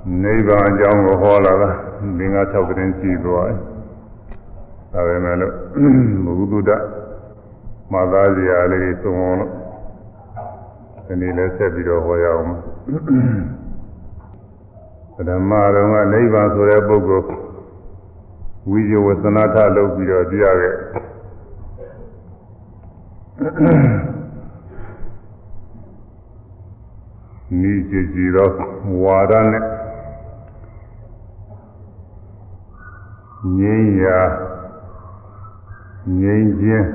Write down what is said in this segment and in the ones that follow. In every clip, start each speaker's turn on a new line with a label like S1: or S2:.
S1: နိဗ္ဗာန်အကြောင်းကိုဟောလာတာသင်္ဃ6သတင်းရှိသွားတယ်။ဒါပဲမဲ့လို့ဘုဟုတုဒ္ဒမာသားစရာလေးသုံးအောင်လို့ဒီနေ့လည်းဆက်ပြီးတော့ဟောရအောင်။ဓမ္မတော်ကနိဗ္ဗာန်ဆိုတဲ့ပုဂ္ဂိုလ်ဝိဇ္ဇဝသနာထလုပ်ပြီးတော့ပြရခဲ့။နိစ္စစီသောဝါဒနဲ့ငြိမ်းရာငြိမ်းခြင်း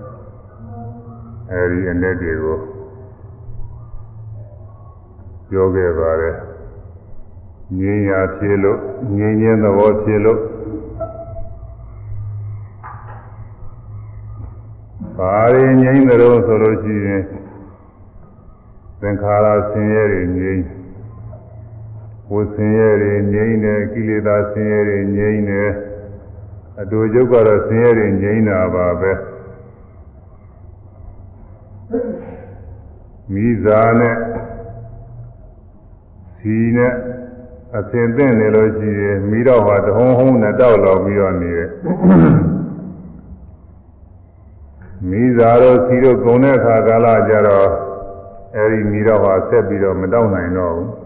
S1: အဲဒီအနေတွေကိုပြောခဲ့ပါတယ်ငြိမ်းရာဖြစ်လို့ငြိမ်းခြင်းသဘောဖြစ်လို့ဘာတွေငြိမ်းတယ်လို့ဆိုလို့ရှိရင်သင်္ခါရဆင်းရဲတွေငြိမ်းဝိဆင်းရဲတွေငြိမ်းတယ်ကိလေသာဆင်းရဲတွေငြိမ်းတယ်အတူကျုပ်ကတော့ဆင်းရဲတွေငြိမ်းတာပါပဲမိသားနဲ့စီနဲ့အသင်သင့်နေလို့ရှိရင်မိတော့ဟာတဟုံးဟုံးနဲ့တောက်လောက်ပြီးတော့နေတယ်မိသားတို့စီတို့ဂုံတဲ့အခါကာလကြတော့အဲဒီမိတော့ဟာဆက်ပြီးတော့မတောက်နိုင်တော့ဘူး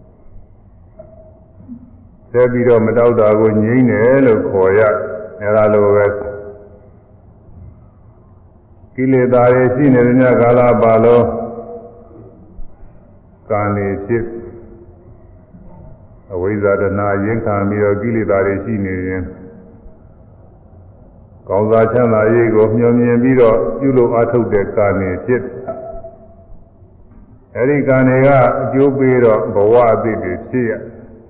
S1: ဆက်ပြီးတော့မတောက်တာကိုငြိမ့်တယ်လို့ခေါ်ရအဲဒါလိုပဲကိလေသာတွေရှိနေတဲ့ညကာလပါလုံးကံနေဖြစ်အဝိဇ္ဇာတဏှာရင်ခံပြီးတော့ကိလေသာတွေရှိနေရင်ကောင်းစားချမ်းသာရေးကိုမျှော်မြင်ပြီးတော့ပြုလို့အားထုတ်တဲ့ကံနေဖြစ်အဲဒီကံတွေကအကျိုးပေးတော့ဘဝအသစ်တွေဖြစ်ရ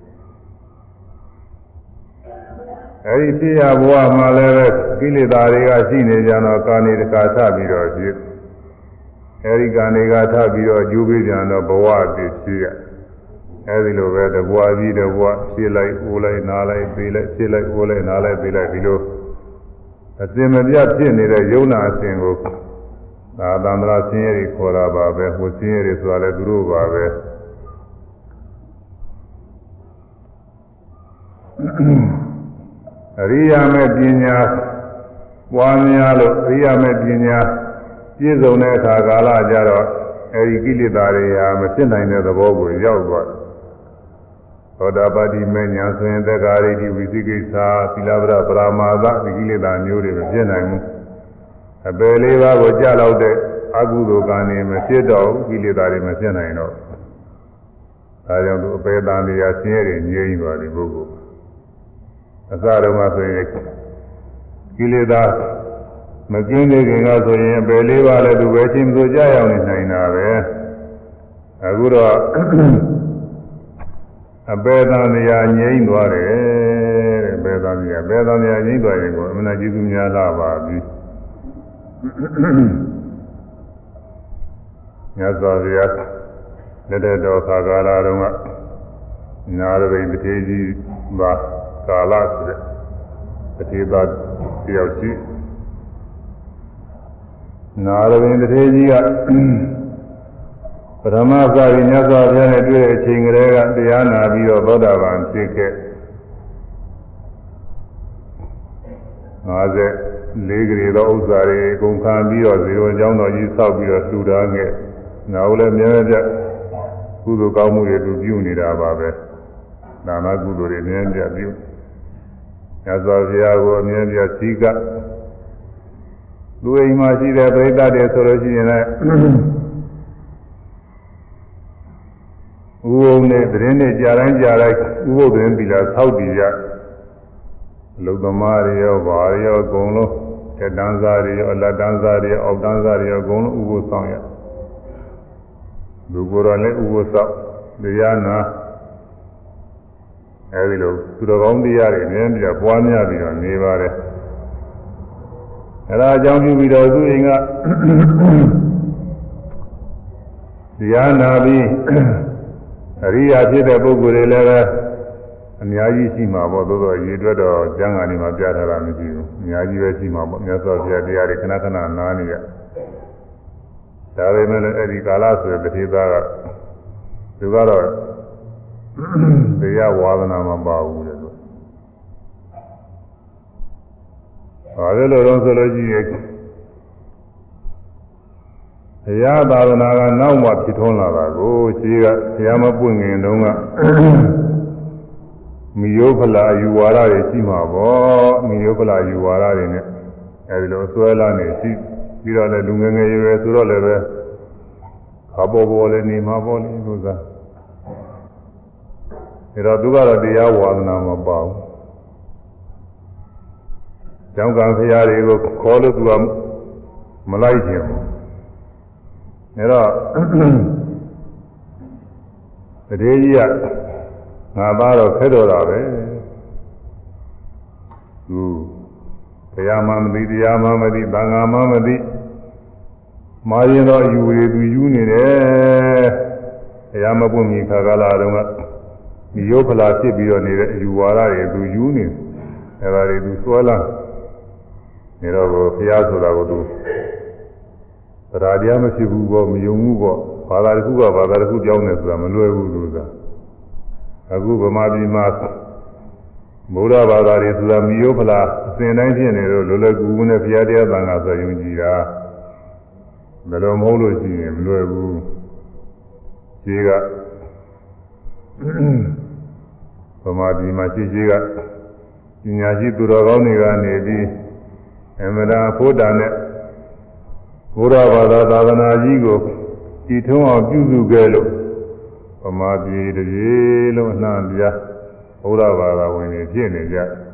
S1: အဲဒီဖြစ်ရဘဝမှာလည်းပဲကိလေသာတွေကရှိနေကြတော့ကာနေတကာထပြီးတော့ဖြစ်အဲဒီကာနေကထပြီးတော့ကျိုးပေးကြတော့ဘဝအသစ်ဖြစ်ရအဲဒီလိုပဲတဘဝကြီးတဘဝဖြစ်လိုက်အိုးလိုက်နားလိုက်သေးလိုက်ဖြစ်လိုက်အိုးလိုက်နားလိုက်သေးလိုက်ဒီလိုအစဉ်မပြတ်ဖြစ်နေတဲ့ယုံနာအစဉ်ကိုသာသန္တရာဆင်းရဲတွေခေါ်တာပါပဲဟိုဆင်းရဲတွေဆိုတာလည်းသူတို့ပါပဲအရိယာမေပညာပွားများလို့အရိယာမေပညာပြည့်စုံတဲ့အခါကာလကြတော့အဲဒီကိလေသာတွေဟာမဖြစ်နိုင်တဲ့သဘောကိုရောက်သွားတယ်သောတာပတိမေညာဆိုရင်သက္ကာရိတိဝိသိကိစ္စသီလဗရပရမာသဒီကိလေသာမျိုးတွေမဖြစ်နိုင်ဘူးအပယ်လေးပါးကိုကြားလောက်တဲ့အကုသိုလ်ကံတွေမဖြစ်တော့ဘူးကိလေသာတွေမဖြစ်နိုင်တော့ဒါကြောင့်သူအပယ်တန်တရားဆင်းရဲတွေငြိမ်းသွားတယ်ပုဂ္ဂိုလ်အစတုန်းကဆိုရင်ကိလေသာမကင်းတဲ့ခင်ကဆိုရင်အပယ်လေးပါးလည်းသူပဲချင်းဆိုကြရောက်နေနိုင်တာပဲအခုတော့အပေသံတရားငြိမ့်သွားတယ်တဲ့အပေသံတရားငြိမ့်သွားရင်ကိုအမှန်တရားကျေးဇူးများလာပါပြီမြတ်စွာဘုရားလက်တဲ့တော်ခါကာလတုန်းကနာရဝိပတိကြီးပါကာလဆိုတဲ့ပတိပါတယောက်ရှိနာရဝိပတိကြီးကပရမသာရိမြတ်စွာဘုရားနဲ့တွေ့တဲ့အချိန်ကလေးကတရားနာပြီးတော့သောတာပန်ဖြစ်ခဲ့54ကလေးသောဥစ္စာတွေအကုန်ခံပြီးတော့ဇေဝကျောင်းတော်ကြီးဆောက်ပြီးတော့လှူဒါန်းခဲ့နောက်လည်းမြဲမြဲကုသိုလ်ကောင်းမှုတွေသူပြုနေတာပါပဲဒါနကုသိုလ်တွေမြဲမြဲပြုမြတ်စွာဘုရားကိုအမြဲမြဲစည်းကလူအိမ်မှာရှိတဲ့ပရိသတ်တွေဆိုလို့ရှိရင်လည်းဥပုံနဲ့သတင်းနဲ့ကြာတိုင်းဥပုပ်သတင်းပြီလားသောက်တည်ရအလုသမားတွေရောဘာတွေရောအကုန်လုံးတက်တန်းစားတွေရောအလတ်တန်းစားတွေရောအောက်တန်းစားတွေရောအကုန်လုံးဥပုပ်ဆောင်ရလူကိုယ်တော်လည်းဥပုပ်ဆောင်တရားနာအဲဒီလိုသူတော်ကောင်းတရားတွေနည်းနည်းပွားများပြီးတော့နေပါတယ်အဲဒါအကြောင်းပြုပြီးတော့သူအိမ်ကတရားနာပြီးအရိယာဖြစ်တဲ့ပုဂ္ဂိုလ်တွေလည်းပဲအများကြီးရှိမှာပေါ့သို့သောရေအတွက်တော့ကျမ်းဂန်တွေမှာပြထားတာမရှိဘူးအများကြီးပဲရှိမှာပေါ့မြတ်စွာဘုရားတရားတွေခဏခဏနားနေရဒါပေမဲ့လည်းအဲဒီကာလဆိုတဲ့တတိသားကသူကတော့တရားဝါဒနာမပါဘူးတဲ့လို့ဘာလဲလို့တော့ဆိုလို့ရှိရင်တရားသာသနာကနောက်မှဖြစ်ထွန်းလာတာကိုရှိကတရားမပွင့်ခင်တုန်းကမိယောဖလာယူဝါဒတွေရှိမှာပေါ့မိယောဖလာယူဝါဒတွေနဲ့အဲဒီလိုဆွဲလာနေရှိပြီးတော့လည်းလူငယ်ငယ်ရွယ်ဆိုတော့လည်းပဲခါပေါ်ပေါ်လည်းနေမှာပေါ့လေလို့သာဒါတော့သူကတော့တရားဝါဒနာမပါဘူးကျောင်းကံဖရာတွေကိုခေါ်လို့သူကမလိုက်ခြင်းဘူးဒါတော့တတိယကြီးကငါသားတော့ခက်တော့တာပဲသူတရားမှမသိတရားမှမသိသံဃာမှမသိမာရင်တော့ယူရည်သူယူနေတယ်တရားမပွင့်မီခါကာလတုန်းကဒီရုပ်ဖလာဖြစ်ပြီးတော့နေတဲ့အယူဝါဒတွေသူယူနေတယ်အဲဒါတွေသူစွဲလာနေတော့ဘုရားဆိုတာကိုသူတရားတရားမဖြစ်ဘူးပေါ့မယုံဘူးပေါ့ဘာသာတစ်ခုကဘာသာတစ်ခုပြောင်းနေဆိုတာမလွယ်ဘူးလို့သာအခုဗမာပြည်မှာဗုဒ္ဓဘာသာတွေဆိုတာမိယောဖလားအစဉ်တိုင်းဖြစ်နေတော့လောလောကူကူနဲ့ဘုရားတရားသံဃာဆိုယုံကြည်တာဘယ်လိုမဟုတ်လို့ရှိရင်မလွယ်ဘူးခြေကဗမာပြည်မှာခြေကပညာရှိသူတော်ကောင်းတွေကနေပြီးအမှန်တရားဖို့တာနဲ့ဘုရားဘာသာသာသနာကြီးကိုတည်ထွန်းအောင်ပြုစုခဲ့လို့ဗမာပြည်တည်းလုံးအနှံ့ပြဘုရားဘာသာဝင်တွေဖြစ်နေကြ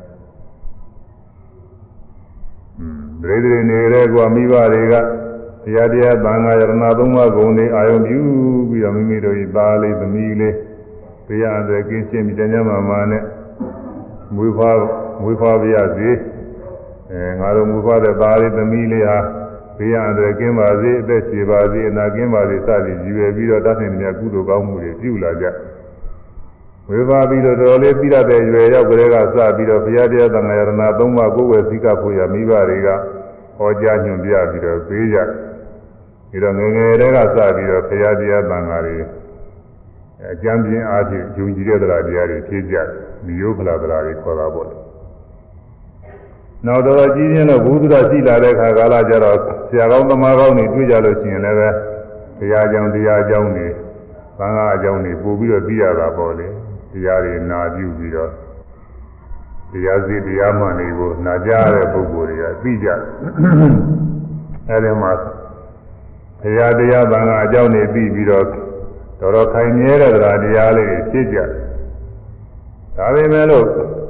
S1: ဒိဋ္ဌိနေတဲ့ကွာမိဘတွေကတရားတရားသံဃာယရဏသုံးပါးဂုဏ်တွေအာယုံပြုပြီးတော့မိမိတို့ဤသားလေးသမီးလေးတရားအတွေကင်းရှင်းပြီးတရားမှမာနဲ့မွေးဖွားပြရစေငါတို့မွေးဖွားတဲ့သားလေးသမီးလေးဟာဘေးရန်တွေကင်းပါစေအသက်ရှည်ပါစေအနာကင်းပါစေစသည်ရည်ရွယ်ပြီးတော့တတ်နိုင်တဲ့ကုသိုလ်ကောင်းမှုတွေပြုလာကြဝေဘာပြီးတော့တော်လေးပြီးရတဲ့ရွယ်ရောက်ကလေးကစပြီးတော့ဘုရားတရားသံဃာယရဏသုံးပါးကိုယ်ဝယ်စည်းကပ်ဖို့ရမိဘတွေကဟောကြားညွှန်ပြပြီးတော့ပေးကြပြီးတော့ငယ်ငယ်တွေကစပြီးတော့ဘုရားတရားသံဃာတွေအကျမ်းပြင်းအားဖြင့်ယုံကြည်တဲ့တရားတွေဖြည့်ကြမိယောဖလာတရားတွေခေါ်တာပေါ့နောက်တော့ကြီးချင်းတော့ဘုဒ္ဓရှိလာတဲ့ခါကာလကျတော့ဆရာကောင်းသမားကောင်းတွေတွေ့ကြလို့ရှိရင်လည်းပဲတရားကြောင်းတွေသံဃာအကြောင်းတွေပို့ပြီးတော့သိရတာပေါ့လေတရားတွေနာပြုပြီးတော့တရားစီတရားမှန်တွေကိုနာကြားတဲ့ပုဂ္ဂိုလ်တွေကသိကြအဲဒီမှာတရားသံဃာအကြောင်းတွေသိပြီးတော့တော်တော်ခိုင်မြဲတဲ့တရားလေးတွေဖြစ်ကြဒါပေမဲ့လို့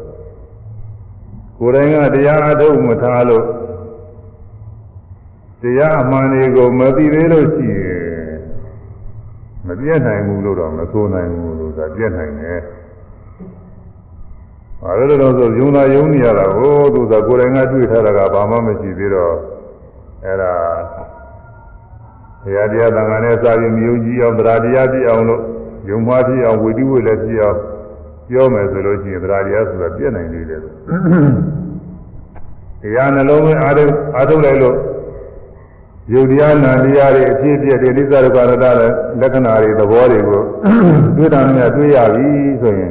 S1: ကိုယ်တိုင်ကတရားအထုတ်မထားလို့တရားအမှန်တွေကိုမသိသေးလို့ရှိရင်မပြည့်နိုင်ဘူးလို့တော့မဆိုနိုင်ဘူးလို့သာပြည့်နိုင်တယ်။ဘာလို့လဲဆိုယုံတာယုံနေရတာဟိုသူကကိုယ်တိုင်ကတွေ့ထားတာကဘာမှမရှိသေးတော့အဲ့ဒါတရားသံဃာနဲ့စာရင်မြုံကြည့်အောင်တရားတရားကြည့်အောင်လို့ယုံမှားကြည့်အောင်ဝိတုဝိလည်းကြည့်အောင်ပြောမယ်ဆိုလို့ရှိရင်တရားတရားဆိုတာပြည့်နိုင်သေးတယ်လို့တရားနှလုံးသွင်းအားထုတ်လိုက်လို့ယုတ်တရားနာတရားတွေအဖြစ်အပျက်တွေနိစ္စဒုက္ခရတ္တလက္ခဏာတွေသဘောတွေကိုတွေ့တာနဲ့တွေ့ရပြီဆိုရင်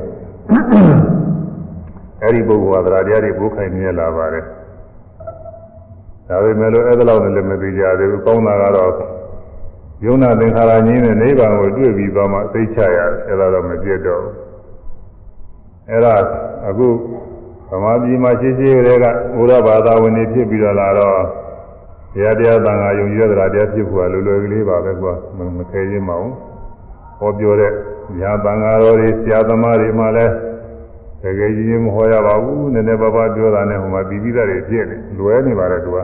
S1: အဲ့ဒီပုဂ္ဂိုလ်ကတရားတရားတွေဘုခိုင်နေလာပါတယ်ဒါပေမဲ့လို့အဲ့ဒါလောက်နဲ့လည်းမသိကြသေးဘူးကောင်းတာကတော့ယုံနာသင်္ခါရငြင်းတဲ့နိဗ္ဗာန်ကိုတွေ့ပြီးသွားမှသိချရတယ်အဲ့ဒါတော့မပြတ်တော့ဘူးအဲ့ဒါအခုဗမာပြည်မှာရှိရှိတွေကဘုရားဘာသာဝင်တွေဖြစ်ပြီးတော့လာတော့တရားသံဃာယုံကြည်တဲ့တရားဖြစ်ဖို့ကလွယ်လွယ်ကလေးပါပဲကွာမခဲရင်မအောင်ဟောပြောတဲ့ညာသံဃာတော်တွေဆရာသမားတွေမှလည်းတကယ်ကြီးမဟောရပါဘူးနည်းနည်းပါးပါးပြောတာနဲ့ဟိုမှာပြီးပြီးသားတွေဖြစ်နေလွယ်နေပါတယ်သူက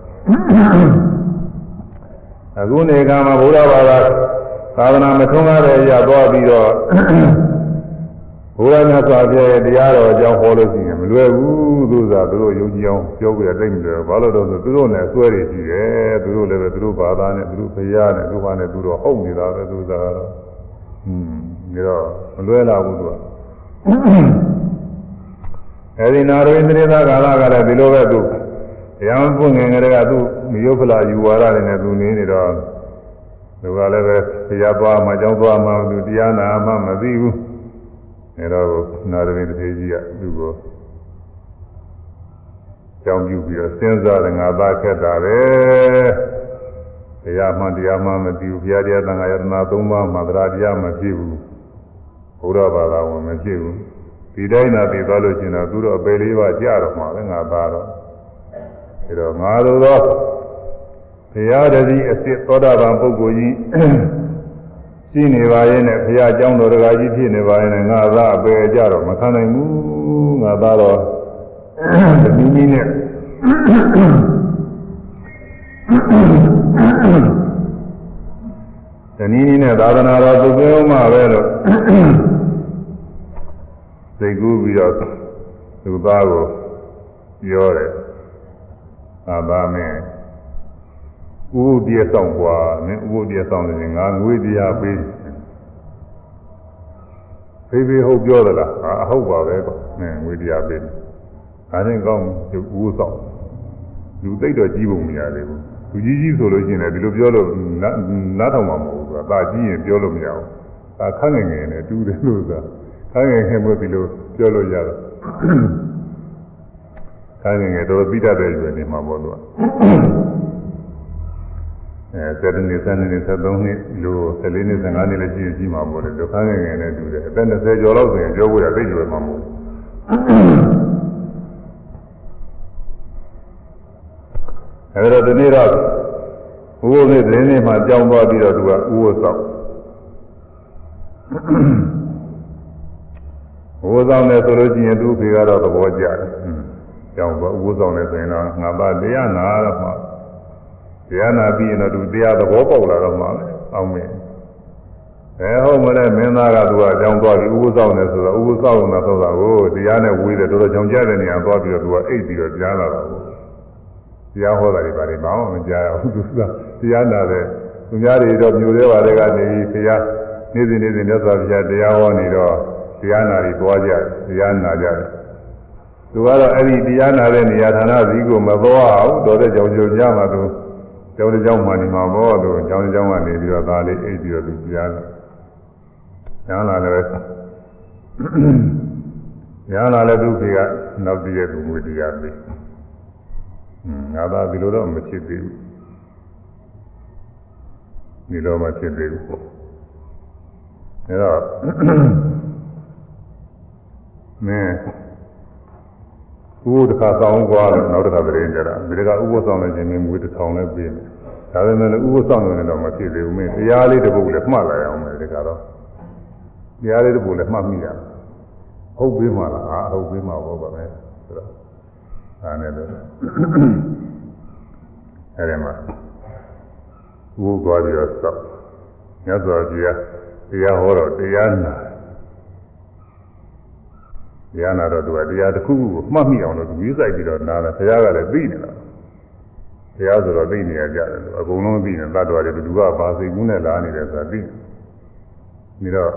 S1: အခုနေကမှာဘုရားဘာသာသာသနာမထွန်းကားတဲ့အရာသွားပြီးတော့ဘုရားမြတ်စွာဘုရားရဲ့တရားတော်အကြောင်းဟောလို့ရှိရင်မလွယ်ဘူးသူစားသူတို့ယုံကြည်အောင်ပြောပြတဲ့တိတ်မလွယ်ဘာလို့တော့ဆိုသူတို့နဲ့ဆွဲရရှိတယ်သူတို့လည်းပဲသူတို့ဘာသာနဲ့သူတို့ဘုရားနဲ့သူ့ဘာနဲ့သူတို့ဟုတ်နေတာပဲသူစားတော့ဒါတော့မလွယ်လာဘူးသူကအဲဒီနာရဝိန္ဒြေသာကာလကလည်းဒီလိုပဲသူတရားမပွင့်ငယ်ကလေးကသူမိယုဖလာယူဝါဒတွေနဲ့သူနေတော့သူကလည်းပဲတရားသွားမှကြောင်းသွားမှသူတရားနာမှမသိဘူးအဲတော့နာရဝင်းတစ်သေးကြီးကသူ့ကိုကြောင်းပြုပြီးတော့စဉ်းစားတယ်ငါသားခက်တာပဲတရားမှန်တရားမှန်မသိဘူးဘုရားတရားသံဃာယတနာ၃ပါးမှာတရားတရားမဖြစ်ဘူးဘုရားဘာသာဝင်မဖြစ်ဘူးဒီတိုင်းသာသိသွားလို့ရှိရင်တော့သူတို့အပေလေးပါကြတော့မှာပဲငါသားတော့အဲတော့ငါတို့တော့ဘုရားတည်းအစ်စ်သောတာပန်ပုဂ္ဂိုလ်ကြီးရှိနေပါရဲ့နဲ့ဘုရားအကြောင်းတော်တရားကြီးဖြစ်နေပါရဲ့နဲ့ငါသားအပေကြတော့မခံနိုင်ဘူးငါသားတော့ဒီနည်းနဲ့ဒီနည်းနဲ့သာသနာတော်သူပြောမှပဲလို့သိကူးပြီးတော့သူသားကိုပြောတယ်အာသာမင်းဥပုဒ်တည်းဆောင်กว่าမင်းဥပုဒ်တည်းဆောင်နေငါငွေတရားပေးဖေးဟုတ်ပြောသလားအဟုတ်ပါပဲကွမင်းငွေတရားပေးဒါချင်းကောင်းသူဥပုဒ်ဆောင်လူသိတော့ကြီးပုံမရသေးဘူးသူကြီးဆိုလို့ရှိရင်လည်းဒီလိုပြောလို့နားထောင်မှာမဟုတ်ဘူးကွာဒါကြီးရင်ပြောလို့မရဘူးဒါခန်းငယ်ငယ်နဲ့တူတယ်လို့ဆိုတာခန်းငယ်ငယ်မျိုးဒီလိုပြောလို့ရတော့ခန်းငယ်ငယ်တော့ပြီးတတ်တဲ့ရွယ်နေမှာပေါ့လို့7 နှစ်7 နှစ်73နှစ်လို့14နှစ်15နှစ်လည်းရှိရင်ရှိမှာပေါ့လေဒုက္ခငယ်ငယ်နဲ့တူတယ်အသက်20ကျော်လောက်ဆိုရင်ပြောဖို့ရသိကြွယ်မှာမဟုတ်အဲဒါတော့ဒီနေ့တော့ဘုရားနေ့သတင်းနေ့မှာကြောင်းသွားပြီးတော့သူကဥဝတ်ဆောင်ဥဝတ်ဆောင်တယ်ဆိုလို့ရှိရင်သူ့ဖေကတော့သဘောကျတယ်ကြောင်းသွားဥဝတ်ဆောင်တယ်ဆိုရင်တော့ငါသားတရားနာတော့မှတရားနာပြီးရင်တော့သူတရားသဘောပေါက်လာတော့မှအောင်မယ်ဟုတ်မလဲမင်းသားကသူကအကြောင်းသွားပြီးဥပုသ်ဆောင်တယ်ဆိုတော့ဥပုသ်ဆောင်တာဆိုတာကိုတရားနဲ့ဝေးတယ်တော်တော်ကြောင်ကြတဲ့နေရာသွားပြီးတော့သူကအိတ်ပြီးတော့ကြားလာတာကိုတရားဟောတာတွေဘာတွေမှမကြားရဘူးသူကတရားနာတယ်သူများတွေတော့မျိုးသေးပါလေကနေပြီးတရားနေ့စဉ်နေ့စဉ်မြတ်စွာဘုရားတရားဟောနေတော့တရားနာတွေတွားကြတရားနာကြတယ်သူကတော့အဲ့ဒီတရားနာတဲ့နေရာဌာနစီကိုမသွားအောင်တော်တဲ့ကြောင်ကြိုကြမှာသူကျောင်းတစ်ကျောင်းမှနေမှာပေါ့သူကျောင်းတစ်ကျောင်းကနေပြီးတော့သားလေးအိတ်ပြီးတော့သူကြားလာညာလာလည်းညာလာလည်းသူဖေကနောက်တည့်ရဲ့သူငွေတရားပေးငါသားဒီလိုတော့မဖြစ်သေးဘူးဒီလိုမှဖြစ်သေးဘူးအဲတော့မင်းဥပုဒ်တစ်ခါဆောင်กว่าလို့နောက်တစ်ခါသတင်းကြတာဒီကဥပုဒ်ဆောင်နေခြင်းငွေ1000လည်းပေးမယ်ဒါပေမဲ့ဥပုဒ်ဆောင်နေတော့မဖြစ်သေးဘူးမင်းတရားလေးတစ်ပုဒ်လည်းမှတ်လိုက်အောင်မယ်ဒီကတော့တရားလေးတစ်ပုဒ်လည်းမှတ်မိတာဟုတ်ပြီမှာလားဟုတ်ပြီမှာဘောပါမယ်ဆိုတော့ဒါနဲ့တော့အဲဒီမှာဥပုဒ်သွားပြီးတော့စောက်ညစွာကြီးတရားဟောတော့တရားနာတရားနာတော့သူကတရားတစ်ခုခုကိုမှတ်မိအောင်လို့သူရေးဆိုင်ပြီးတော့နားတယ်ဘုရားကလည်းသိနေတာဘုရားဆိုတော့သိနေရကြတယ်အကုန်လုံးသိနေတတ်တော်တယ်ဘယ်သူကဘာစိတ်ကူးနဲ့လာနေတယ်ဆိုတာသိပြီးတော့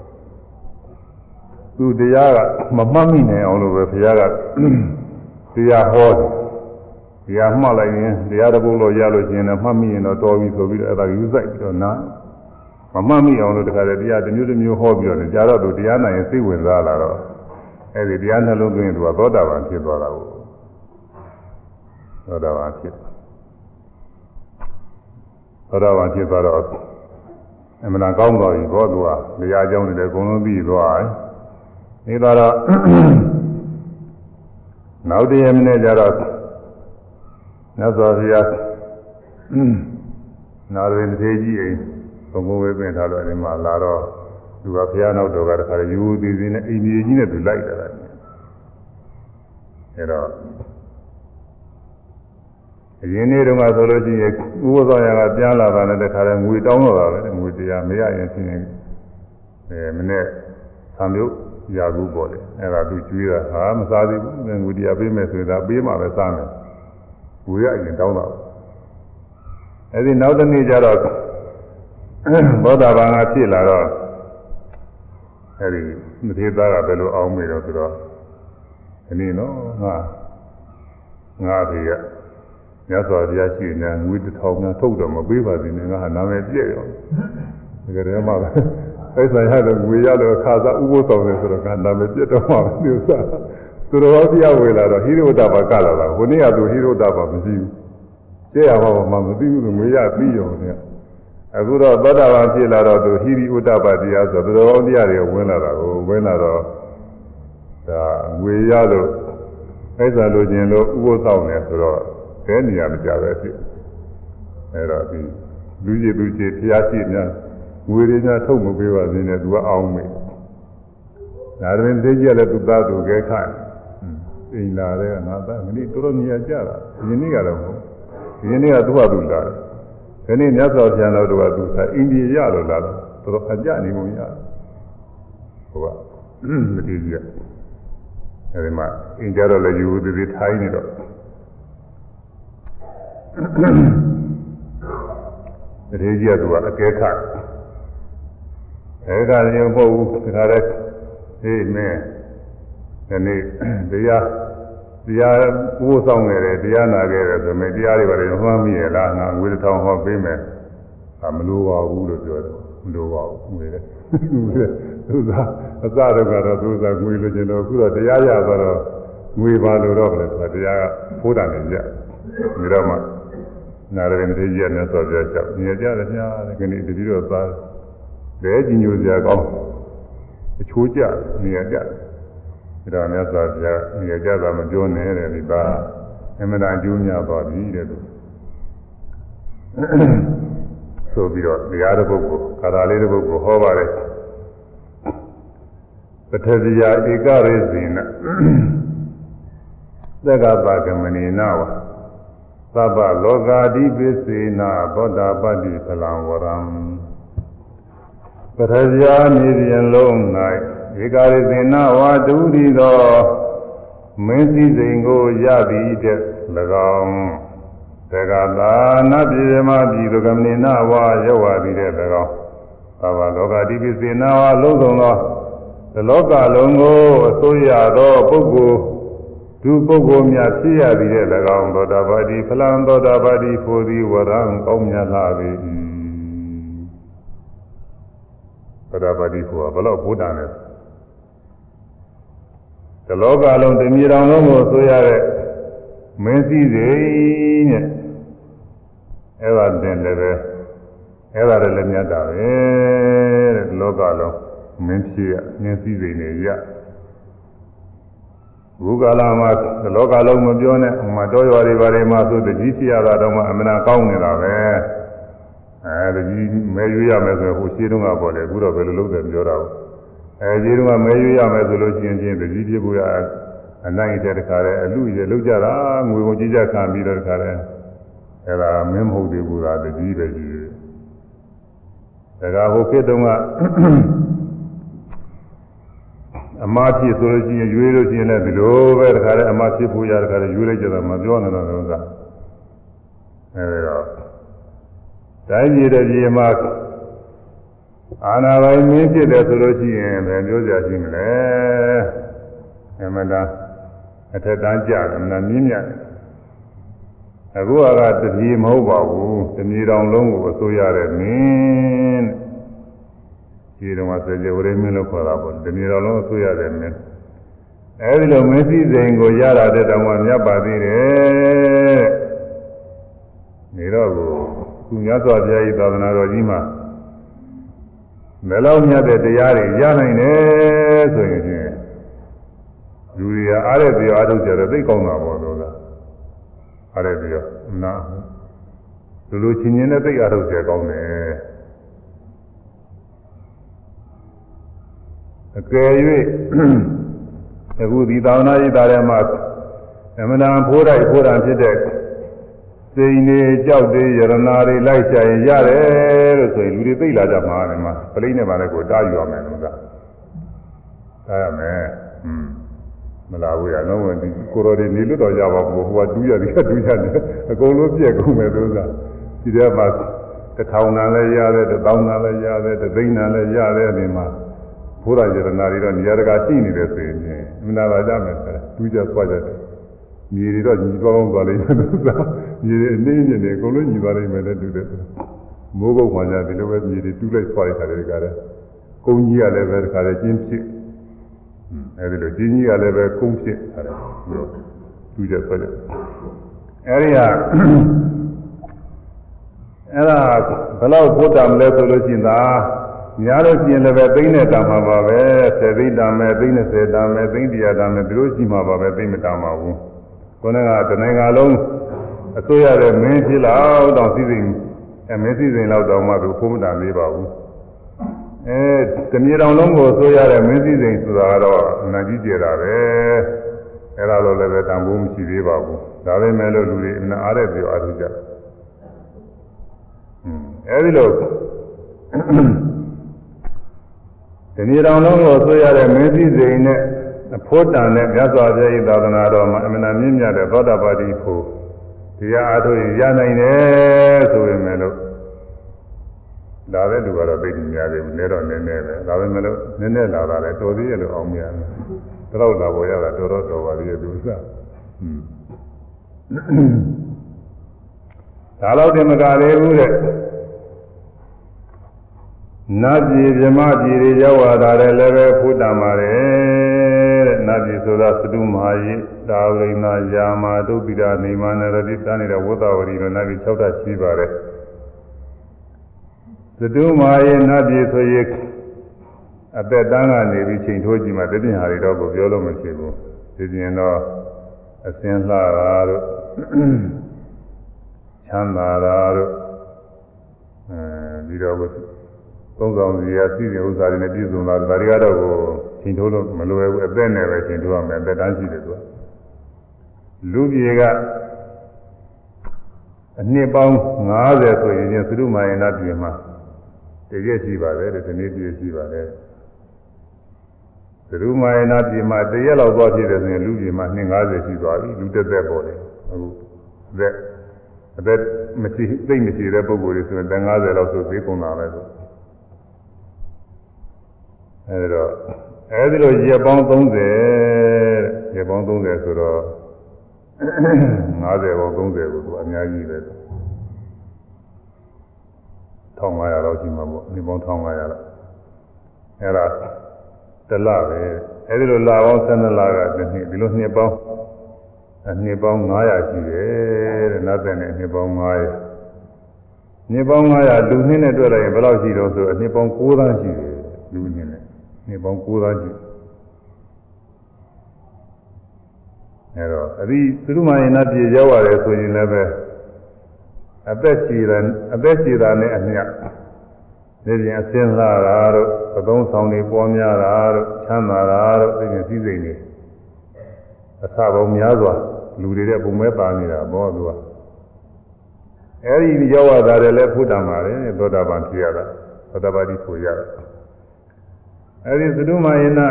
S1: သူတရားကမမှတ်မိနိုင်အောင်လို့ပဲဘုရားကတရားဟောတယ်တရားမှတ်လိုက်ရင်တရားတစ်ပုဒ်လို့ရလို့ရှိရင်တော့မှတ်မိရင်တော့တော်ပြီဆိုပြီးတော့အဲ့ဒါယူဆိုင်ပြီးတော့နားမမှတ်မိအောင်လို့တခါတည်းတရားတစ်မျိုးတစ်မျိုးဟောပြီးတော့ကြာတော့သူတရားနိုင်ရင်စိတ်ဝင်စားလာတော့အဲ့ဒီတရားနှလုံးသွင်းသူကသောတာပန်ဖြစ်သွားတာကိုသောတာပန်ဖြစ်သွားတော့အမှန်ကောင်းတော်ပြီဘောသူကတရားကြောင်းတွေလည်းအကုန်လုံးပြီးသွားတယ်နေတော့နောက်တရက်မနေ့ကျတော့မြတ်စွာဘုရားနာရဝင်းသေးကြီးအိမ်ဘုံဘုံဝေးပင်ထားတော့အဲဒီမှာလာတော့သူကဘုရားနောက်တော်ကတခါယူသေးသေးနဲ့အိမ်ကြီးကြီးနဲ့သူလိုက်တာအဲတော့အရင်နေ့တုန်းကဆိုလို့ရှိရင်ဥပဒေဆောင်ရကပြန်လာတာနဲ့တခါတည်းငွေတောင်းတော့တာပဲငွေတရားမရရင်ချင်းမနေ့ဆံမျိုးရာဘူးပေါ်တယ်အဲဒါသူကျွေးတာဟာမစားသေးဘူးငွေတရားပေးမယ်ဆိုတာပေးမှပဲစားမယ်ငွေရရင်တောင်းတာအဲဒီနောက်တစ်နေ့ကျတော့ဘောဓဘာငါဖြစ်လာတော့အဲဒီမထေသားကဘယ်လိုအောင်းမေတော့ဆိုတော့ဒီနေ့နော်ငါဖေကမြတ်စွာဘုရားရှိနေငွေ1000များထုတ်တော့မပေးပါသေးနဲ့ငါဟာနာမည်ပြည့်ရောတကယ်တည်းမှအဲ့ဆိုင်ရတော့ငွေရတော့ခါစားဥပုသ်ဆောင်တယ်ဆိုတော့ကနာမည်ပြတ်တော့မှဒီဥစ္စာသူတော်တရားဝေလာတော့ဟိရိဝတ္တပါကလာတာဟိုနေ့ကသူဟိရိဝတ္တပါမရှိဘူးကျဲရပါမှမသိဘူးငွေရပြီးရောတဲ့အခုတော့သောတာပန်ဖြစ်လာတော့သူဟိရိဝတ္တပါတရားဆိုသူတော်တရားတွေဝင်လာတာကိုဝင်လာတော့ဒါငွေရလို့အဲ့ဒါလိုချင်လို့ဥပုသ်ဆောင်တယ်ဆိုတော့ဘယ်နေရာမကြပဲဖြစ်အဲ့တော့ဒီလူကြီးသူကြီးဖျားရှိများငွေတွေများထုတ်မပေးပါသေးနဲ့သူကအောင်းမေးဒါတွင်သိကြလည်းသူသားသူကဲခိုင်အိမ်လာတဲ့ငါသားမနေ့တော်တော်နေရာကြတာဒီနေ့ကတော့မဟုတ်ဒီနေ့ကသူ့ဟာသူလာတယ်ဒီနေ့မြတ်စွာဘုရားတော်ကသူအိန္ဒိယရလို့လာတော့တော်တော်အကြနေပုံရဟိုကမတည်ကြအဲဒီမှာအင်းကြတော့လည်းယူသေးသေးထိုင်းနေတော့တတိယကြီးကသူကအကဲခတ်အဲဒါလည်းမဟုတ်ဘူးဒါကြတဲ့ဟေးမင်းဒီနေ့တရားဥပ္ပဆောင်နေတယ်တရားနာခဲ့တယ်ဆိုမှတရားတွေပါတယ်မှန်းမိရလားငါငွေတစ်ထောင်ဟောပေးမယ်မလိုပါဘူးလို့ပြောတယ်မလိုပါဘူးငွေလေသူကအစတော့ကတော့သူကငွေလိုချင်တော့အခုတော့တရားရသွားတော့ငွေပါလို့တော့ပဲတရားကဖိုးတာနေကြပြီးတော့မှနာရရင်တည်းကြီးနဲ့ဆိုပြချက်နေကြတယ်ညာခဏတတိတော့သားလဲကြီးညိုစရာကောင်းအချိုးကျနေကြတယ်ဒါတော့မြတ်စွာဘုရားနေကြတာမပြောနဲ့တဲ့ဒီသားအမှန်တန်အကျိုးများသွားပြီတဲ့သူဆိုပြီးတော့တရားတစ်ပုဒ်ကိုကာထာလေးတစ်ပုဒ်ကိုဟောပါတယ်ပထဝီယာဧကရေဇိနသက္ကပကမဏိနဝသဗ္ဗလောကာတိပိစေနာသောတာပတ္တိဖလံဝရံပထဝီယာမြေပြင်လုံး၌ဧကရေဇိနဝတုတိသောမင်းစည်းစိမ်ကိုရသည်တဲ့၎င်းသက္ကတာနပြေမပြည်သူကမဏိနဝရောက်ဝသည်တဲ့၎င်းသဗ္ဗလောကာတိပိစေနာဝလုံးစုံသောဒီလောကလုံးကိုအစိုးရသောပုဂ္ဂိုလ်သူပုဂ္ဂိုလ်များဖြစ်ရသည်တဲ့၎င်းသောတာပတိဖလံသောတာပတိဖို့သည်ဝရံကောင်းမြတ်လာပေ၏သောတာပတိဖို့ကဘလို့ဘုဒ္ဓနဲ့ဒီလောကလုံးတမြေတော်လုံးကိုအစိုးရတဲ့မင်းစည်းစိမ်နဲ့အဲ့ဒါတင်လည်းပဲအဲ့ဒါလည်းမြတ်တာပဲတဲ့ဒီလောကလုံးမင်းဖြစ်ရမင်းစည်းစိမ်နေရဘုကာလမှာဒီလောကလုံးမပြောနဲ့ဟိုမှာတောရွာတွေဘာတွေမှာဆိုတကြီးဖြစ်ရတာတော့မှအမှန်ကောင်းနေတာပဲတကြီးမဲရွေးရမယ်ဆိုရင်ဟိုရှင်းတုန်းကပေါ်လေအခုတော့ဘယ်လိုလုပ်တယ်ပြောတာရှင်းတုန်းကမဲရွေးရမယ်ဆိုလို့ရှိရင်ချင်းတကြီးဖြစ်ဖို့ရအနိုင်တဲ့တခါလဲအလူရလောက်ကြတာငွေကုန်ကြီးကြခံပြီးတော့တခါလဲအဲ့ဒါမင်းမဟုတ်သေးဘူးလားတကြီးပဲကြီးတယ်ဒါကဟိုခေတ်တုန်းကအမဖြစ်ဆိုလို့ရှိရင်ရွေးလို့ရှိရင်လည်းဒီလိုပဲတခါလဲအမဖြစ်ဖို့ရတခါလဲရွေးလိုက်ကြတာမပြောနဲ့တော့ဥစ္စာအဲဒီတော့တိုင်းပြည်တဲ့ပြည်မှာအာနာပိုင်မင်းဖြစ်တယ်ဆိုလို့ရှိရင်ဘယ်ပြောကြရှိမလဲအမှန်တန်အထက်တန်းကြတယ်မနာမြင့်မြတ်အခုကတပြည်မဟုတ်ပါဘူးတပြည်တော်လုံးကိုအစိုးရတဲ့မင်းဒီတော့မှစေကြဝရမင်းလို့ခေါ်တာပေါ့တပြည်တော်လုံးအစိုးရတဲ့မင်းအဲဒီလိုမင်းစည်းစိမ်ကိုရတာတဲ့တောင်မှမြတ်ပါသေးတယ်နေတော့ခုမြတ်စွာဘုရားဤသာသနာတော်ကြီးမှာမလောက်မြတ်တဲ့တရားတွေရနိုင်တယ်ဆိုရင်လူတွေကအားရပြီးအားထုတ်ကြတယ်သိကောင်းတာပေါ့လို့ကအားရပြီးနာလူလူချင်းချင်းနဲ့သိအားထုတ်ကြကောင်းတယ်အကယ်၍အခုဒီသာသနာ့ရေးသားထဲမှာအမှန်တန်ဖိုးတိုက်ဖိုးတန်ဖြစ်တဲ့စိန်တွေကြောက်တွေယရနာတွေလိုက်ချင်ရတယ်လို့ဆိုရင်လူတွေသိလာကြမှာဒီမှာပလိနဲ့ပါလဲကိုတားယူရမယ်လို့ကတားရမယ်မလာဘူးရလုံးဝဒီကိုရိုတွေနေလွတ်တော်ကြပါဘူးဟိုကတူးရတယ်တူးရတယ်အကုန်လုံးပြက်ကုန်မယ်လို့ကဒီထဲမှာ1000တန်လည်းရတယ်1000တန်လည်းရတယ်3သိန်းတန်လည်းရတယ်ဒီမှာဘုရားယရနာတွေတော့နေရာတကာရှိနေတယ်ဆိုရင်မနာပါကြမယ်ဆိုတူးကြဆွာကြတယ်မြေတွေတော့ညီသွားအောင်သွားလိမ့်မယ်လို့သာမြေတွေအနေနဲ့နေအကုန်လုံးညီသွားလိမ့်မယ်တဲ့တူတယ်မိုးကုတ်မှကြဒီလိုပဲမြေတွေတူးလိုက်ဆွာလိုက်တာတွေကလည်းကုန်းကြီးကလည်းပဲတခါလေကျင်းဖြစ်အဲဒီလိုကျင်းကြီးကလည်းပဲကုန်းဖြစ်တယ်သူကြဆွဲတယ်အဲဒီဟာအဲ့ဒါဘယ်လောက်ဘုဒ္ဓမလဲဆိုလို့ရှိရင်သာများလို့ရှိရင်လည်းပဲသိနဲ့တာမှာပါပဲ10သိတာမယ်သိ20တာမယ်သိ100တာမယ်ဒီလိုရှိမှာပါပဲသိမတာမှာဘူးခေါင်းကတနိုင်ငံလုံးအစိုးရတဲ့မင်းဖြစ်လောက်တော့စီစဉ်မင်းစီစဉ်လောက်တော့မှသူဖုံးမတာမေးပါဘူးတမြေတောင်လုံးကိုဆိုရတဲ့မင်းစည်းစိမ်ဆိုတာကတော့အနာကြီးကျတာပဲအဲ့ဒါတော့လည်းပဲတန်ဖိုးမရှိသေးပါဘူးဒါပေမဲ့လို့လူတွေအနာအားတဲ့ပြောအားထုတ်ကြအဲ့ဒီလိုတမြေတောင်လုံးကိုဆိုရတဲ့မင်းစည်းစိမ်နဲ့အဖို့တန်နဲ့မြတ်စွာဘုရား၏သာသနာတော်မှာအမှန်မြင့်မြတ်တဲ့သောတာပတိဖို့တရားအားထုတ်ရင်ရနိုင်တယ်ဆိုပေမဲ့လို့ဒါပဲလူကတော့သိနေများတယ်နည်းတော့နည်းနည်းပဲဒါပဲမလို့နည်းနည်းလာတာလေတော်သေးရဲ့လို့အောင်များတယ်တော့လာပေါ်ရတာတော်တော်ပါသေးရဲ့သူစဒါတော့တင်မကလေးဘူးတဲ့နတ်ပြည်ဗြဟ္မပြည်တွေရောက်လာတာလည်းပဲဖုတ္တမှာတယ်တဲ့နတ်ပြည်ဆိုတာသတုမဟာယိဒါဝိနာယာမာဒုပိဒနေမနရတိတန်းနေတဲ့ဝတ္တဝရီတို့နတ်ပြည်6ဓာတ်ရှိပါတယ်သတုမာယေနတ်ပြည်ဆိုရင်အသက်တန်းကနေပြီးချိန်ထိုးကြည့်မှတပြင်းဟာတွေတော့ကိုပြောလို့မရှိဘူးဒီပြင်တော့အစင်းလှတာတို့ချမ်းသာတာတို့ပြီးတော့သုံးဆောင်စီရစီစဉ်ဥစ္စာတွေနဲ့ပြည့်စုံတာဒါတွေကတော့ကိုချိန်ထိုးလို့မလွယ်ဘူးအသက်နဲ့ပဲချိန်ထိုးရမယ်အသက်တန်းရှိတယ်သူကလူပြေကအနှစ်ပေါင်း90ဆိုရင်သတုမာယေနတ်ပြည်မှာတရည့်ရှိပါတယ်တဲ့ဒီနေ့ပြည့်ရှိပါတယ်သရုမာယနာပြည်မှာတရက်လောက်သွားဖြစ်တယ်ဆိုရင်လူပြည်မှာ250ရှိသွားပြီလူတက်သက်ပေါ်တယ်အခုအသက်မရှိသိမရှိတဲ့ပုဂ္ဂိုလ်တွေဆိုရင်50လောက်ဆိုသေးကုန်တာပဲဆိုအဲဒီလိုရက်ပေါင်း30တဲ့ရက်ပေါင်း30ဆိုတော့50ပေါင်း30ကိုသူအများကြီးပဲ1500လောက်ရှိမှာပေါ့ဒီပေါင်း1500လောက်အဲ့ဒါတလပဲအဲ့ဒီလိုလပေါင်း12လကတစ်နှစ်ဒီလိုနှစ်ပေါင်း900ရှိတယ်တဲ့နောက်တဲ့နှစ်ပေါင်း900နှစ်ပေါင်း900လူနှစ်နဲ့တွက်လိုက်ရင်ဘယ်လောက်ရှိတော့ဆိုနှစ်ပေါင်း9သန်းရှိတယ်လူနှစ်နဲ့နှစ်ပေါင်း9သန်းရှိအဲ့တော့အဒီသုမယေနပြေရောက်ရတယ်ဆိုရင်လည်းပဲအသက်ရှိတာနဲ့အမျှဒီပြင်အစင်းလာတာတို့အသုံးဆောင်တွေပေါ်များတာတို့ချမ်းသာတာတို့ဒီပြင်စည်းစိမ်တွေအစပေါင်းများစွာလူတွေတဲ့ပုံမဲပါနေတာဘောသူကအဲဒီရောက်ရတာလည်းဖုတ္တမှာလေသောတာပန်ဖြစ်ရတာသောတာပတိဆိုရတာအဲဒီသတုမာယေန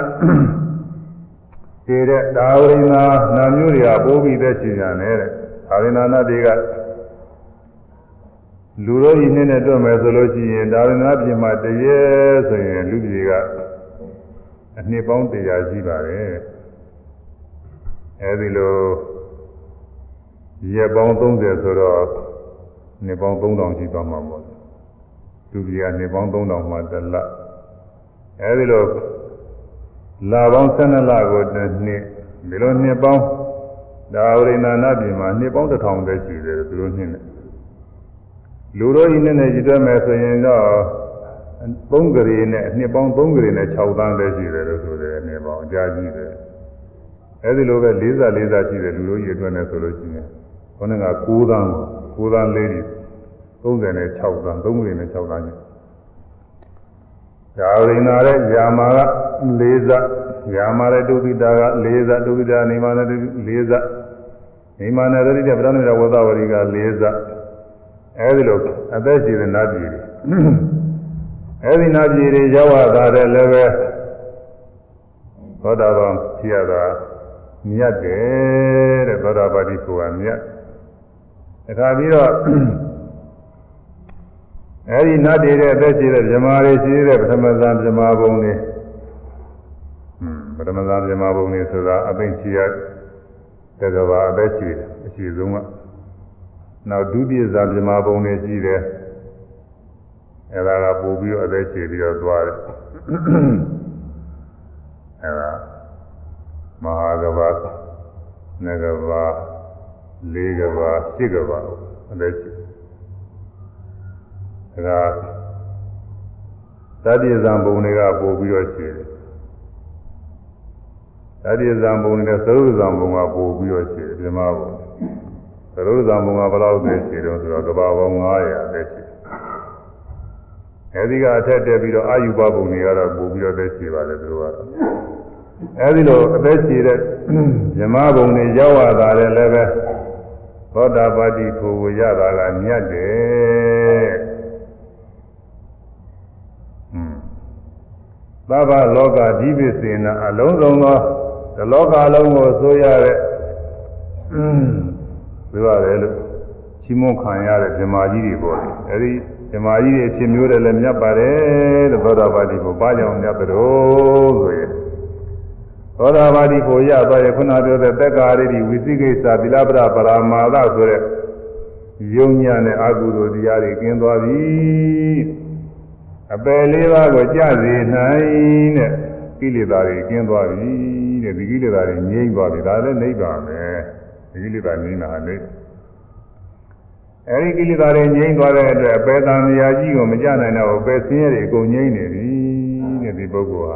S1: တဲ့ဒါဝရိနာနာမျိုးတွေကပိုးပြီးသက်ရှင်ကြတယ်တဲ့ဒါဝရိနာနာတွေကလူတို့ဤနဲ့တွေ့မယ်ဆိုလို့ရှိရင်ဒါဝိနာပြည်မှာတရေဆိုရင်လူကြီးကအနှစ်ပေါင်း100ရှိပါတယ်အဲဒီလိုရက်ပေါင်း30ဆိုတော့နှစ်ပေါင်း3000ရှိသွားမှာပေါ့လူကြီးကနှစ်ပေါင်း3000မှတစ်လအဲဒီလိုလပေါင်း12လကိုတစ်နှစ်ဒီလိုနှစ်ပေါင်းဒါဝိနာနာပြည်မှာနှစ်ပေါင်း1000ပဲရှိတယ်သူတို့နှစ်နဲ့လူတို့ဤနဲ့ရည်တွဲမယ်ဆိုရင်တော့3ကလေးနဲ့နှစ်ပေါင်း3ကလေးနဲ့6သန်းပဲရှိတယ်လို့ဆိုတယ်နေပေါင်းအကြာကြီးတယ်အဲဒီလိုပဲ40ရှိတယ်လူတို့ရည်တွဲနေဆိုလို့ရှိရင်ခေါင်းက9သန်းလေးကြီး36သန်း3ကလေးနဲ့6သန်းကြီးဒါဝိနာရဲ့ယာမာက4ဇယာမာရဲ့ဒုတိတာက4ဇဒုတိတာနေမာနဲ့4ဇနေမာနဲ့ဒုတိတာဗြဟ္မဏဝသဝရီက4ဇအဲဒီလိုအသက်ရှိတဲ့နတ်ပြည်တွေအဲဒီနတ်ပြည်တွေရောက်လာတဲ့လည်းပဲသောတာပန်ဖြစ်ရတာမြတ်တယ်တဲ့သောတာပတိဆိုတာမြတ်ဒါပြီးတော့အဲဒီနတ်တွေတဲ့အသက်ရှိတဲ့ဗြဟ္မာတွေရှိတဲ့ပထမဇန်ဗြဟ္မာဘုံတွေပထမဇန်ဗြဟ္မာဘုံတွေဆိုတာအသိရှိရတဲ့ကဘာအသက်ရှိတယ်အရှိဆုံးကနောက်ဒုတိယဇာပြမဘုံတွေရှိတယ်အဲ့ဒါကပို့ပြီးတော့အသက်ရှည်ပြီးတော့သွားတယ်အဲ့ဒါမဟာကဘာနဂဘာလေးကဘာရှစ်ကဘာအသက်ရှည်ဒါကသတ္တိဇံဘုံတွေကပို့ပြီးတော့ရှည်တယ်သတ္တိဇံဘုံနဲ့သရုပ်ဇံဘုံကပို့ပြီးတော့ရှည်တယ်ပြမဘုံသရုပ်ဇံဘုံကဘယ်လောက်ပဲရှည်တော့ဆိုတော့ကဘာပေါင်း900အသက်ရှည်အဲဒီကအထက်တက်ပြီးတော့အာယုဘဘုံတွေကတော့ပို့ပြီးတော့အသက်ရှည်ပါတယ်သူတို့ကတော့အဲဒီလိုအသက်ရှည်တဲ့မြမဘုံတွေရောက်လာတာလည်းပဲသောတာပတိဖို့ကိုရတာကမြတ်တယ်သဗ္ဗလောကဒီပစ္စေနအလုံးစုံသောဒီလောကလုံးကိုဆိုရတဲ့ပြောရတယ်လို့ချီးမွမ်းခံရတဲ့ဇမာကြီးတွေပေါ့လေအဲဒီဇမာကြီးတွေအဖြစ်မျိုးတယ်လည်းမြတ်ပါတယ်တဲ့သောတာပတိကိုပါကြောင်မြတ်တော်ဆိုရင်သောတာပတိကိုရသွားရင်ခုနပြောတဲ့သက်္ကာရိတိဝိသိကိစ္စသီလပရပရာမာသဆိုတဲ့ယုံညာနဲ့အကုသိုလ်တရားတွေကင်းသွားပြီအပယ်လေးပါးကိုကြစေနိုင်တဲ့ကိလေသာတွေကင်းသွားပြီတဲ့ဒီကိလေသာတွေငြိမ်းသွားပြီဒါလည်းနိဗ္ဗာန်ပဲဒီကိလေသာငြိမ်းတာလေအဲဒီကိလေသာတွေငြိမ်းသွားတဲ့အတွက်အပယ်တန်ရာကြီးကိုမကြနိုင်တော့အပယ်ဆင်းရဲတွေအကုန်ငြိမ်းနေပြီတဲ့ဒီပုဂ္ဂိုလ်ဟာ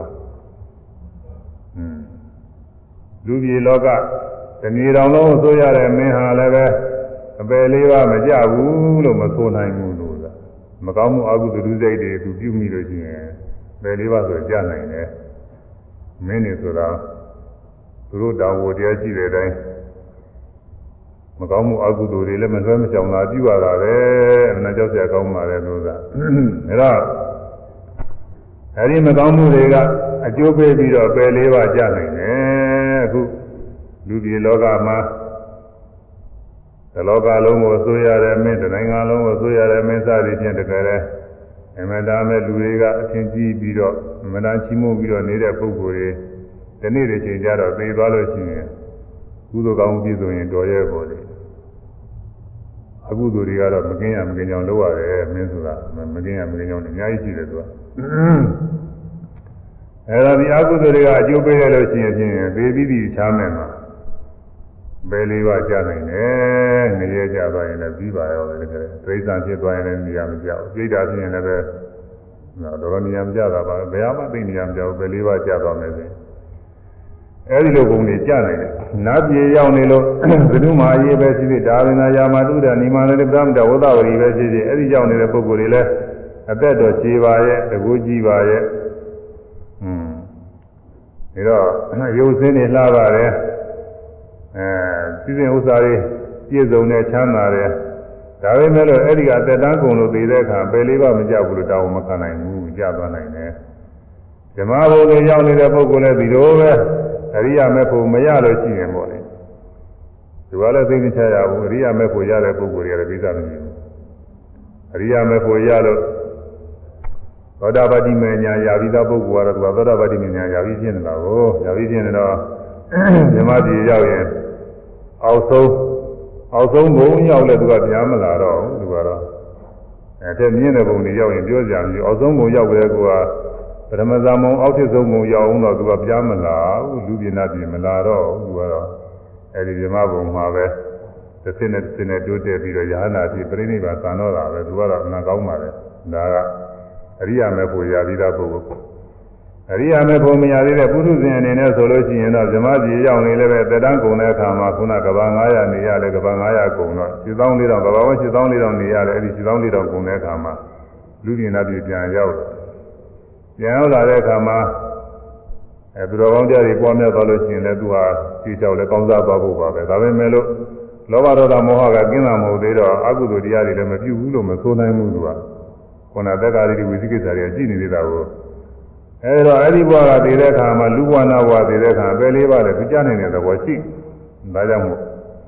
S1: လူပြည်လောကတဏှီတော်လုံးဆိုရတဲ့မင်းဟာလည်းပဲအပယ်လေးပါးမကြဘူးလို့မဆိုနိုင်ဘူးလို့မကောင်းမှုအကုသိုလ်ဒုစိတ်တွေသူပြုမိလို့ရှိရင်ပယ်လေးပါးဆိုကြနိုင်တယ်မင်းတွေဆိုတာသူတို့တောင်းဖို့တရားရှိတဲ့အတိုင်းမကောင်းမှုအကုသိုလ်တွေလည်းမလွဲမရှောင်တာပြုရတာပဲအမှန်ကြောက်စရာကောင်းပါတယ်လို့သာဒါတော့အဲဒီမကောင်းမှုတွေကအကျိုးပေးပြီးတော့ပယ်လေးပါးကြနိုင်တယ်အခုလူပြည်လောကမှာဒီလောကလုံးကိုဆိုရတဲ့မင်းတစ်နိုင်ငံလုံးကိုဆိုရတဲ့မင်းစသည်ဖြင့်တကယ်လဲအမှန်တမ်းပဲလူတွေကအထင်ကြီးပြီးတော့အမှန်တမ်းချီးမွမ်းပြီးတော့နေတဲ့ပုဂ္ဂိုလ်တွေဒီနေ့တစ်ချိန်ကျတော့သိသွားလို့ရှိရင်ကုသိုလ်ကောင်းမှုပြည့်စုံရင်တော်ရဲပေါ်လေအကုသိုလ်တွေကတော့မကင်းရမကင်းကြောင်လုပ်ရတယ်မင်းဆိုတာမကင်းရမကင်းကြောင်အများကြီးရှိတယ်သူကအဲဒါဒီအကုသိုလ်တွေကအကျိုးပေးရလို့ရှိရင်ဖြင့်သေပြီးပြီးချားမယ်မှာဘယ်လေးပါးကြနိုင်တယ်ငရဲကြသွားရင်လည်းပြီးပါရောလေတကယ်ဒိဋ္ဌာဖြစ်သွားရင်လည်းနေရာမကြောက်ပြိဋ္ဌာဖြစ်ရင်လည်းပဲတော်တော်နေရာမကြတာပါဘယ်မှသိနေရာမကြောက်ဘယ်လေးပါးကြသွားမယ်ဆိုအဲဒီလိုပုံတွေကြနိုင်တယ်နတ်ပြည်ရောက်နေလို့ဘုဒ္ဓမာရေးပဲဖြစ်ဖြစ်ဒါဝိနာယာမတုဒ္ဒနိမာနတိပဒမတဝဒဝရီပဲဖြစ်ဖြစ်အဲဒီရောက်နေတဲ့ပုဂ္ဂိုလ်တွေလည်းအသက်တော်ရှည်ပါရဲ့တကူကြီးပါရဲ့ဒါတော့ရုပ်စင်းတွေလှပါတယ်စီစဉ်ဥစ္စာတွေပြည့်စုံတဲ့ချမ်းသာတယ်ဒါပေမဲ့လို့အဲ့ဒီကတက်တန်းကုန်လို့သိတဲ့အခါပယ်လေးပါမကြဘူးလို့တောင်းမခံနိုင်ဘူးကြသွားနိုင်တယ်ဓမ္မဘုံတွေရောက်နေတဲ့ပုဂ္ဂိုလ်လည်းဒီလိုပဲအရိယာမေဖို့မရလို့ရှိရင်ပေါ့လေသူကလည်းသိနေချရဘူးအရိယာမေဖို့ရတဲ့ပုဂ္ဂိုလ်တွေကလည်းသိစားမနေဘူးအရိယာမေဖို့ရလို့သောတာပတိမေညာယာပြီးသားပုဂ္ဂိုလ်ကတော့သူကသောတာပတိမေညာယာပြီးဖြစ်နေတာကိုယာပြီးဖြစ်နေတော့ဓမ္မပြည်ရောက်ရင်အောက်ဆုံးဘုံရောက်လဲသူကပြန်မလာတော့ဘူးသူကတော့တဲ့မြင့်တဲ့ဘုံတွေရောက်ရင်ပြောကြတယ်အောက်ဆုံးဘုံရောက်ကြတဲ့ကောပရမဇာမုံအောက်ထစ်ဆုံးဘုံရောက်အောင်တော့သူကပြန်မလာဘူးလူပြည်နာပြည်မလာတော့ဘူးသူကတော့အဲဒီဓမ္မဘုံမှာပဲတစ်စင်းနဲ့တိုးတက်ပြီးတော့ယ ahanan ဖြစ်ပြိဋိဘံသံတော့တာပဲသူကတော့အနာကောင်းပါလေဒါကအရိယာမေဖို့ရပြီးသားပုဂ္ဂိုလ်အရိယာမေဖို့မရသေးတဲ့ပုထုဇဉ်အနေနဲ့ဆိုလို့ရှိရင်တော့ဇမကြီးရောက်နေလည်းပဲတက်တန်းကုန်တဲ့အခါမှာခုနကဘာ900နေရတယ်ကဘာ900ကုန်တော့7400ကဘာဝ7400နေရတယ်အဲဒီ7400ကုန်တဲ့အခါမှာလူပြည်နာပြည်ပြန်ရောက်လာတဲ့အခါမှာသူတော်ကောင်းကြတွေပွားများသွားလို့ရှိရင်လည်းသူဟာခြေလျှောက်လည်းကောင်းစားသွားဖို့ပါပဲဒါပေမဲ့လို့လောဘဒေါသမောဟကကင်းတာမဟုတ်သေးတော့အကုသိုလ်တရားတွေလည်းမပြုဘူးလို့မဆိုနိုင်ဘူးသူကခုနသက်္ကာရိတိဝိသိကိစ္စတွေရှိနေသေးတာကိုအဲဒါအဲ့ဒီဘဝကတည်တဲ့အခါမှာလူဘဝနာဘဝတည်တဲ့အခါပဲလေးပါလေသူကြားနေတဲ့သဘောရှိဒါကြောင့်မို့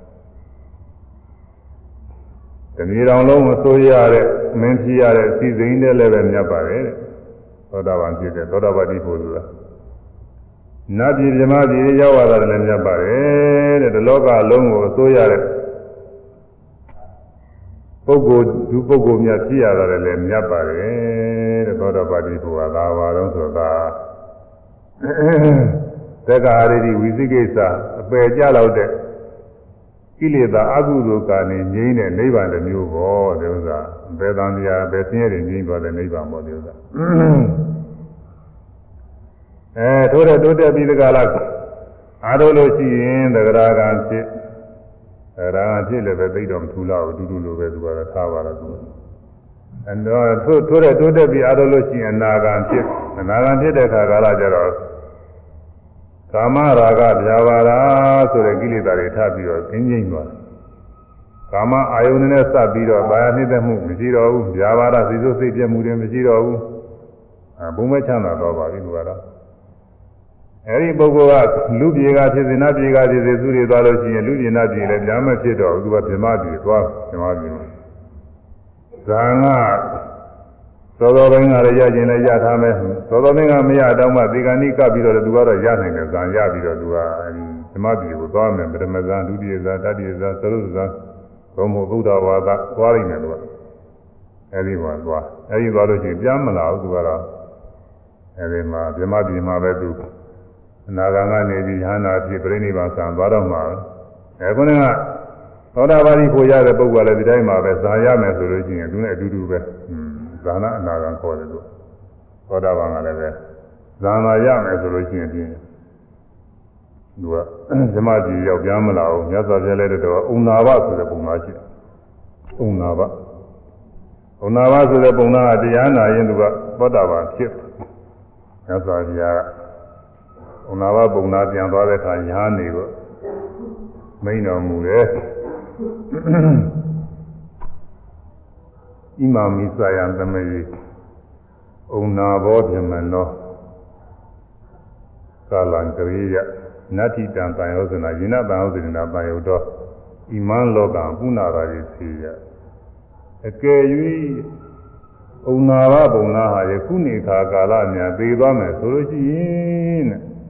S1: တဏှီတော်လုံးမဆိုးရတဲ့မင်းဖြစ်ရတဲ့စီစိန်တဲ့လည်းပဲမြတ်ပါတယ်တဲ့သောတာပန်ဖြစ်တဲ့သောတာပတိဖို့ဆိုတာနတ်ပြည်မြမပြည်ရောက်လာတာလည်းမြတ်ပါတယ်တဲ့ဒီလောကလုံးကိုအစိုးရတဲ့ပုဂ္ဂိုလ်ဒုပုဂ္ဂိုလ်များဖြစ်ရတာလည်းမြတ်ပါတယ်တဲ့သောတာပတိဘုရားသာဘာတော့ဆိုတာသက္ကာရိဝိသိကိစ္စအပယ်ကြလောက်တဲ့ကိလေသာအကုသိုလ်ကနေငြိမ်းတဲ့နိဗ္ဗာန်တစ်မျိုးပေါ့ဒီဥစ္စာဘယ်တန်တရားဘယ်ဆင်းရဲတွေငြိမ်းသွားတဲ့နိဗ္ဗာန်ပေါ့ဒီဥစ္စာထိုးတဲ့တိုးတက်ပြီးတကလားအားထုတ်လို့ရှိရင်သဂရာကံဖြစ်ရာဂံဖြစ်လည်းပဲသိတော့မထူလောက်ဘူးတူတူလိုပဲသူကတော့ထားပါတော့သူထိုးတဲ့တိုးတက်ပြီးအားထုတ်လို့ရှိရင်အနာဂံဖြစ်တဲ့အခါကာလကျတော့ကာမရာဂဗျာပါဒဆိုတဲ့ကိလေသာတွေထပ်ပြီးတော့ကျင်းကျင်းသွားတယ်ကာမအာယုန်နဲ့စပ်ပြီးတော့ဘာယာနှိမ့်သက်မှုမရှိတော့ဘူးဗျာပါဒစိတ်ဆိုးစိတ်ပြတ်မှုတွေမရှိတော့ဘူးဘုံမဲ့ချမ်းသာတော့ပါပြီသူကတော့အဲဒီပုဂ္ဂိုလ်ကလူပြေကဖြစ်စေနတ်ပြေကဖြစ်စေသူတွေသွားလို့ရှိရင်လူပြေနတ်ပြေလည်းများမဖြစ်တော့ဘူးသူကဗြဟ္မပြေသွားဗြဟ္မပြေဇာငါသောတော်ဘင်းကလည်းရခြင်းလည်းရထားမယ်သောတော်ဘင်းကမရတော့မှဒီကဏိကပ်ပြီးတော့သူကတော့ရနိုင်တယ်ဇာရပြီးတော့သူကအဲဒီဗြဟ္မပြေကိုသွားမယ်ပထမဇာဒုတိယဇာတတိယဇာသရုပ်ဇာဘုံမို့ဗုဒ္ဓဝါဒသွားနိုင်တယ်သူကအဲဒီမှာသွားအဲဒီသွားလို့ရှိရင်ပြန်မလာဘူးသူကတော့အဲဒီမှာဗြဟ္မပြေမှာပဲသူအနာဂံကနေပြီးဟန္တာဖြစ်ပြိဋိဘံဆံသွားတော့မှာခုနကသောတာပတိကိုရတဲ့ပုဂ္ဂိုလ်လည်းဒီတိုင်းမှာပဲဇာရမယ်ဆိုလို့ရှိရင်သူနဲ့အတူတူပဲဇာနာအနာဂံခေါ်တယ်သူသောတာပန်ကလည်းပဲဇာနာရမယ်ဆိုလို့ရှိရင်ပြင်သူကဇမတိရောက်ပြန်မလာဘူးမြတ်စွာဘုရားလည်းတော့ဥနာဘဆိုတဲ့ပုံသားရှိတယ်ဥနာဘဆိုတဲ့ပုံသားကတရားနာရင်သူကသောတာပန်ဖြစ်မြတ်စွာဘုရားဥနာဘပုံနာပြန်သွားတဲ့အခါညာနေတော့မိန်တော်မူတယ်ဣမာမိသယံသမေဥနာဘောပြမနောကာလံကရိယနတ္ထိတံတန်ယောဇနာယိနတံယောဇနာတန်ယောတော်ဣမံလောကံပုဏ္ဏရာရေစီယအကယ်၍ဥနာဘပုံနာဟာယခုနေခါကာလများသိသွားမယ်ဆိုလို့ရှိရင်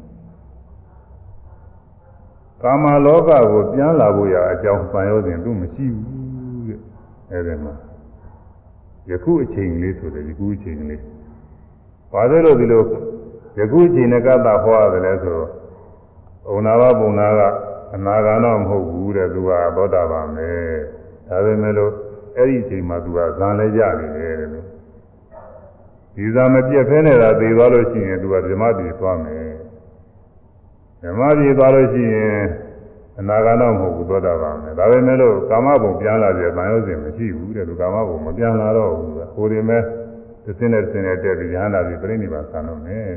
S1: ကာမလောကကိုပြန်လာဖို့ရအကြောင်းပန်ရောစဉ်သူမရှိဘူးတဲ့အဲဒီမှာယခုအချိန်လေးဆိုတယ်ယခုအချိန်လေးဘာလို့ဒီလိုယခုအချိန်နဲ့ကသာဟောရတယ်လဲဆိုဩနာဘပုံနာကအနာဂါတော့မဟုတ်ဘူးတဲ့သူကသောတာပန်ပဲဒါပေမဲ့လို့အဲ့ဒီအချိန်မှာသူကဇံလဲကြနေတယ်တဲ့ဒီဇာမပြတ်ဖဲနေတာသိသွားလို့ရှိရင်သူကဓမ္မတည်သွားမယ်ဓမ္မပြေသွားလို့ရှိရင်အနာဂါတော့မဟုတ်ဘူးသောတာပန်ပဲဒါပေမဲ့လို့ကာမဘုံပြန်လာတဲ့ဗန်ရုပ်စဉ်မရှိဘူးတဲ့သူကာမဘုံမပြန်လာတော့ဘူးကဟိုဒီမဲ့တစ်စင်းနဲ့တက်ပြီးရဟန္တာပြီးပြိဋိဘာဆံတော့မယ်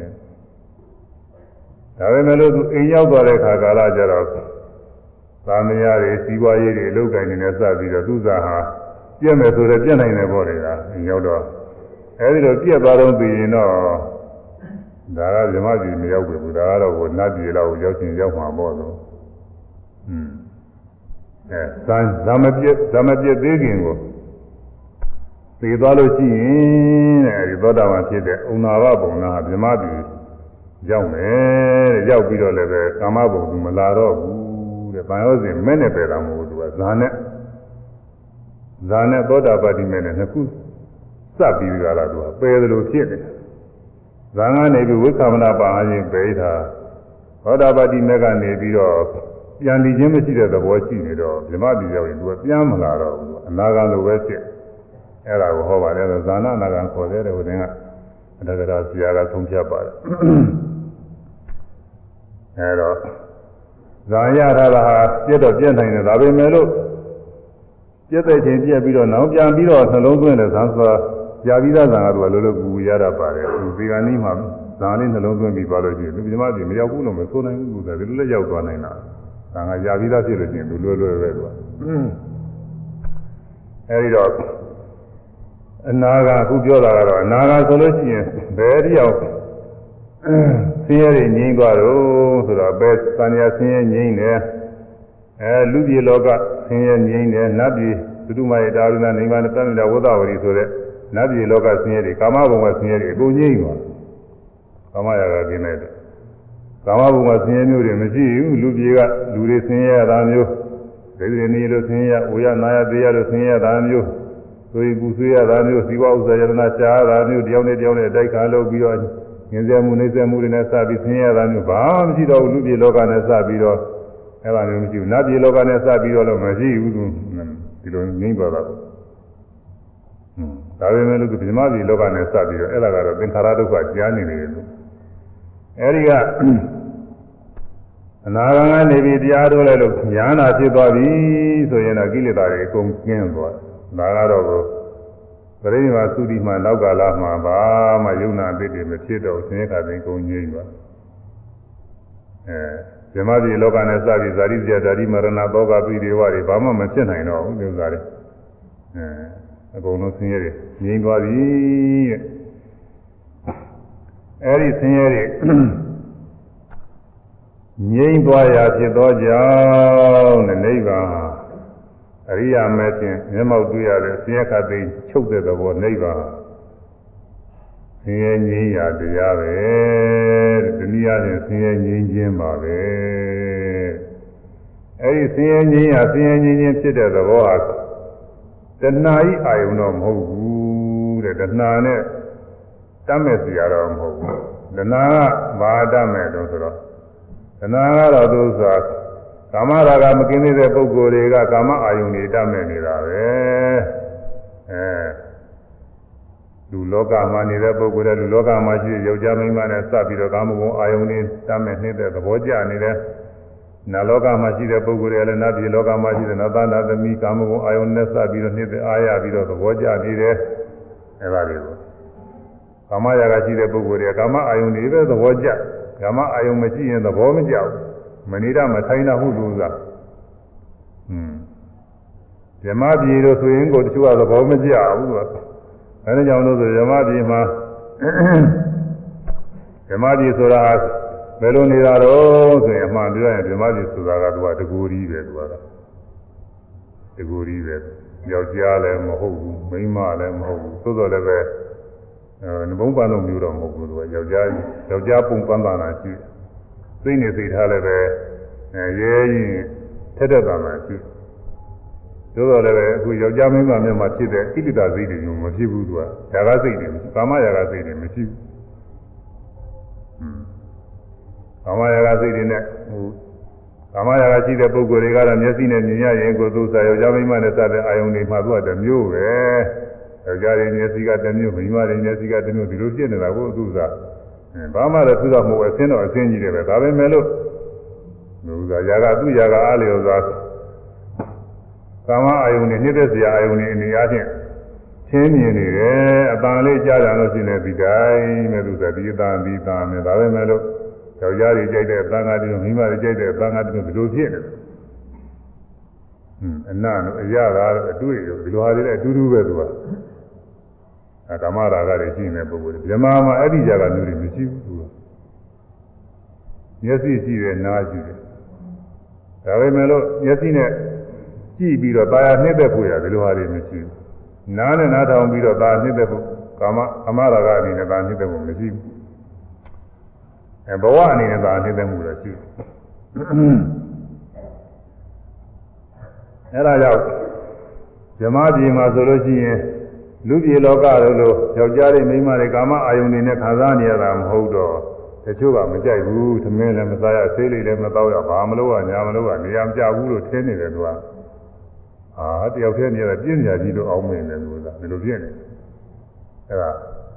S1: ဒါပေမဲ့လို့သူအိမ်ရောက်သွားတဲ့ခါကာလကျတော့သာမယာတွေစီးပွားရေးတွေအလုပ်ကိုင်နေနဲ့စပြီးတော့သူစားဟာပြည့်မယ်ဆိုတော့ပြည့်နိုင်တယ်ပေါ့လေကအိမ်ရောက်တော့အဲဒီတော့ပြည့်သွားတော့သိရင်တော့ဒါကဇမကြီးမရောက်ဘူးဒါကတော့ဟိုနတ်ပြည်လောက်ရောက်ချင်းရောက်မှာပေါ့လို့ဇာမပြည့်သေးခင်ကိုသိသွားလို့ရှိရင်အဲဒီသောတာပန်ဖြစ်တဲ့ဥနာဘဘုံနာဇမကြီးရောက်မယ်တဲ့ရောက်ပြီးတော့လည်းပဲကာမဘုံသူမလာတော့ဘူးတဲ့ဗာယောစဉ်မဲ့နဲ့ပဲတာမဟုတ်ဘူးသူကဇာနဲ့သောတာပတိမဲ့နဲ့နှစ်ခုစပ်ပြီးကြတာသူကပယ်တယ်လို့ဖြစ်တယ်ဇာကနေပြီးဝိက္ခမနာပါအရင်ပယ်ထားသောတာပတိမဲ့ကနေပြီးတော့ပြန်ပြီးချင်းမရှိတဲ့သဘောရှိနေတော့ဗြဟ္မတိရောက်ရင်သူကပြန်မလာတော့ဘူးအနာဂံလိုပဲဖြစ်အဲ့ဒါကိုဟောပါတယ်ဇာနာအနာဂံခေါ်တဲ့ဟိုတင်ကအတ္တကရာဆရာကသုံးဖြတ်ပါတယ်အဲ့တော့ဇာရထားတာဟာပြည့်တော့ပြည့်နိုင်တယ်ဒါပေမဲ့လို့ပြည့်တဲ့ချိန်ပြည့်ပြီးတော့နောက်ပြန်ပြီးတော့နှလုံးသွင်းတဲ့ဇာဆိုကြာပြီးသားဇာကသူကလောလောကူရတာပါတယ်သူဒီကနေ့မှဇာလေးနှလုံးသွင်းပြီးသွားလို့ရှိရင်သူပြမကြီးမရောက်ဘူးလို့မဆိုနိုင်ဘူးသူကဒီလိုလည်းရောက်သွားနိုင်တာဇာကကြာပြီးသားဖြစ်လို့ရှိရင်သူလွယ်လွယ်ပဲသူကအဲဒီတော့အနာဂါအခုပြောတာကတော့အနာဂါဆိုလို့ရှိရင်ဘယ်တယောက်ဆင်းရဲတွေငြိမ်းသွားတော့ဆိုတော့ဘယ်သံဃာဆင်းရဲငြိမ်းတယ်လူပြည်လောကဆင်းရဲငြိမ်းတယ်နတ်ပြည်သုတ္တမယေတာရုဏနိဗ္ဗာန်သံဃာဝဒဝရီဆိုတဲ့နတ်ပြည်လောကဆင်းရဲတွေကာမဘုံကဆင်းရဲတွေအကုန်ငြိမ်းသွားကာမရာဂကိနေတယ်ကာမဘုံကဆင်းရဲမျိုးတွေမရှိဘူးလူပြည်ကလူတွေဆင်းရဲရတာမျိုးဒိဋ္ဌိနေလို့ဆင်းရဲဝေယနာယတေယလို့ဆင်းရဲတာမျိုးဆိုရင်ပူဆွေးရတာမျိုးစီဝဥစ္စာယတနာရှားတာမျိုးတယောက်နဲ့တယောက်နဲ့တိုက်ခါလုပ်ပြီးတော့ငင်းဆဲမှုနှိမ့်ဆဲမှုတွေနဲ့စပြီးဆင်းရဲတာမျိုးဘာမှမရှိတော့ဘူးလူပြေလောကနဲ့စပြီးတော့အဲ့ဒါမျိုးမရှိဘူးနတ်ပြေလောကနဲ့စပြီးတော့လည်းမရှိဘူးဒီလိုငြိမ့်သွားတာပေါ့ဒါပေမဲ့လို့ဒီဓမ္မပြေလောကနဲ့စပြီးတော့အဲ့ဒါကတော့သင်္ခါရဒုက္ခကြားနေတယ်လို့အဲ့ဒီကအနာဂံကနေပြီးတရားထုတ်လိုက်လို့ဉာဏ်နာဖြစ်သွားပြီဆိုရင်တော့ကိလေသာတွေအကုန်ကျင်းသွားဒါကတော့ပရိနိဗ္ဗာန်သုတိမှနောက်ကာလမှာဘာမှယုံနာအဖြစ်တွေမဖြစ်တော့ဆင်းရဲခါသိကုန်ငြိမ့်သွားဓမ္မပြည်လောကနဲ့စပြီးဇာတိဇာတိမရဏသောကပိဒေဝတွေဘာမှမဖြစ်နိုင်တော့ဘူးဒီဥစ္စာတွေအကုန်လုံးဆင်းရဲတွေငြိမ့်သွားပြီတဲ့အဲဒီဆင်းရဲတွေငြိမ့်သွားရာဖြစ်သောကြောင့်နိဗ္ဗာန်အရိယာမဲဖြင့်မျက်မှောက်တွေ့ရတဲ့ဆင်းရဲခတ်သိမ်းချုပ်တဲ့သဘောနိဗ္ဗာန်ဆင်းရဲငြိမ်းရာတရားပဲဒီနည်းအားဖြင့်ဆင်းရဲငြိမ်းခြင်းပါပဲအဲဒီဆင်းရဲငြိမ်းရာဆင်းရဲငြိမ်းခြင်းဖြစ်တဲ့သဘောဟာတဏှာဤအာယုံတော့မဟုတ်ဘူးတဲ့တဏှာနဲ့တတ်မဲ့စီရတော့မဟုတ်ဘူးတဏှာကဘာတတ်မဲ့တော့ဆိုတော့တဏှာကတော့သူဆိုတာကာမရာဂမကင်းသေးတဲ့ပုဂ္ဂိုလ်တွေကကာမအာယုန်တွေတတ်မဲ့နေတာပဲလူလောကမှာနေတဲ့ပုဂ္ဂိုလ်တွေလူလောကမှာရှိတဲ့ယောက်ျားမိန်းမနဲ့စပ်ပြီးတော့ကာမဂုဏ်အာယုန်တွေတတ်မဲ့နေတဲ့သဘောကျနေတယ်နတ်လောကမှာရှိတဲ့ပုဂ္ဂိုလ်တွေလည်းနတ်ပြည်လောကမှာရှိတဲ့နတ်သားနတ်သမီးကာမဂုဏ်အာယုန်နဲ့စပ်ပြီးတော့နေတဲ့အာရပြီးတော့သဘောကျနေတယ်အဲဒါတွေကိုကာမရာဂရှိတဲ့ပုဂ္ဂိုလ်တွေကကာမအာယုန်တွေပဲသဘောကျကာမအာယုန်မရှိရင်သဘောမကျဘူးမနေတာမထိုင်တာဟုတ်လို့သာဓမ္မပြည်တို့ဆိုရင်ကိုတချို့ကသဘောမကျဘူးကအဲဒါကြောင့်လို့ဆိုဓမ္မပြည်မှာဓမ္မပြည်ဆိုတာဘယ်လိုနေတာတော့ဆိုရင်အမှန်ပြောရင်ဓမ္မပြည်ဆိုတာကသူကတကူကြီးပဲသူကတကူကြီးပဲယောက်ျားလည်းမဟုတ်ဘူးမိန်းမလည်းမဟုတ်ဘူးသို့တော်လည်းပဲနှဘုံးပန်းလုံးမျိုးတော့မဟုတ်ဘူးသူကယောက်ျားပုံပန်းတာရှိစိတ်နေစိတ်ထားလည်းပဲရဲရင်ထက်တဲ့တာမှရှိသို့တော်လည်းပဲအခုယောက်ျားမိန်းမမျိုးမှာဖြစ်တဲ့ဣတိတာစိတ်တွေမျိုးမဖြစ်ဘူးသူကຢာကစိတ်တွေကာမຢာကစိတ်တွေမရှိဘူးကာမရာဂစိတ်တွေနဲ့ကာမရာဂရှိတဲ့ပုဂ္ဂိုလ်တွေကတော့မျက်စိနဲ့မြင်ရရင်ကိုယ်သူစားယောက်ျားမိန်းမနဲ့စတဲ့အာယုန်တွေမှာသူကတစ်မျိုးပဲယောက်ျားတွေမျက်စိကတစ်မျိုးမိန်းမတွေမျက်စိကတစ်မျိုးဒီလိုဖြစ်နေတာကိုသူစားဘာမှလည်းသူကမဟုတ်အစင်းတော့အစင်းကြီးတယ်ပဲဒါပဲမဲ့လို့သူစားရာဂသူရာဂအားလျော်စွာကာမအာယုန်တွေနှိမ့်သက်စရာအာယုန်တွေအနေအားဖြင့်ချင်းမြင်နေတယ်အပန်လေးကြားကြလို့ရှိနေဒီတိုင်းမဲ့သူစားဒီအတန်ဒီတာနဲ့ဒါပဲမဲ့လို့ယောက်ျားတွေကြိုက်တဲ့သံဃာတွေမိန်းမတွေကြိုက်တဲ့သံဃာတွေဒီလိုဖြစ်နေတယ်အနတို့အရာကတော့အတွေ့ဒီလိုဟာတွေလည်းအတူတူပဲသူကကာမရာဂတွေရှိနေတဲ့ပုဂ္ဂိုလ်တွေဗြဟ္မာမှာအဲ့ဒီကြတာမျိုးတွေမရှိဘူးသူကမျက်စိရှိတယ်နားရှိတယ်ဒါပေမဲ့လို့မျက်စိနဲ့ကြည့်ပြီးတော့ตาရနှိမ့်သက်ဖို့ရဒီလိုဟာတွေမရှိဘူးနားနဲ့နားထောင်ပြီးတော့ตาနှိမ့်သက်ဖို့ကာမရာဂအနေနဲ့ตาနှိမ့်သက်ဖို့မရှိဘူးဘဝအနေနဲ့သာနှိမ့်သက်မှုလည်းရှိအဲဒါကြောင့်ဇမပြည်မှာဆိုလို့ရှိရင်လူပြည်လောကတို့လိုယောက်ျားတွေမိန်းမတွေကာမအာယုန်တွေနဲ့ခံစားနေရတာမဟုတ်တော့တချို့ကမကြိုက်ဘူးသမင်းလည်းမစားရဆေးလေးလည်းမတော့ရဘာမလို့ကညာမလို့ကနေရာမကြဘူးလို့ထင်နေတယ်သူကတယောက်တည်းနေရပြင်းပြကြီးလို့အောင်းမင်းတယ်သူကဒီလိုဖြစ်နေအဲဒါ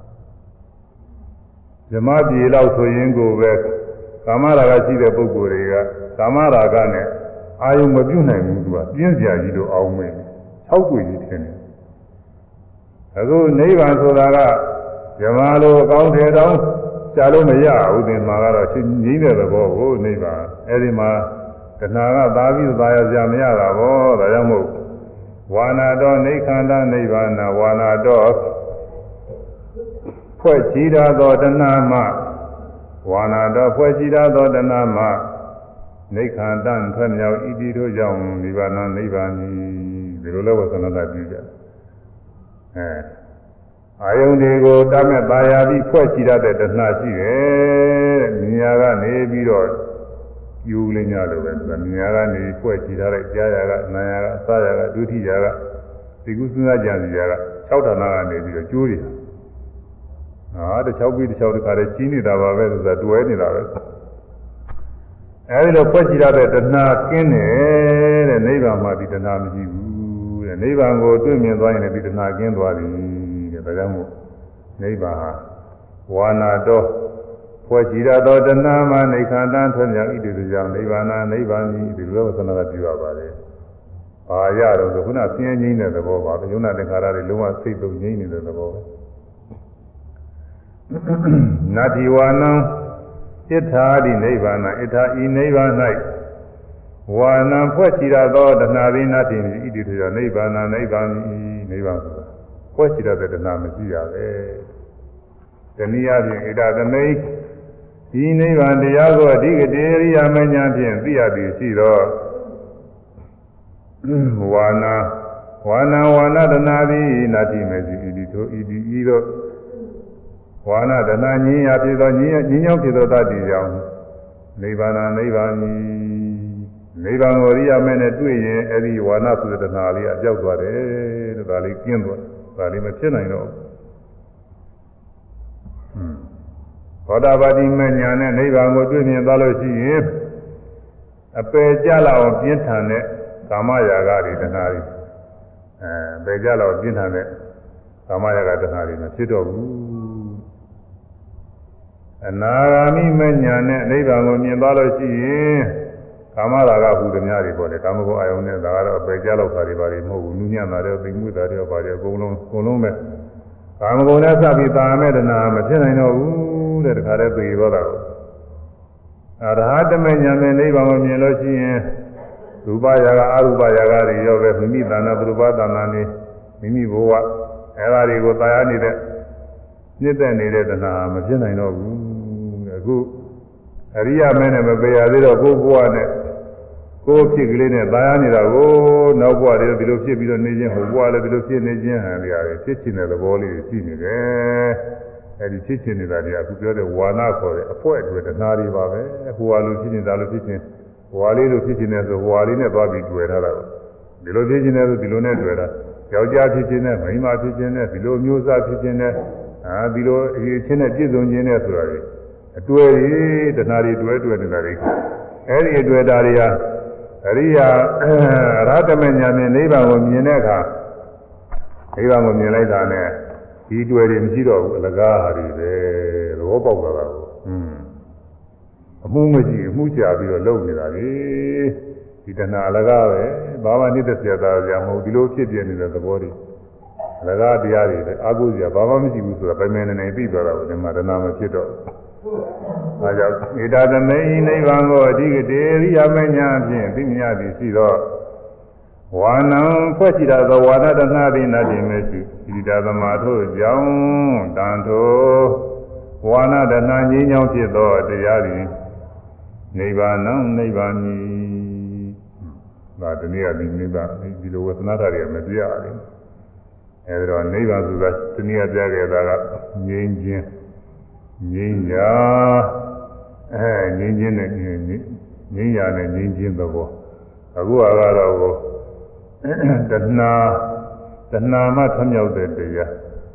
S1: ဇမပြေလောက်ဆိုရင်ကိုပဲကာမရာဂရှိတဲ့ပုဂ္ဂိုလ်တွေကကာမရာဂနဲ့အာယုံမပြုတ်နိုင်ဘူးသူကပြင်းစရာကြီးလို့အောင်းမင်း၆ခုကြီးထင်တယ်အခုနိဗ္ဗာန်ဆိုတာကဇမလိုအကောင်းထဲတောင်းရှားလို့မရဘူးသင်မှာကတော့ချင်းငြိမ့်တဲ့သဘောကိုနိဗ္ဗာန်အဲဒီမှာတဏှာကသာပြီးသာရစရာမရတာဘောဒါကြောင့်မို့ဝါနာတော်နိခန္ဓနိဗ္ဗာန်ဝါနာတော်ဖွဲ့ချီတာသောတဏှာမှဝါနာတော်ဖွဲ့ချီတာသောတဏှာမှနိခန္တံထွက်မြောက်ဤတိတို့ကြောင့်နိဗ္ဗာန်နိဗ္ဗာန်ဒီလိုလဲဝသနတာပြုကြအာယုန်တွေကိုတတ်မဲ့ပါရပြီးဖွဲ့ချီတတ်တဲ့တဏှာရှိတယ်မြညာကနေပြီးတော့ယူလင်းကြလို့ပဲမြညာကနေဖွဲ့ချီထားတဲ့ကြားရကနာရကအစာရကဒုတိယကဒီကုသနာကြံစီက6ဌာနကနေပြီးတော့ကျိုးနေတာတ6ပြီးတစ်6တခါတည်းကြီးနေတာပါပဲဆိုတာတွဲနေတာပဲအဲဒီလိုဖွက်ကြည့်ရတဲ့တဏှာကင်းတယ်တဲ့နိဗ္ဗာန်မှာဒီတဏှာမရှိဘူးတဲ့နိဗ္ဗာန်ကိုတွေ့မြင်သွားရင်လည်းဒီတဏှာကင်းသွားပြီတဲ့ဒါကြောင့်မို့နိဗ္ဗာန်ဟာဝါနာတော်ဖွက်ကြည့်ရသောတဏှာမှာနိခန္တံထွက်မြောက်ဣတိတုကြောင့်နိဗ္ဗာန်နိဗ္ဗာန်ကြီးဒီလိုသနာကပြုရပါတယ်ဘာရတော့ဆိုခုနဆင်းရဲငြိမ်းတဲ့သဘောပါပဲယုံနာသင်္ခါရတွေလုံးဝစိတ်သုံးငြိမ်းနေတဲ့သဘောပဲနတ္တိဝါနံဣထာတိနိဗ္ဗာန်ဣထာဤနိဗ္ဗာန်၌ဝါနံဖွဲ့ချီရသောတဏှာသည်နတ္တိဣတိထေရနိဗ္ဗာန်နိဗ္ဗာန်နိဗ္ဗာန်ဆိုတာဖွဲ့ချီရတဲ့တဏှာမရှိရပဲတနည်းအားဖြင့်ဣဒသမိတ်ဒီနိဗ္ဗာန်တရားကိုအဓိကတေရိယာမညာဖြင့်သိရသည်ရှိသောဝါနာတဏှာသည်နတ္တိမရှိဣတိထိုဣတိဤသောဝါနာတဏှာညင်းရဖြစ်သောညင်းရောက်ဖြစ်သောတတ္တိကြောင့်နိဗ္ဗာန်နိဗ္ဗာန်နိဗ္ဗာန်ကိုရိယာမဲနဲ့တွေ့ရင်အဲ့ဒီဝါနာဆိုတဲ့တဏှာလေးအပြောက်သွားတယ်လို့ဒါလေးကျင်းသွားဒါလေးမဖြစ်နိုင်တော့ဘောဓဘာတိမညာနဲ့နိဗ္ဗာန်ကိုတွေ့မြင်သွားလို့ရှိရင်အပယ်ကြလောက်အောင်ပြင်းထန်တဲ့ကာမရာဂတွေတဏှာတွေပယ်ကြလောက်ပြင်းထန်တဲ့ကာမရာဂတဏှာတွေမဖြစ်တော့ဘူးအနာဂါမိမညာနဲ့နိဗ္ဗာန်ကိုမြင်သွားလို့ရှိရင်ကာမရာဂဟူသည်များတွေပေါ့လေကာမဂုဏ်အာယုန်နဲ့ဒါကတော့ပယ်ကြလောက်တာတွေပါလိမဟုတ်ဘူးနုညံ့တာတွေသိမှုတာတွေပါလေအကုန်လုံးပဲကာမဂုဏ်နဲ့စပ်ပြီးတာမဲ့တဏှာမဖြစ်နိုင်တော့ဘူးတဲ့တခါတည်းသိရောတာကိုအရဟတမညာနဲ့နိဗ္ဗာန်ကိုမြင်လို့ရှိရင်ရူပရာဂအရူပရာဂတွေရောပဲမိမိတဏ္ဍရူပတဏ္ဍနေမိမိဘဝအဲဒါတွေကိုတာယာနေတဲ့ညစ်တဲ့နေတဲ့တဏှာမဖြစ်နိုင်တော့ဘူးအခုအရိယာမဲနဲ့မပေရသေးတော့ကိုယ်ဘဝနဲ့ကိုယ်ဖြစ်ကလေးနဲ့တာယာနေတာကိုနောက်ဘဝတွေဒီလိုဖြစ်ပြီးတော့နေခြင်းဟိုဘဝလည်းဒီလိုဖြစ်နေခြင်းဟန်တွေရတယ်ဖြစ်ချင်တဲ့သဘောလေးရှိနေတယ်အဲဒီဖြစ်ချင်နေတာတွေကအခုပြောတဲ့ဝါနာခေါ်တဲ့အဖွဲအတွေ့တဏှာတွေပါပဲဟိုဟာလိုဖြစ်နေတာလိုဖြစ်ခြင်းဟွာလေးလိုဖြစ်ခြင်းနဲ့ဆိုဟွာလေးနဲ့သွားပြီးတွေ့ထားတာဒီလိုဖြစ်ခြင်းနဲ့ဆိုဒီလိုနဲ့တွေ့တာယောက်ျားဖြစ်ခြင်းနဲ့မိန်းမဖြစ်ခြင်းနဲ့ဒီလိုမျိုးစားဖြစ်ခြင်းနဲ့ဒီလိုအရေးချင်းနဲ့ပြည့်စုံခြင်းနဲ့ဆိုတာတွေအတွေ့တဏှာတွေတွေ့နေတာတွေအဲဒီအတွေ့တာတွေဟာအရိယာရဟတမညာနဲ့နိဗ္ဗာန်ကိုမြင်တဲ့အခါနိဗ္ဗာန်ကိုမြင်လိုက်တာနဲ့ဒီတွေ့တွေမရှိတော့ဘူးအလကားဟာတွေပဲသဘောပေါက်သွားတာကိုအမှုမရှိအမှုချပြီးတော့လုပ်နေတာလေဒီတဏှာအလကားပဲဘာမှနှိမ့်သက်စရာသားကြမဟုတ်ဒီလိုဖြစ်ပြနေတဲ့သဘောတွေအလကားတရားတွေလည်းအာဟုစရာဘာမှမရှိဘူးဆိုတာပိုင်ပိုင်နေနေပြီးသွားတာကိုဒီမှာတဏှာမဖြစ်တော့အဲကြောင့်ဣဒသမေနိဗ္ဗာန်ကိုအဓိကတေရိယာမညာဖြင့်သိမြင်သည်ရှိသောဝါနံဖွဲ့ကြည့်တာသောဝါဒတဏှာသည်နတ္တိမရှိဣဒသမာထို့ကြောင့်တန်ထိုဝါနတဏှာငြိမ်းချမ်းဖြစ်သောတရားသည်နိဗ္ဗာန်နိဗ္ဗာန်ဤဒါတနည်းအားဖြင့်နိဗ္ဗာန်ဒီလိုဝေသနာတွေမပြရဘူးအဲဒီတော့နိဗ္ဗာန်ဆိုတာတနည်းအားပြခဲ့တာကငြိမ်းခြင်းငြိမ်းရာငြိမ်းခြင်းနဲ့ငြိမ်းရာနဲ့ငြိမ်းခြင်းသဘောအခုကတော့တဏှာမှထွံ့မြောက်တဲ့တရား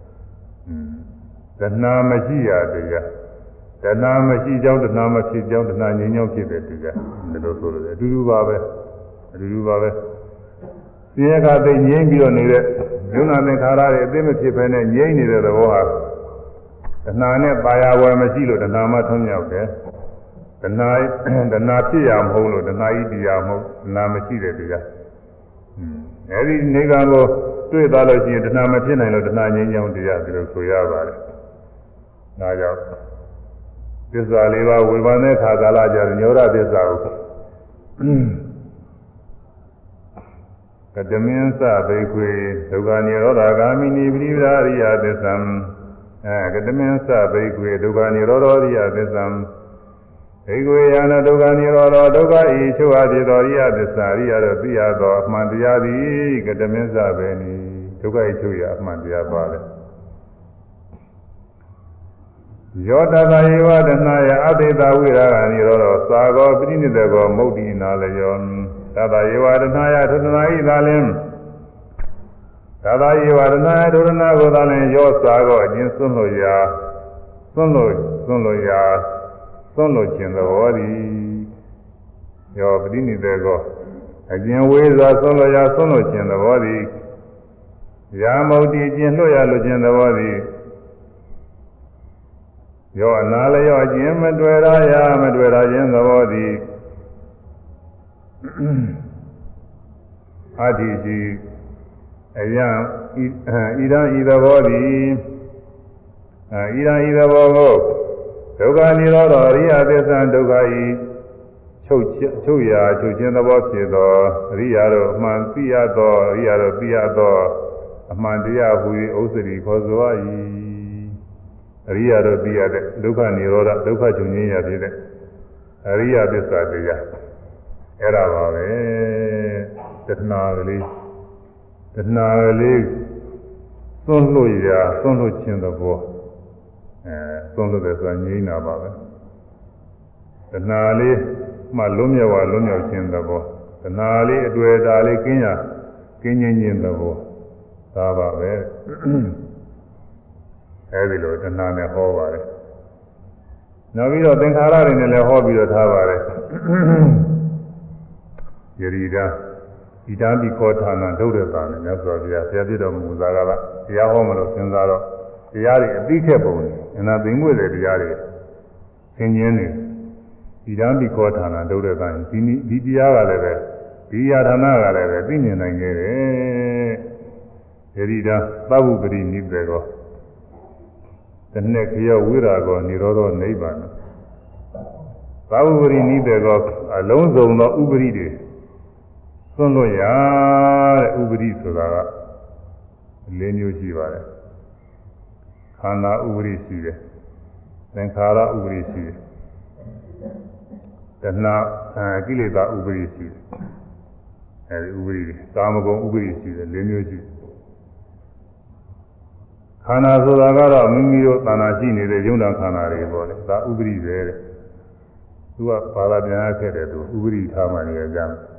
S1: တဏှာမရှိရတရားတဏှာမရှိကြောင်းတဏှာမဖြစ်ကြောင်းတဏှာငြိမ်းချမ်းဖြစ်တဲ့တရားဒီလိုဆိုလို့အတူတူပါပဲဆင်းရဲကသိငြိမ်းပြီးတော့နေတဲ့ယုံနာသင်္ခါရတွေအသိမဖြစ်ဘဲနဲ့ငြိမ်းနေတဲ့သဘောဟာတဏှာနဲ့ပါရဝယ်မရှိလို့တဏှာမှထွံ့မြောက်တယ်တဏှာဖြစ်ရမဟုတ်လို့တဏှာဤတရားမဟုတ်တဏှာမရှိတဲ့တရားအဲဒီနိဗ္ဗာန်ကိုတွေ့သွားလို့ရှိရင်တဏှာမဖြစ်နိုင်လို့တဏှာငြိမ်းချမ်းတရားဒီလိုဆိုရပါတယ်ဒါကြောင့်သစ္စာလေးပါးဝေဘာနဲ့ခါကာလကြတဲ့ညောရသစ္စာကိုကတမင်းစဘိခွေဒုက္ခនិရောဓဂာမိနိပရိပရိယသစ္ဆံကတမင်းစဘိခွေဒုက္ခនិရောဓရိယသစ္ဆံဘိခွေယနာဒုက္ခនិရောဓဒုက္ခဤချုပ်အပ်ဖြစ်သောရိယသစ္စာရိယတို့သိရသောအမှန်တရားသည်ကတမင်းစပဲနိဒုက္ခဤချုပ်ရအမှန်တရားပါလေယောတတယေဝတနာယအတေတဝိရာဂနိရောဓသာဂောပရိနိဒေကောမုဒ္ဒိနာလယောတတယေဝတနာယသတနာဤသာလင်သာသာယေဝရဏဒုရဏကိုသာလင်ရောစာကိုအချင်းစွန့်လို့ရာစွန့်လို့ခြင်းသဘောသည်ယောပတိနိတေကောအကျဉ်ဝေးစွာစွန့်လို့ရာစွန့်လို့ခြင်းသဘောသည်ယာမုတ်တိခြင်းလွှတ်ရလို့ခြင်းသဘောသည်ယောအနာလျောခြင်းမတွေ့ရရာမတွေ့ရခြင်းသဘောသည်အာတိရှိအယံဣဒံဤသဘောသည်ဣဒံဤသဘောကိုဒုက္ခនិရောဓအရိယသစ္စာဒုက္ခဤချုပ်ခြင်းသဘောဖြစ်သောအရိယာတို့အမှန်သိရသောအရိယာတို့သိရသောအမှန်တရားဟူ၏ဥစ္စရိခေါ်ဆို၏အရိယာတို့သိရတဲ့ဒုက္ခនិရောဓဒုက္ခချုပ်ခြင်းရဖြစ်တဲ့အရိယသစ္စာတရားအဲ့ဒါပါပဲတဏှာကလေးစွန့်လို့ရာစွန့်လို့ခြင်းသဘောစွန့်လို့တဲ့ဆိုတာငြိမ်းတာပါပဲတဏှာလေးမှလွတ်မြောက်ခြင်းသဘောတဏှာလေးအတွေ့အတာလေးကင်းငြိမ်းခြင်းသဘောဒါပါပဲအဲဒီလိုတဏှာနဲ့ဟောပါတယ်နောက်ပြီးတော့သင်္ခါရတွေနဲ့လည်းဟောပြီးတော့ထားပါတယ်ယရိဒာဣဒံပိခောဌာနဒုဒ္ဒတာနဲ့မြတ်စွာဘုရားဆရာပြတော်မူသာကတရားဟောမလို့စဉ်းစားတော့တရားတွေအသိခက်ပုံနဲ့အနာသိမ့်ွေတဲ့တရားတွေသင်ခြင်းနေဣဒံပိခောဌာနဒုဒ္ဒတာဒီတရားကလည်းပဲဒီယာဌာနကလည်းပဲသိမြင်နိုင်ခဲ့တယ်ယရိဒာသဗ္ဗုပရိနိဗ္ဗေကောတနေ့ခရဝိရာကောនិရောဓနိဗ္ဗာန်သဗ္ဗုပရိနိဗ္ဗေကောအလုံးစုံသောဥပရိတွေစွန့်လို့ရတဲ့ဥပရိဆိုတာက၄မျိုးရှိပါတယ်ခန္ဓာဥပရိရှိတယ်သင်္ခါရဥပရိရှိတယ်တဏှာကိလေသာဥပရိရှိတယ်အဲဒီဥပရိကာမဂုဏ်ဥပရိရှိတယ်၄မျိုးရှိတယ်ခန္ဓာဆိုတာကတော့မိမိတို့တဏှာရှိနေတဲ့ယုံနာခန္ဓာတွေပေါ့လေဒါဥပရိပဲတဲ့သူကဘာသာပြန်ရခဲ့တယ်သူဥပရိထားမှနေရကြတယ်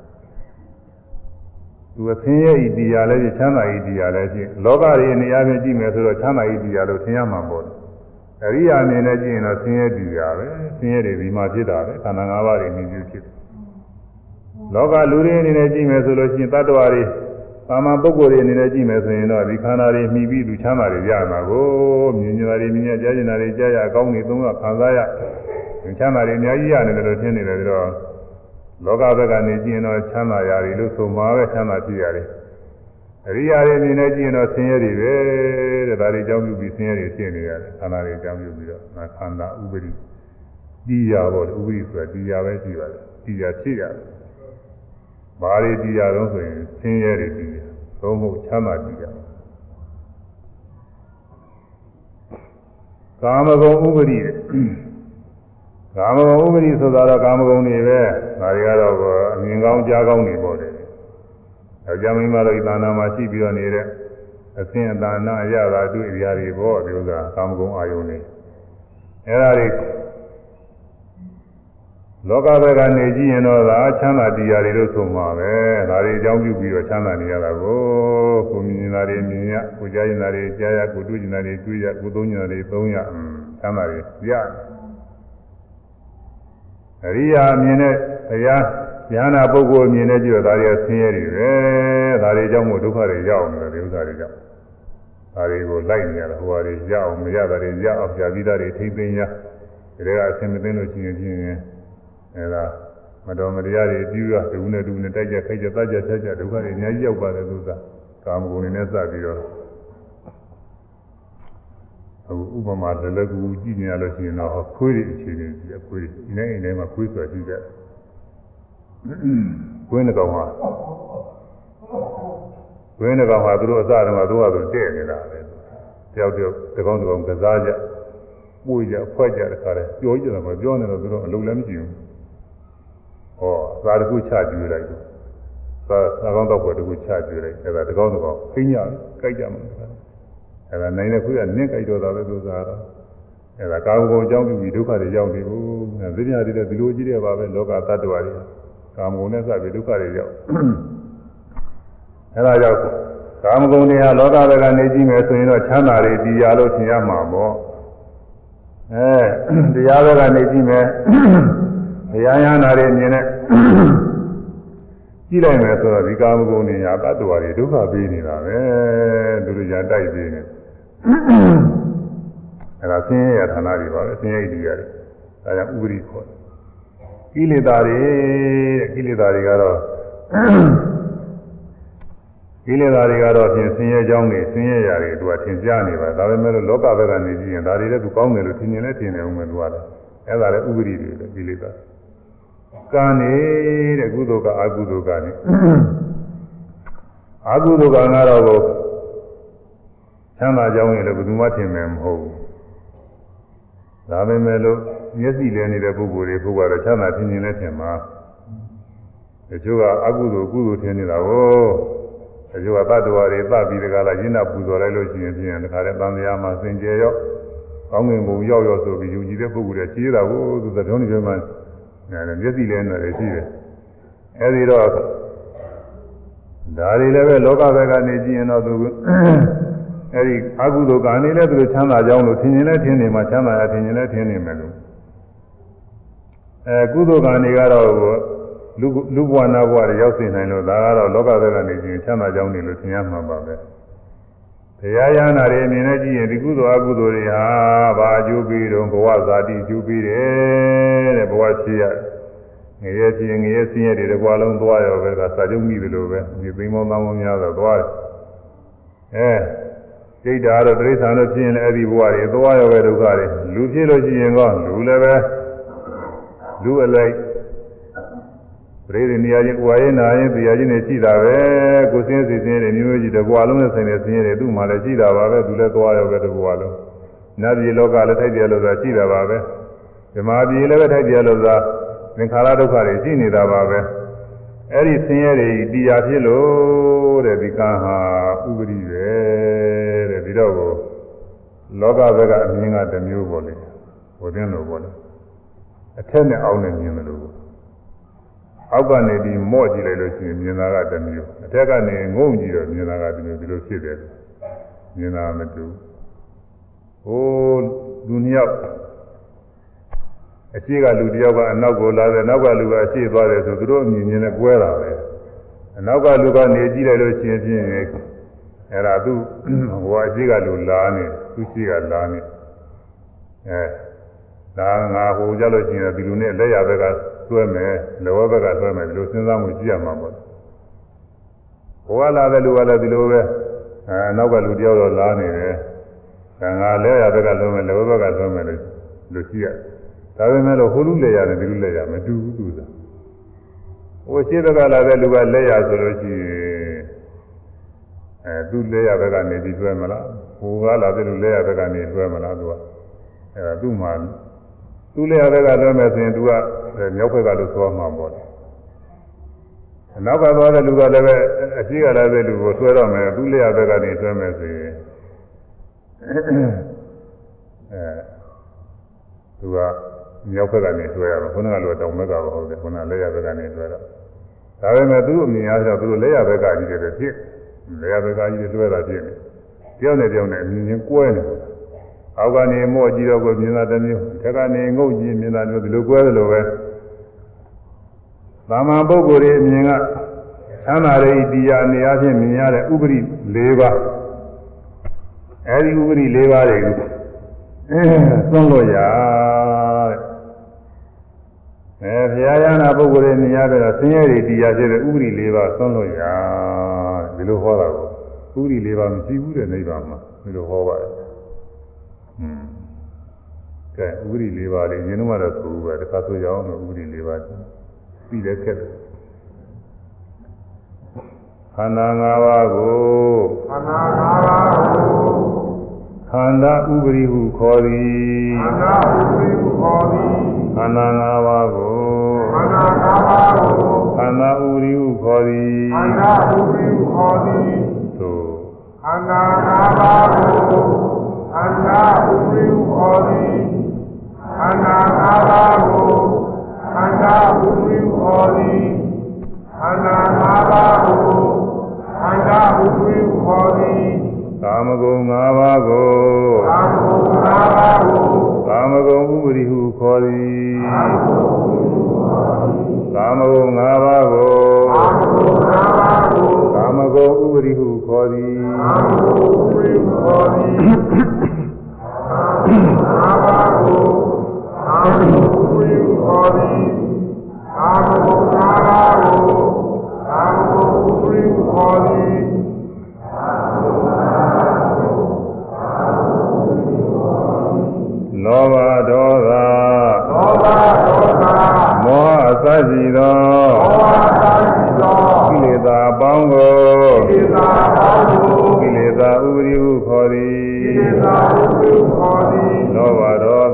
S1: သူအသင်ရဲ့ဤတရားလည်းချမ်းသာဤတရားလည်းဖြစ်လောကရဲ့နေရာချင်းကြည့်မယ်ဆိုတော့ချမ်းသာဤတရားလို့ထင်ရမှာပေါ့အရိယာအနေနဲ့ကြည့်ရင်တော့ဆင်းရဲတရားပဲဆင်းရဲတွေဒီမှာဖြစ်တာပဲခန္ဓာ၅ပါးတွေမြင်ပြုဖြစ်တယ်လောကလူတွေအနေနဲ့ကြည့်မယ်ဆိုလို့ရှိရင်တ attva တွေသာမန်ပုဂ္ဂိုလ်တွေအနေနဲ့ကြည့်မယ်ဆိုရင်တော့ဒီခန္ဓာတွေမှီပြီးသူချမ်းသာတွေရမှာကိုမြင်ကြတာတွေမြင်ရကြားကြတာတွေကြားရအကောင်းတွေသုံးရခံစားရချမ်းသာတွေအများကြီးရတယ်လို့ထင်နေတယ်ပြီးတော့လောကဘက်ကနေကြည့်ရင်တော့ချမ်းသာရတယ်လို့ဆိုမှာပဲချမ်းသာဖြစ်ရတယ်အရိယာတွေအနေနဲ့ကြည့်ရင်တော့ဆင်းရဲတွေပဲတဲ့ဒါတွေအကြောင်းပြုပြီးဆင်းရဲတွေဖြစ်နေရတယ်ခန္ဓာတွေအကြောင်းပြုပြီးတော့ခန္ဓာဥပရိတရားပေါ့ဥပရိဆိုတာတရားပဲရှိပါတယ်တရားဖြစ်ရတယ်ဘာတွေတရားတော့ဆိုရင်ဆင်းရဲတွေတရားသုံးဖို့ချမ်းသာတရားကာမဂုဏ်ဥပရိကာမဂုဏ်ဥပရိဆိုတာတော့ကာမဂုဏ်တွေပဲဒါတွေကတော့အမြင်ကောင်းကြားကောင်းတွေပေါ့တယ်။ယောက်ျားမိန်းမတို့ဤသာနာမှာရှိပြီးတော့နေတဲ့အသင်အသာနာအရသာတွေ့အရာတွေပေါ့ဒီဥစ္စာကာမဂုဏ်အာယုန်တွေအဲဒါတွေလောကဘက်ကနေကြည့်ရင်တော့ဒါချမ်းသာတရားတွေလို့ဆိုမှာပဲဒါတွေအကြောင်းပြုပြီးတော့ချမ်းသာနေရတာကိုမြင်နေတာတွေမြင်ရကိုကြားနေတာတွေကြားရကိုတွေ့နေတာတွေတွေ့ရကိုသုံးနေတာတွေသုံးရချမ်းသာတွေရတယ်အရိယာမြင်တဲ့တရားဉာဏပုဂ္ဂိုလ်မြင်တဲ့ကြည့်တော့ဒါတွေဆင်းရဲတွေပဲဒါတွေကြောင့်မို့ဒုက္ခတွေရောက်နေတယ်ဒီဥစ္စာတွေကြောင့်ဒါတွေကိုလိုက်နေရတာဟိုဟာတွေရအောင်မရတာတွေရအောင်ကြာပြီးသားတွေထိမ့်သိမ်းရဒါတွေကအဆင်မသိလို့ရှိရင်အဲဒါမတော်မတရားတွေပြုရဒုနဲ့တိုက်ကြခိုက်ကြတတ်ကြဆက်ကြဒုက္ခတွေအများကြီးရောက်ပါတယ်သူကကာမဂုဏ်တွေနဲ့စပြီးတော့ဥပမာလည်းကူကြည့်နေရလို့ရှိရင်တော့ခွေးတွေအခြေအနေကြီးခွေးတွေဒီနေ့အိမ်ထဲမှာခွေးဆိုတာရှိတယ်ခွေးနှကောင်ဟာသူတို့အစတုန်းကသူ့ဟာသူတဲ့နေတာပဲတယောက်တကောင်ကစားကြပွေကြဖွဲ့ကြတခါတည်းပြောကြတယ်မပြောနေတော့သူတို့အလုံးလည်းမရှိဘူးဟောသာတစ်ခုချကျွေးလိုက်သာကောင်တော့တစ်ခုချကျွေးလိုက်အဲဒါတကောင်ခိညာကြိုက်ကြမှာအဲဒါနိုင်တဲ့ခွေးကနင့်ကြိုက်တော့တာပဲသူစားတော့အဲဒါကာမဂုဏ်အကြောင်းပြုပြီးဒုက္ခတွေရောက်နေဘူး။သိညာတွေလည်းဒီလိုကြီးတယ်ပါပဲလောကသတ္တဝါတွေကာမဂုဏ်နဲ့စပြီးဒုက္ခတွေရောက်။အဲဒါကြောင့်ကာမဂုဏ်တွေကလောကဘက်ကနေကြည့်မယ်ဆိုရင်တော့ချမ်းသာတွေတရားလို့ထင်ရမှာပေါ့တရားဘက်ကနေကြည့်မယ်တရားရဟနာတွေမြင်တဲ့ကြည့်လိုက်မယ်ဆိုတော့ဒီကာမဂုဏ်တွေကတ attva တွေဒုက္ခပေးနေတာပဲသူတို့ညာတိုက်ပေးနေအဲဒါဆင်းရဲရဌာနတွေပါပဲဆင်းရဲဣတိရတယ်ဒါကြောင့်ဥပရိခေါ်ကိလေသာတွေကိလေသာတွေကတော့ကိလေသာတွေကတော့ဖြင့်ဆင်းရဲကြောင်းတွေဆင်းရဲရာတွေသူကသင်ကြားနေပါဒါပေမဲ့လို့လောကဘက်ကနေကြည့်ရင်ဒါတွေလည်းသူကောင်းတယ်လို့ထင်ရင်လည်းထင်တယ်ဦးမယ်သူကလည်းအဲဒါလည်းဥပရိတွေလေကိလေသာကံနေတဲ့ကုသိုလ်ကအကုသိုလ်ကနဲ့အကုသိုလ်ကကတော့ချမ်းသာကြောင်းရင်လည်းဘယ်သူမှထင်မယ်မဟုတ်ဘူးဒါပေမဲ့လို့မျက်စိလဲနေတဲ့ပုဂ္ဂိုလ်တွေဘုရားတော့ချမ်းသာထင်ရင်လည်းထင်မှာတချို့ကအကုသိုလ်ကုသိုလ်ထင်နေတာကိုတချို့ကတ attva တွေသတ်ပြီးတကလားရင်းနာပူဇော်လိုက်လို့ရှိရင်ပြင်တခါတည်းတန်တရားမှာစင်ကြယ်ရောကောင်းငင်ဘုံရောက်ရောဆိုပြီးယူကြည်တဲ့ပုဂ္ဂိုလ်တွေခြေးတာကိုသူသတော်နေပြမှမျက်စိလဲနေတယ်ရှိတယ်အဲဒီတော့ဒါတွေလည်းပဲလောကဘက်ကနေကြည့်ရင်တော့သူအဲဒီအကုသိုလ်ကနေလည်းသူချမ်းသာကြောင်းလို့ထင်ရင်လည်းထင်နေမှာချမ်းသာရထင်ရင်လည်းထင်နေမယ်လို့ကုသိုလ်ကနေကတော့လူဘဝနာဘဝတွေရောက်စေနိုင်လို့ဒါကတော့လောကဘက်ကနေကြည့်ရင်ချမ်းသာကြောင်းနေလို့ထင်ရမှာပါပဲတရားရဟနာတွေအမြင်နဲ့ကြည့်ရင်ဒီကုသိုလ်အကုသိုလ်တွေဟာဘာအကျိုးပေးတော့ဘဝဇာတိအကျိုးပေးတယ်တဲ့ဘဝရှိရငရဲဖြစ်ငရဲဆင်းရဲတွေတကွာလုံးသွားရောပဲကစာချုပ်မိတယ်လို့ပဲဒီသိမ်းမောင်းသားမောင်းများတော့သွားတယ်စိတ်ဓာတ်တော့တိရစ္ဆာန်တို့ဖြစ်ရင်လည်းအဲ့ဒီဘဝတွေသွားရောပဲဒုက္ခတွေလူဖြစ်လို့ရှိရင်ကောလူလည်းပဲလူအလိုက်ပရိသေနေရာချင်းဥပါယနာရင်တရားချင်းတွေရှိတာပဲကိုယ်စင်းစီစင်းတွေမျိုးကြီးတကွာလုံးနဲ့ဆိုင်တဲ့ဆင်းရဲတွေသူ့မှာလည်းရှိတာပါပဲသူလည်းသွားရောပဲတကွာလုံးနတ်ပြည်လောကလည်းထိုက်တယ်လို့ဆိုတာရှိတာပါပဲဓမ္မပြည်လည်းပဲထိုက်တယ်လို့ဆိုတာသင်္ခါရဒုက္ခတွေရှိနေတာပါပဲအဲ့ဒီဆင်းရဲတွေတရားဖြစ်လို့တဲ့ဒီကံဟာဥပရိပဲတဲ့ဒီတော့ကိုလောကဘက်ကအမြင်ကတစ်မျိုးပေါ့လေဟိုတင်းလို့ပေါ့လေအထက်နဲ့အောက်နဲ့မြင်တယ်လို့အောက်ကနေပြီးမော့ကြည့်လိုက်လို့ရှိရင်မြင်တာကတစ်မျိုးအထက်ကနေငုံကြည့်တော့မြင်တာကတစ်မျိုးဒီလိုဖြစ်တယ်မြင်တာမတူဟိုလူနှစ်ယောက်အရှိကလူတယောက်ကအနောက်ကိုလာတယ်နောက်ကလူကအရှိသွားတယ်ဆိုသူတို့အမြင်နဲ့ကွဲတာပဲအနောက်ကလူကနေကြည့်လိုက်လို့ရှိရင်ဖြင့်အဲ့ဒါသူဟိုအရှိကလူလာနေသူရှိကလာနေဒါငါဟိုကြလို့ရှိရင်ဒီလူနဲ့လက်ရဘက်ကတွဲမယ်လောဘဘက်ကတွဲမယ်ဒီလိုစဉ်းစားမှုကြည့်ရမှာပေါ့ဟိုကလာတဲ့လူကလည်းဒီလိုပဲနောက်ကလူတယောက်တော့လာနေတယ်ငါလက်ရဘက်ကတွဲမယ်လောဘဘက်ကတွဲမယ်လို့ကြည့်ရဒါပေမဲ့လို့ဟိုလူလက်ရတယ်ဒီလူလက်ရမတူဘူးသူကဟိုရှင်းဘက်ကလာတဲ့လူကလက်ရဆိုလို့ရှိရင်သူ့လက်ရဘက်ကနေပြီးတွဲမလားဟိုကလာတဲ့လူလက်ရဘက်ကနေတွဲမလားသူကအဲဒါသူ့မှာသူ့လက်ရဘက်ကတွဲမယ်ဆိုရင်သူကမြောက်ဘက်ကလို့သွားမှာပေါ့နောက်ကသွားတဲ့လူကလည်းပဲအရှိကလာတဲ့လူကိုဆွဲတော့မယ်သူ့လက်ရဘက်ကနေတွဲမယ်ဆိုရင်သူကမြောက်ဘက်ကနေတွဲရတော့ခုနကလိုတောင်ဘက်ကပဲဟုတ်တယ်ခုနလက်ရဘက်ကနေတွဲတော့ဒါပေမဲ့သူ့အမြင်အားဖြင့်သူတို့လက်ရဘက်ကကြီးတယ်ဖြစ်လက်ရဘက်ကကြီးတွဲတာဖြစ်နေတယောက်နဲ့တယောက်နဲ့အမြင်ချင်းကွဲနေတယ်အောက်ကနေမော့ကြည့်တော့ကိုမြင်တာတစ်မျိုးထက်ကနေငုတ်ကြည့်မြင်တာမျိုးဒီလိုကွဲတယ်လို့ပဲသာမန်ပုဂ္ဂိုလ်ရဲ့အမြင်ကချမ်းသာတဲ့တရားအနေအချင်းမြင်ရတဲ့ဥပရိ၄ပါးအဲဒီဥပရိ၄ပါးတွေကိုသွန်းလို့ရတဲ့ဘုရားရဟနာပုဂ္ဂိုလ်ရဲ့မြင်ရတဲ့ဆင်းရဲတွေတရားဖြစ်တဲ့ဥပရိ၄ပါးသွန်းလို့ရဒီလိုဟောတာကိုဥပရိ၄ပါးမရှိဘူးတဲ့နိဗ္ဗာန်မှာဒီလိုဟောပါတယ်ကဲဥပရိ၄ပါးလေးရင်းနှီးမှတော့ဆိုဘူးပဲတခါဆိုရအောင်လို့ဥပရိ၄ပါးပြီးတဲ့ခက်တယ်ခန္ဓာ၅ပါးကိုခန္ဓာဥပရိဟုခေါ်သည်ခန္ဓာ၅ပါးကိုခန္ဓာဥပရိဟုခေါ်သည်သို့ခန္ဓာ၅ပါးကိုခန္ဓာဥပရိဟုခေါ်သည်ခန္ဓာ၅ပါးကိုခန္ဓာဥပရိဟုခေါ်သည်ခန္ဓာ၅ပါးကိုခန္ဓာဥပရိဟုခေါ်ငါးပါးကိုကာမဂုဏ်ဥပရိဟုခေါ်သည်လောဘဒေါသမောဟအစရှိသောကိလေသာအပေါင်းကိုကိလေသာဥပရိဟုခေါ်သည်လောဘဒေါသ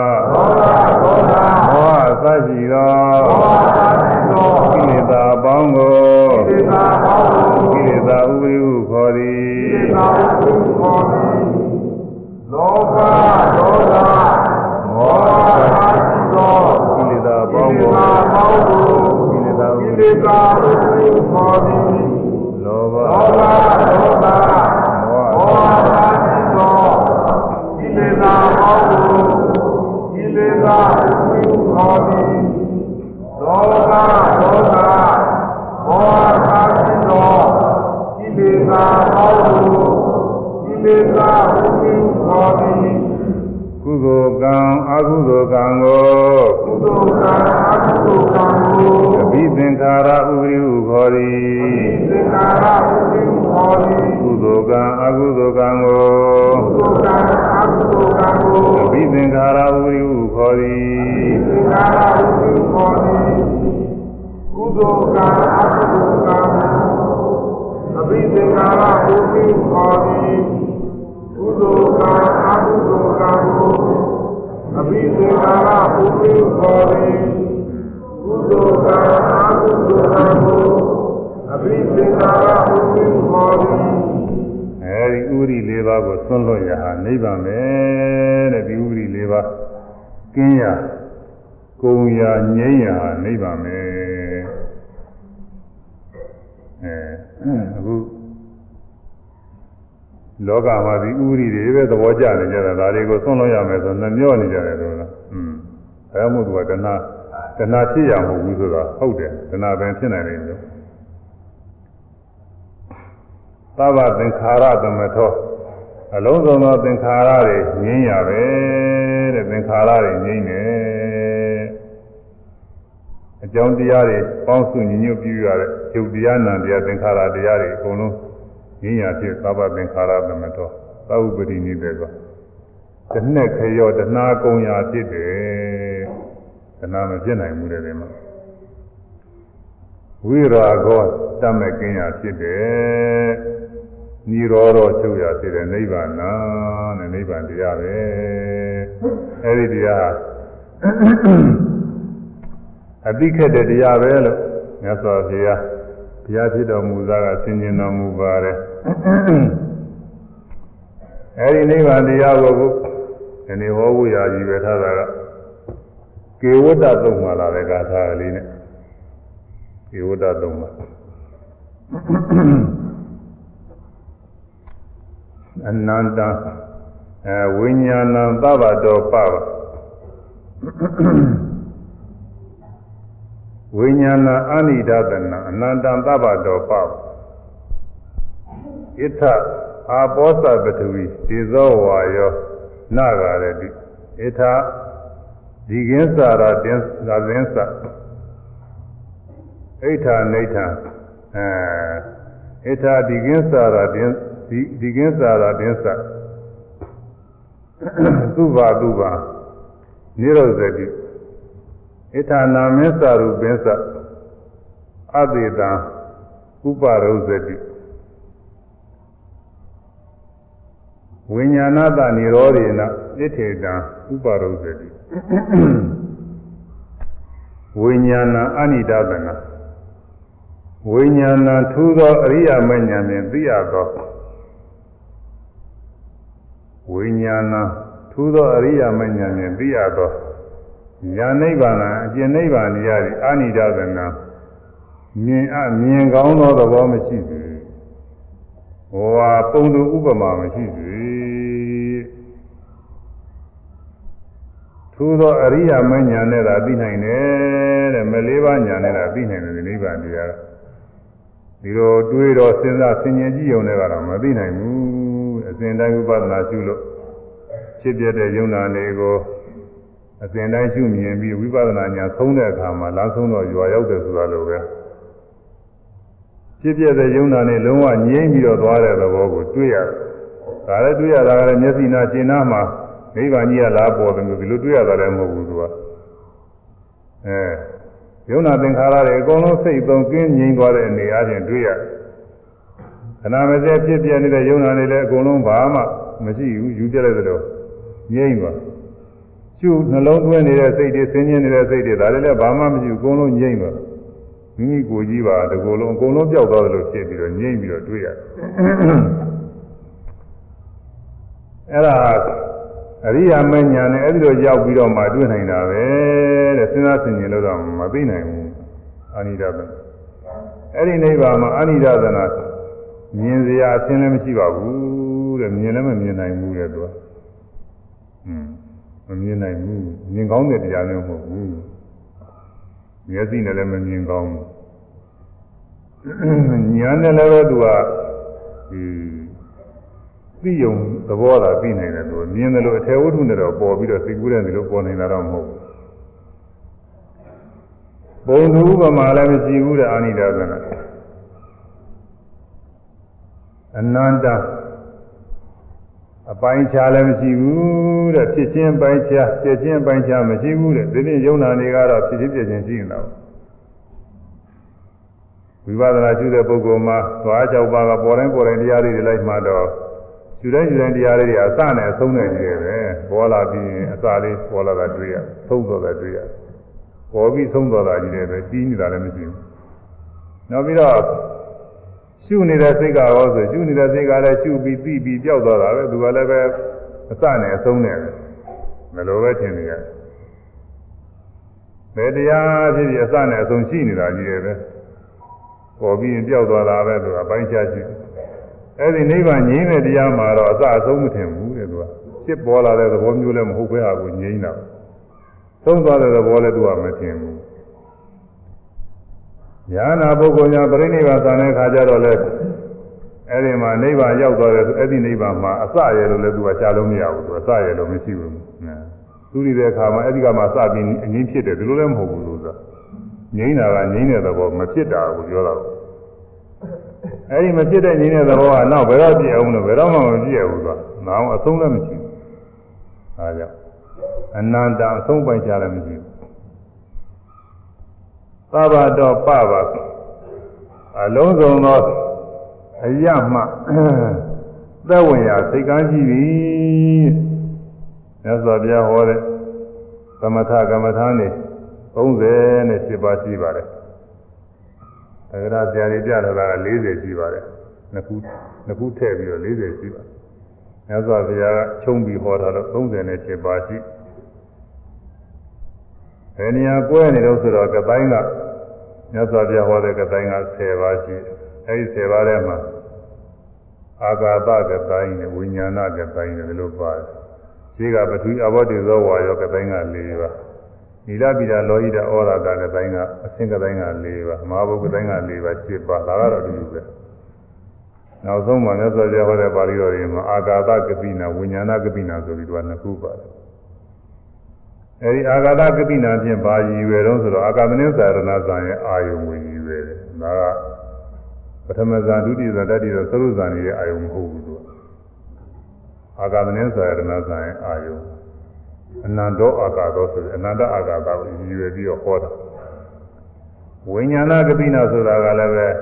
S1: မောဟအစရှိသောကိလေသာအပေါင်းကိုကိလေသာဥပရိဟုခေါ်သည်လောဘဒေါသမောဟသောကိလေသာပေါင်းကိုကိလေသာဥပရိဟုခေါ်သည်လောဘဒေါသမောဟသောကိလေသာပေါင်းကိုကိလေသာဥပရိဟုခေါ်သည်လောဘဒေါသမောဟသောကိလေသာပေါင်းကိုကိလေသာဥပရိဟုခေါ်သည်ကုသိုလ်ကံအကုသိုလ်ကံကိုအဘိသင်္ခါရဥပရိဟုခေါ်သည်ကုသိုလ်ကံအကုသိုလ်ကံကိုအဘိသင်္ခါရဥပရိဟုခေါ်သည်ကုသိုလ်ကံအကုသိုလ်ကံအဘိသင်္ခါရဥပရိဟုခေါ်သည်ကုသိုလ်ကံအကုသိုလ်ကံကိုအဘိသင်္ခါရဥပရိဟုခေါ်သည်ကုသိုလ်ကံအကုသိုလ်ကံကိုအဘိသင်္ခါရဥပရိဟုခေါ်သည်အဲဒီဥပရိ၄ပါးကိုဆွန့်လွတ်ရဟာနိဗ္ဗာန်ပဲတဲ့ဒီဥပရိ၄ပါးကင်းရကုံရငြိမ်းရဟာနိဗ္ဗာန်ပဲအခုလောကမှာဒီဥပရိတွေပဲသဘောကျနေကြတာဒါတွေကိုဆွန့်လွတ်ရမယ်ဆိုနှမျောနေကြတယ်လို့လားဘယ်မှုသူကတဏှာဖြစ်ရမဟုတ်ဘူးဆိုတာဟုတ်တယ်တဏှာပင်ဖြစ်နိုင်တယ်လို့သဗ္ဗသင်္ခါရသမထောအလုံးစုံသောသင်္ခါရတွေငြိမ်းရပဲတဲ့သင်္ခါရတွေငြိမ်းတယ်အကြောင်းတရားတွေပေါင်းစုညီညွတ်ပြုရတဲ့ယုတ်တရားနံတရားသင်္ခါရတရားတွေအကုန်လုံးငြိမ်းရဖြစ်သဗ္ဗသင်္ခါရသမထောသဥပတိနိဒေကတနှစ်ခရောတဏှာကုံရာဖြစ်တယ်တဏှာမဖြစ်နိုင်ဘူးတဲ့ဒီမှာဝိရာဂောတတ်မဲ့ကင်းရာဖြစ်တယ်နိရောဓချုပ်ရာဖြစ်တယ်နိဗ္ဗာန်နဲ့နိဗ္ဗာန်တရားပဲအဲဒီတရားအတိခက်တဲ့တရားပဲလို့မြတ်စွာဘုရားဖြစ်တော်မူသားကဆင်ခြင်တော်မူပါတယ်အဲဒီနိဗ္ဗာန်တရားကိုဒီနေ့ဟောဖို့ရာကြီးပဲထားတာကကေဝတ္တသုံးမှာလာတဲ့ဂါထာကလေးနဲ့ကေဝတ္တသုံးမှာအနန္တဝိညာဏံသဗ္ဗတောပပဝိညာဏအနိဒသနအနန္တံသဗ္ဗတောပပဣထအာပောသပထဝီဒေဇောဝါယောနာဂရတိဣထဒီကင်းစာရတင်သာသင်းစဣဋ္ဌာနိဋ္ဌာဣဋ္ဌာဒီကင်းစာရတင်ဒီကင်းစာရတင်စသုဘာနိရောဇတိဣဋ္ဌာနာမင်းစာရူပင်းစအသေတံဥပရောဇတိဝိညာဏတနိရောဓေနဣထေတံဥပရောဇတိဝိညာဏအနိဒသနာဝိညာဏထူသောအရိယာမဉ္ဇဉ်ဖြင့်သိရသောဝိညာဏထူသောအရိယာမဉ္ဇဉ်ဖြင့်သိရသောဉာဏ်နိဗ္ဗာန်အကျင့်နိဗ္ဗာန်တရားသည်အနိဒသနာမြင်ကောင်းသောသဘောမရှိဘူးဟောပုံသူဥပမာမရှိဘူးထသို့သောအရိယာမဉာဏ်နဲ့သာသိနိုင်တယ်တဲ့မလေးပါးဉာဏ်နဲ့သာသိနိုင်တယ်နိဗ္ဗာန်တရားဒီလိုတွေးတော့စဉ်းစားဆင်ခြင်ကြည့်ုံနဲ့ကတော့မသိနိုင်ဘူးအစဉ်တိုင်းဝိပဿနာရှုလို့ဖြစ်ပြတဲ့ယုံနာတွေကိုအစဉ်တိုင်းရှုမြင်ပြီးဝိပဿနာဉာဏ်ဆုံးတဲ့အခါမှာလမ်းဆုံးတော့ရွာရောက်တယ်ဆိုတာလိုပဲဖြစ်ပြတဲ့ယုံနာနဲ့လုံးဝငြိမ့်ပြီးတော့သွားတဲ့သဘောကိုတွေ့ရတယ်ဒါလည်းတွေ့ရတာကလည်းမျက်စိနာရှင်းနာမှာနိဗ္ဗာန်ကြီးကလာပေါ်တယ်လို့ဒီလိုတွေ့ရတာလည်းမဟုတ်ဘူးသူကယုံနာသင်္ခါရတွေအကုန်လုံးစိတ်သုံးကင်းငြိမ်သွားတဲ့အနေအချင်းတွေ့ရတယ်ခဏမစဲဖြစ်ပြနေတဲ့ယုံနာတွေလည်းအကုန်လုံးဘာမှမရှိဘူးယူပြလိုက်သလိုငြိမ့်သွားကျုပ်နှလုံးသွင်းနေတဲ့စိတ်တွေဆင်းရဲနေတဲ့စိတ်တွေဒါလည်းဘာမှမရှိဘူးအကုန်လုံးငြိမ့်သွားမိမိကိုယ်ကြီးပါတကူလုံးအကုန်လုံးပျောက်သွားတယ်လို့ဖြစ်ပြီးတော့ငြိမ့်ပြီးတော့တွေ့ရတယ်အဲ့ဒါအရိယာမဉ္ဇဏ်နဲ့အဲ့ဒီလိုရောက်ပြီးတော့မှတွေ့နိုင်တာပဲတဲ့စဉ်းစားဆင်ခြင်လို့တော့မသိနိုင်ဘူးအာနိဒသနာအဲ့ဒီနိဗ္ဗာန်မှာအာနိဒသနာမြင်စရာအရှင်းလည်းမရှိပါဘူးတဲ့မြင်လည်းမမြင်နိုင်ဘူးတဲ့သူကမမြင်နိုင်ဘူးမြင်ကောင်းတဲ့တရားမျိုးမဟုတ်ဘူးမျက်စိနဲ့လည်းမမြင်ကောင်းဘူးဉာဏ်နဲ့လည်းသူကသိယုံသဘောသာသိနိုင်တယ်သူမြင်တယ်လို့အထေဝတ္ထုနဲ့တော့ပေါ်ပြီးတော့သိကူးတယ်လို့ပေါ်နေတာတော့မဟုတ်ဘူးဘုံသူဥပမာလည်းမရှိဘူးတဲ့အာနိဒသနာအနန္တအပိုင်းခြားလည်းမရှိဘူးတဲ့ဖြစ်ချင်းပိုင်းခြားပြည့်ချင်းပိုင်းခြားမရှိဘူးတဲ့ဒီနေ့ယုံနာတွေကတော့ဖြစ်ချင်းပြည့်ချင်းရှိနေတာဝိပဿနာရှုတဲ့ပုဂ္ဂိုလ်မှာသွား၆ပါးကပေါ်တိုင်းတရားတွေလိုက်မှတော့ရှုတိုင်းတရားတွေအစနဲ့အဆုံးနဲ့ကြီးတယ်ပဲပေါ်လာပြီးအစလေးပေါ်လာတာတွေ့ရသုံးတော့တာတွေ့ရပေါ်ပြီးသုံးတော့တာကြီးတယ်ပဲပြီးနေတာလည်းမရှိဘူးနောက်ပြီးတော့ရှုနေတဲ့စိတ်ကရောဆိုရှုနေတဲ့စိတ်ကလည်းရှုပြီးသိပြီးကြောက်သွားတာပဲသူကလည်းပဲအစနဲ့အဆုံးနဲ့မလိုပဲထင်နေရတယ်ဘယ်တရားဖြစ်ဖြစ်အစနဲ့အဆုံးရှိနေတာကြီးတယ်ပဲပေါ်ပြီးကြောက်သွားတာပဲသူကပိုင်းခြားရှိအဲ့ဒီနိဗ္ဗာန်ငြိမ်းတဲ့တရားမှာတော့အစအဆုံးမထင်ဘူးတဲ့သူကဖြစ်ပေါ်လာတဲ့သဘောမျိုးလည်းမဟုတ်ပဲဟာကိုငြိမ်းတာသုံးသွားတဲ့သဘောလည်းသူကမထင်ဘူးညာနာပုဂ္ဂိုလ်ညာပြိဋိဘသာတဲ့ခါကျတော့လေအဲ့ဒီမှာနိဗ္ဗာန်ရောက်သွားတယ်ဆိုအဲ့ဒီနိဗ္ဗာန်မှာအစရလို့လည်းသူကရှားလို့မရဘူးသူအစရလို့မရှိဘူးသူရတဲ့အခါမှာအဲ့ဒီကမှစပြီးအငြင်းဖြစ်တယ်ဒီလိုလည်းမဟုတ်ဘူးလို့ဆိုငြိမ်းတာကငြိမ်းတဲ့သဘောမဖြစ်တာကိုပြောတာအဲ့ဒီမဖြစ်တဲ့ငြိမ်းတဲ့သဘောကနောက်ဘယ်တော့ပြည့်အောင်လို့ဘယ်တော့မှမပြည့်ဘူးသူကငါအောင်အဆုံးလည်းမရှိဘူးဒါကြောင့်အနန္တအဆုံးပိုင်ကြလည်းမရှိဘူးသဗ္ဗတောပပအလုံးစုံသောအယမှသက်ဝင်ရာစိတ်ကမ်းကြည့်ပြီမြတ်စွာဘုရားဟောတဲ့သမထကမ္မထာနေ38ပါးရှိပါတယ်သက္ကရာဆရာကြီးပြထားတာက40ရှိပါတယ်နှစ်ခုထည့်ပြီးတော့40ရှိပါတယ်မြတ်စွာဘုရားကချုံးပြီးဟောထားတော့38ပါးရှိဘယ်နေရာကွဲနေတော့ဆိုတော့ကတိုင်းကမြတ်စွာဘုရားဟောတဲ့ကတိုင်းက10ပါးရှိအဲဒီ10ပါးထဲမှာအာဂါသကတိုင်းနဲ့ဝိညာဏကတိုင်းနဲ့လို့ပါတယ်ရှိကပထဝီအဘောတိသောဝါယောကတိုင်းက4ပါးနိလပိဒလောဟိတဩရကကတိုင်းကအသင်္ကတိုင်းက4ပါးမဟာဘုတ်ကတိုင်းက4ပါး7ပါးဒါကတော့အတူတူပဲနောက်ဆုံးမှာမြတ်စွာဘုရားဟောတဲ့ပါဠိတော်တွေမှာအာဂါသကပိနာဝိညာဏကပိနာဆိုပြီးတော့2ခုပါတယ်အဲဒီအာဂါသကပိနာဖြင့်ဘာရည်ရွယ်တော့ဆိုတော့အာဂမနင်းသာရဏဇာရဲ့အာယုံကိုရည်ရွယ်တယ်ဒါကပထမဇာဒုတိယဇာတတိယသရုပ်ဇာနေရဲ့အာယုံမဟုတ်ဘူးသူအာဂမနင်းသာရဏဇာရဲ့အာယုံအနန္တောအာဂါသောဆိုပြီးအနန္တအာဂါသကိုရည်ရွယ်ပြီးတော့ဟောတာဝိညာဏကပိနာဆိုတာကလည်းပဲ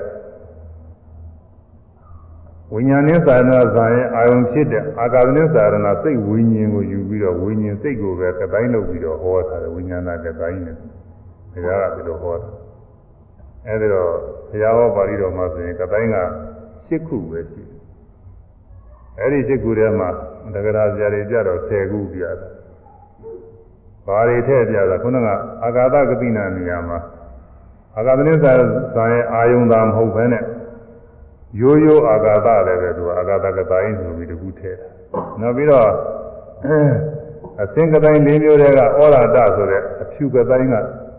S1: ဝိညာဉ်နဲ့သာရဏဇာရဲ့အာယုံဖြစ်တဲ့အာဂါသနဲ့သာရဏစိတ်ဝိညာဉ်ကိုယူပြီးတော့ဝိညာဉ်စိတ်ကိုပဲကတိုင်းလုပ်ပြီးတော့ဟောတာဝိညာဏကတိုင်းနဲ့ဒါကပြီးတော့ဟောတာအဲဒီတော့ဘုရားဟောပါဠိတော်မှာဆိုရင်ကတိုင်းက7ခုပဲရှိတယ်အဲဒီ7ခုထဲမှာတက္ကရာဆရာတွေကြတော့10ခုပြတာဘာတွေထည့်ပြတာခုနကအာဂါသကပိနာနေရာမှာအာဂါသနဲ့သာရဲ့အာယုံသာမဟုတ်ဘဲနဲ့ရိုးရိုးအာဂါသလည်းပဲသူအာဂါသကတိုင်းဆိုပြီးတခုထဲတာနောက်ပြီးတော့အစင်ကတိုင်း၄မျိုးတွေကဩရာတဆိုတဲ့အဖြူကတိုင်းက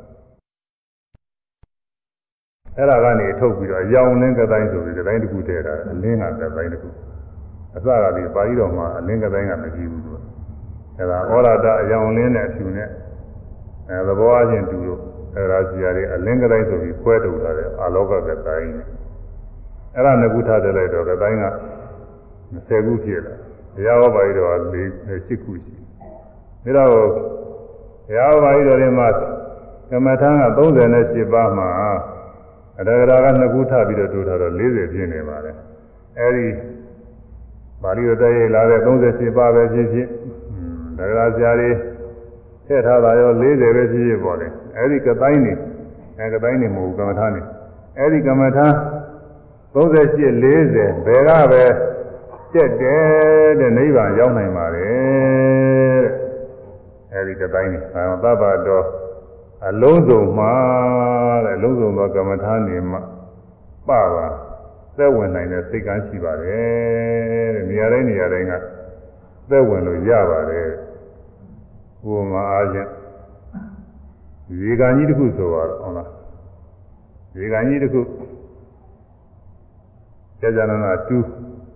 S1: အဲ့ဒါကနေထုတ်ပြီးတော့အယောင်လင်းကတိုင်းဆိုပြီးကတိုင်းတစ်ခုတည်းတာအလင်းကကတိုင်းတစ်ခုအစကဒီပါဠိတော်မှာအလင်းကတိုင်းကမရှိဘူးသူအဲ့ဒါဩရာတအယောင်လင်းတဲ့အဖြူနဲ့သဘောအချင်းတူလို့အဲ့ဒါစီရတယ်အလင်းကတိုင်းဆိုပြီးခွဲထုတ်ထားတယ်အာလောကကတိုင်းအဲ့ဒါငကုထားတယ်လိုက်တော့ကတိုင်းက20ခုဖြစ်လာတရားဟောပါဠိတော်က8ခုရှိဒါတော့တရားဟောပါဠိတော်တွေမှာကမ္မထာက38ပါးမှာအတ္တဂရာက2ခုထပ်ပြီးတော့တိုးထားတော့40ဖြစ်နေပါတယ်အဲဒီပါဠိတော်တည်းလာတဲ့38ပါးပဲဖြစ်ဖြစ်တဂရာဆရာတွေထည့်ထားတာရော40ပဲဖြစ်ဖြစ်ပေါ့လေအဲဒီကတိုင်းနေကတိုင်းနေမဟုတ်ကမ္မထာနေအဲဒီကမ္မထာ38 40ဘယ်ကပဲတက်တယ်တဲ့နိဗ္ဗာန်ရောက်နိုင်ပါတယ်တဲ့အဲဒီကတိုင်းနေသဗ္ဗတော်အလုံးစုံမှာတဲ့အလုံးစုံသောကမ္မထာနေမှာပပါသက်ဝင်နိုင်တဲ့စိတ်ကမ်းရှိပါတယ်တဲ့နေရာတိုင်းကသက်ဝင်လို့ရပါတယ်ဘုမာအားဖြင့်ရေကန်ကြီးတစ်ခုဆိုတော့ဟုတ်လားရေကန်ကြီးတစ်ခုကြာကြာနာတူး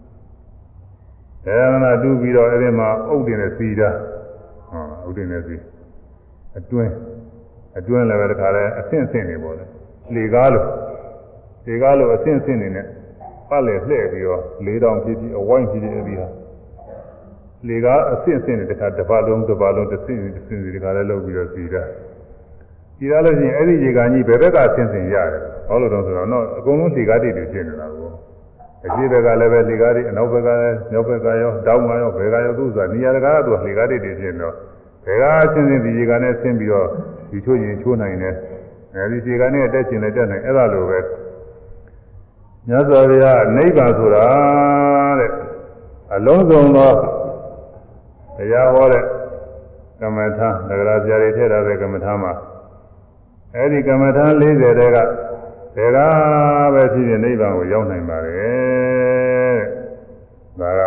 S1: တူးပြီးတော့အဲဒီမှာအုတ်တင်နဲ့စီတာအုတ်တင်နဲ့စီအတွင်းလည်းပဲတခါလဲအဆင့်နေပေါ့လေလေကားလို့အဆင့်နေနဲ့ပတ်လေလှည့်ပြီးတော့4000ဖြစ်ပြီးအဝိုင်းဖြစ်ပြီးအဲဒီဟာလေကားအဆင့်နေတခါတစ်ပတ်လုံးတစ်ဆင့်ဒီခါလဲလုပ်ပြီးတော့စီတာလို့ရှိရင်အဲ့ဒီရေကန်ကြီးဘယ်ဘက်ကအဆင့်ရတယ်ဟောလို့တော့ဆိုတော့အကုန်လုံးလေကားတိတ်တွေဖြစ်နေတာကိုအရှိဘက်ကလည်းပဲလေကားတွေအနောက်ဘက်ကလည်းမြောက်ဘက်ကရောတောင်ကရောဘယ်ကရောသူ့ဆိုတာနေရာတကာကသူလေကားတိတ်တွေဖြစ်နေတော့ဘယ်ကအဆင့်ဒီရေကန်နဲ့ဆင်းပြီးတော့ဒီချိုးရင်ချိုးနိုင်တယ်အဲဒီရေကန်နဲ့တက်ချင်လည်းတက်နိုင်အဲ့ဒါလိုပဲမြတ်စွာဘုရားနိဗ္ဗာန်ဆိုတာတဲ့အလုံးစုံသောတရားဟောတဲ့ကမ္မထာသက္ကရာဆရာတွေထည့်ထားတဲ့ကမ္မထာမှာအဲဒီကမ္မထာ40တဲကဘယ်ကပဲဖြစ်ဖြစ်နိဗ္ဗာန်ကိုရောက်နိုင်ပါတယ်ဒါက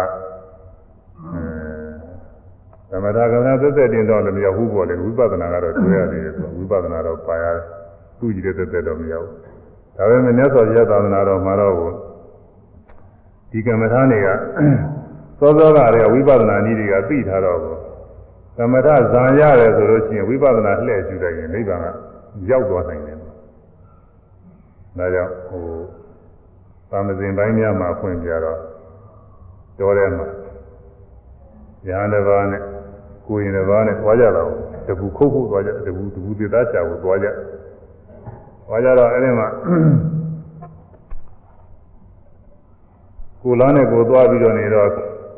S1: သမထကမ္မထာသက်သက်တင်တော့လည်းမရောက်ဘူးပေါ့လေဝိပဿနာကတော့တွေ့ရသေးတယ်ဆိုဝိပဿနာတော့ပါရတယ်သူ့ကြည့်တဲ့သက်သက်တော့မရောက်ဘူးဒါပေမဲ့မြတ်စွာဘုရားသာသနာတော်မှာတော့ဒီကမ္မထာတွေကသောသောကတွေကဝိပဿနာနည်းတွေကသိထားတော့ကမ္မထာဇံရတယ်ဆိုလို့ရှိရင်ဝိပဿနာလှည့်ရှုလိုက်ရင်နိဗ္ဗာန်ကရောက်သွားနိုင်တယ်ဒါကြောင့်သာမဇင်ပိုင်းများမှာဖွင့်ပြတော့တော်ထဲမှာဉာဏ်တစ်ပါးနဲ့ကိုယ်ရင်တစ်ပါးနဲ့သွားကြတော့တပူခုတ်ခုတ်သွားကြတပူသေသားချာကိုသွားကြတော့အဲ့ဒီမှာကိုယ်လားနဲ့ကိုယ်သွားပြီးတော့နေတော့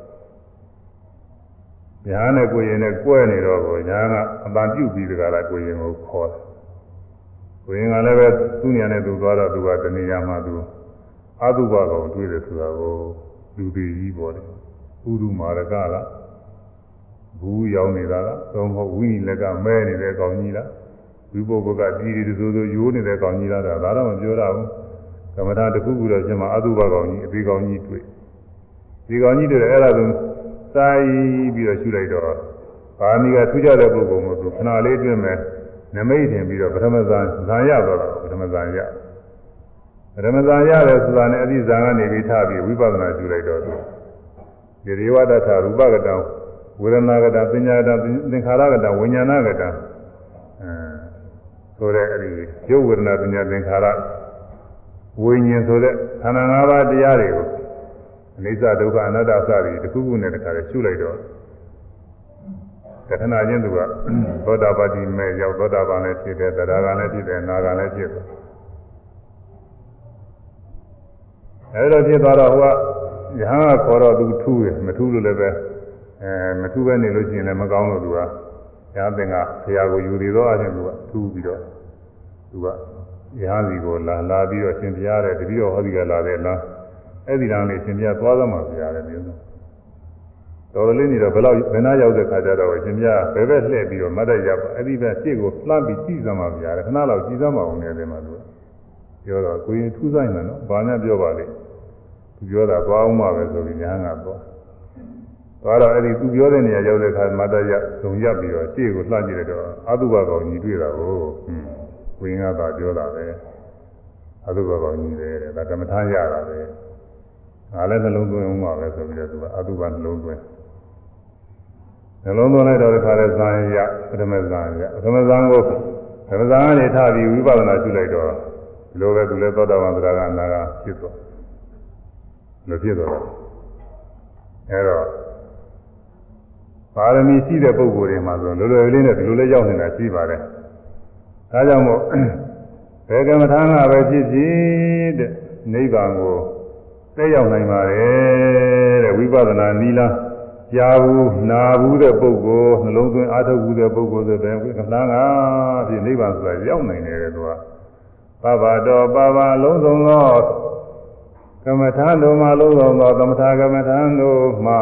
S1: ညာနဲ့ကိုယ်ရင်နဲ့ကွဲနေတော့ကိုညာကအပန်ပြုတ်ပြီးတကလားကိုယ်ရင်ကိုခေါ်တယ်ကိုယ်ရင်ကလည်းပဲသူ့ညာနဲ့သူသွားတော့သူကတဏှာမှာသူအတုပကောင်တွေ့တယ်ဆိုတာကိုလူသေးကြီးပေါ်တယ်ဥဒုမာရကလားဘူးရောက်နေတာလားသုံးဖို့ဝိနိလကမဲနေတဲ့ကောင်ကြီးလားဝိပုဂ္ဂကတီးတီးဆိုရိုးနေတဲ့ကောင်ကြီးလားဒါတော့မပြောရဘူးကမ္မထာတစ်ခုခုတော့ရှင်မအတုပကောင်ကြီးအသေးကောင်ကြီးတွေ့ဒီကောင်ကြီးတွေ့အဲ့ဒါဆိုစာရေးပြီးတော့ရှုလိုက်တော့ဘာမီကထူးခြားတဲ့ပုဂ္ဂိုလ်မျိုးသူခဏလေးအတွင်းမဲ့နမိတ်ထင်ပြီးတော့ပထမဇာရသွားတာပထမဇာရတယ်ဆိုတာနဲ့အတိဇာကနေပြီးထပြီးဝိပဿနာရှုလိုက်တော့သူဒီရေဝတ္ထရူပကတံဝေဒနာကတံပညာကတံသင်္ခါရကတံဝိညာဏကတံဆိုတဲ့အဲဒီရုပ်ဝေဒနာပညာသင်္ခါရဝိညာဉ်ဆိုတဲ့ခန္ဓာ၅ပါးတရားတွေကိုအနိစ္စဒုက္ခအနတ္တစသည်တစ်ခုခုနဲ့တစ်ခါတည်းရှုလိုက်တော့တခဏချင်းသူကသောတာပတိမဲ့ရောက်သောတာပန်လည်းဖြစ်တယ်သရဂံလည်းဖြစ်တယ်နာဂံလည်းဖြစ်တယ်အဲဒီတော့ဖြစ်သွားတော့ဟိုကယဟန်ကခေါ်တော့သူထူးတယ်မထူးလို့လည်းပဲမထူးပဲနေလို့ရှိရင်လည်းမကောင်းလို့သူကယဟန်သင်္ကဆရာကိုယူသေးတော့အချင်းသူကထူးပြီးတော့သူကယဟန်စီကိုလာပြီးတော့ရှင်ပြရတယ်တပည့်တော်ဟောဒီကလာတယ်လားအဲ့ဒီတောင်လေးရှင်ပြသွားသမှာပြရတယ်မျိုးတော်တော်လေးနေတော့ဘယ်နာရောက်တဲ့ခါကျတော့ရှင်ပြဘယ်ဘက်လှည့်ပြီးတော့မတ်တက်ရပါအဲ့ဒီဘက်ရှေ့ကိုလှမ်းပြီးကြည့်စမ်းပါပြရတယ်ခဏလောက်ကြည့်စမ်းပါအောင်နေတယ်မှာသူပြောတော့ကိုရင်ထူးဆိုင်တယ်နော်ဘာနဲ့ပြောပါလိမ့်သူပြောတာသွားအောင်မှပဲဆိုပြီးညာကတော့သွားတော့အဲ့ဒီသူပြောတဲ့နေရာရောက်တဲ့အခါမတရဇုံရပ်ပြီးတော့ရှေ့ကိုလှမ်းကြည့်လိုက်တော့အတုပကောင်ကြီးတွေ့တာကိုဝင်းကားသာပြောတာပဲအတုပကောင်ကြီးပဲတဲ့ဒါကမ္မထာရတာပဲငါလည်းနှလုံးသွင်းအောင်ပါပဲဆိုပြီးတော့သူကအတုပနှလုံးသွင်းလိုက်တော့ဒီခါလဲဇာန်ရပထမဇာန်ရပထမဇာန်ကိုပထမဇာန်ကနေထပြီးဝိပဿနာရှုလိုက်တော့ဒီလိုပဲသူလည်းသောတာပန်သရဂအနာဂါဖြစ်သွားလို့ဖြစ်သွားတယ်အဲတော့ပါရမီရှိတဲ့ပုဂ္ဂိုလ်တွေမှာဆိုလွယ်လွယ်လေးနဲ့ဒီလိုလေးရောက်နေတာရှိပါတယ်ဒါကြောင့်မို့ဘယ်ကမ္မထာကပဲဖြစ်ဖြစ်တဲ့နိဗ္ဗာန်ကိုသိရောက်နိုင်ပါတယ်တဲ့ဝိပဿနာနီလာကြားဘူးနာဘူးတဲ့ပုဂ္ဂိုလ်နှလုံးသွင်းအားထုတ်ဘူးတဲ့ပုဂ္ဂိုလ်ဆိုတဲ့ကမ္မထာကဖြစ်နိဗ္ဗာန်ဆိုတာရောက်နိုင်တယ်တဲ့သူကပပတော်ပပလုံးစုံသောကမ္မထာတို့မှာလုံးစုံသောသမထကမ္မထာတို့မှာ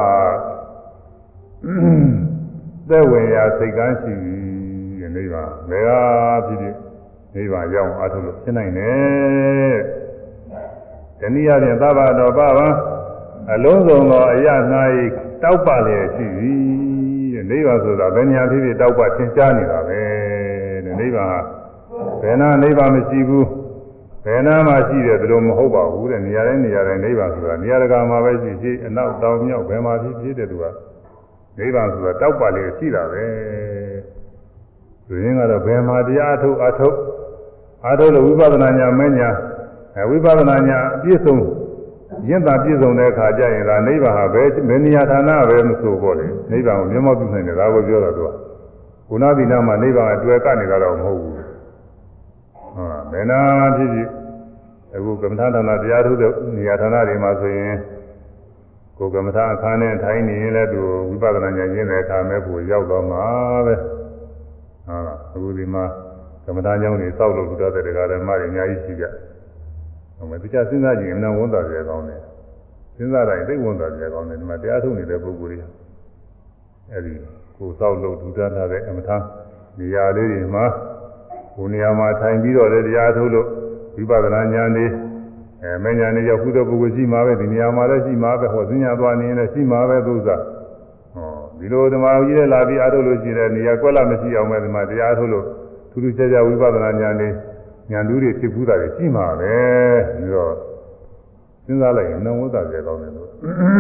S1: သက်ဝင်ရာစိတ်ကန်းရှိတဲ့နိဗ္ဗာန်ဘယ်ဟာဖြစ်ဖြစ်နိဗ္ဗာန်ရောက်အားထုတ်လို့ဖြစ်နိုင်တယ်။ဒီနည်းအားဖြင့်သဗ္ဗတော်ပပအလုံးစုံသောအရ၌တောက်ပလျက်ရှိသည်တဲ့နိဗ္ဗာန်ဆိုတာဘယ်ညာဖြစ်ဖြစ်တောက်ပသင်ရှားနေတာပဲတဲ့နိဗ္ဗာန်ဘယ်နာနိဗ္ဗာန်မရှိဘူးဘယ်နာမှရှိတယ်ဘယ်လိုမဟုတ်ပါဘူးတဲ့နေရာတိုင်းနိဗ္ဗာန်ဆိုတာနေရာတကာမှာပဲရှိအနောက်တောင်မြောက်ဘယ်မှာဖြစ်တဲ့သူကနိဗ္ဗာန်ဆိုတာတောက်ပါလေရှိတာပဲသူရင်းကတော့ဘယ်မှာတရားအထုတ်လို့ဝိပဿနာညာမဉ္ဇာဝိပဿနာညာအပြည့်စုံရင့်တာပြည့်စုံတဲ့အခါကျရင်ဒါနိဗ္ဗာန်ဟာဘယ်နေရာဌာနပဲမဆိုပေါ့လေနိဗ္ဗာန်ကိုမျက်မှောက်ပြုနိုင်တယ်ဒါကိုပြောတာသူကကုဏသီလမှာနိဗ္ဗာန်အတွေ့ကနေတော့မဟုတ်ဘူးဟုတ်လားဘယ်နာဖြစ်ဖြစ်အခုကမ္မထာဌာနတရားထုတ်တဲ့နေရာဌာနတွေမှာဆိုရင်ကိုယ်ကမ္မထာအခါနဲ့ထိုင်နေရင်လည်းသူဝိပဿနာဉာဏ်ရင်းတဲ့အခါမဲ့ကိုရောက်တော့မှာပဲဟုတ်လားအခုဒီမှာကမ္မထာကျောင်းတွေစောက်လို့လူတော်တဲ့တရားဓမ္မတွေအများကြီးရှိကြဟိုမှာတရားစဉ်းစားကြည့်ရင်လည်းဝန်တာကြရကောင်းတယ်စဉ်းစားတိုင်းသိဝန်တာကြရကောင်းတယ်ဒီမှာတရားထုတ်နေတဲ့ပုဂ္ဂိုလ်တွေအဲဒီကိုစောက်လို့လူတော်တဲ့အမထာနေရာလေးတွေမှာဟိုနေရာမှာထိုင်ပြီးတော့လည်းတရားထုတ်လို့ဝိပဿနာဉာဏ်တွေမဉ္ဇဏ်နဲ့ရောက်ခုသောပုဂ္ဂိုလ်ရှိမှာပဲဒီနေရာမှာလည်းရှိမှာပဲဟောစဉ္ညာသွားနေလည်းရှိမှာပဲသူစားဒီလိုဓမ္မကြီးလည်းလာပြီးအားထုတ်လို့ရှိတဲ့နေရာကွက်လာမရှိအောင်ပဲဒီမှာတရားထုတ်လို့ထူးထူးခြားခြားဝိပဿနာဉာဏ်တွေဉာဏ်တူးတွေဖြစ်ဘူးတာတွေရှိမှာပဲပြီးတော့စဉ်းစားလိုက်ရင်နှဝတ်ကြကောင်းတယ်လို့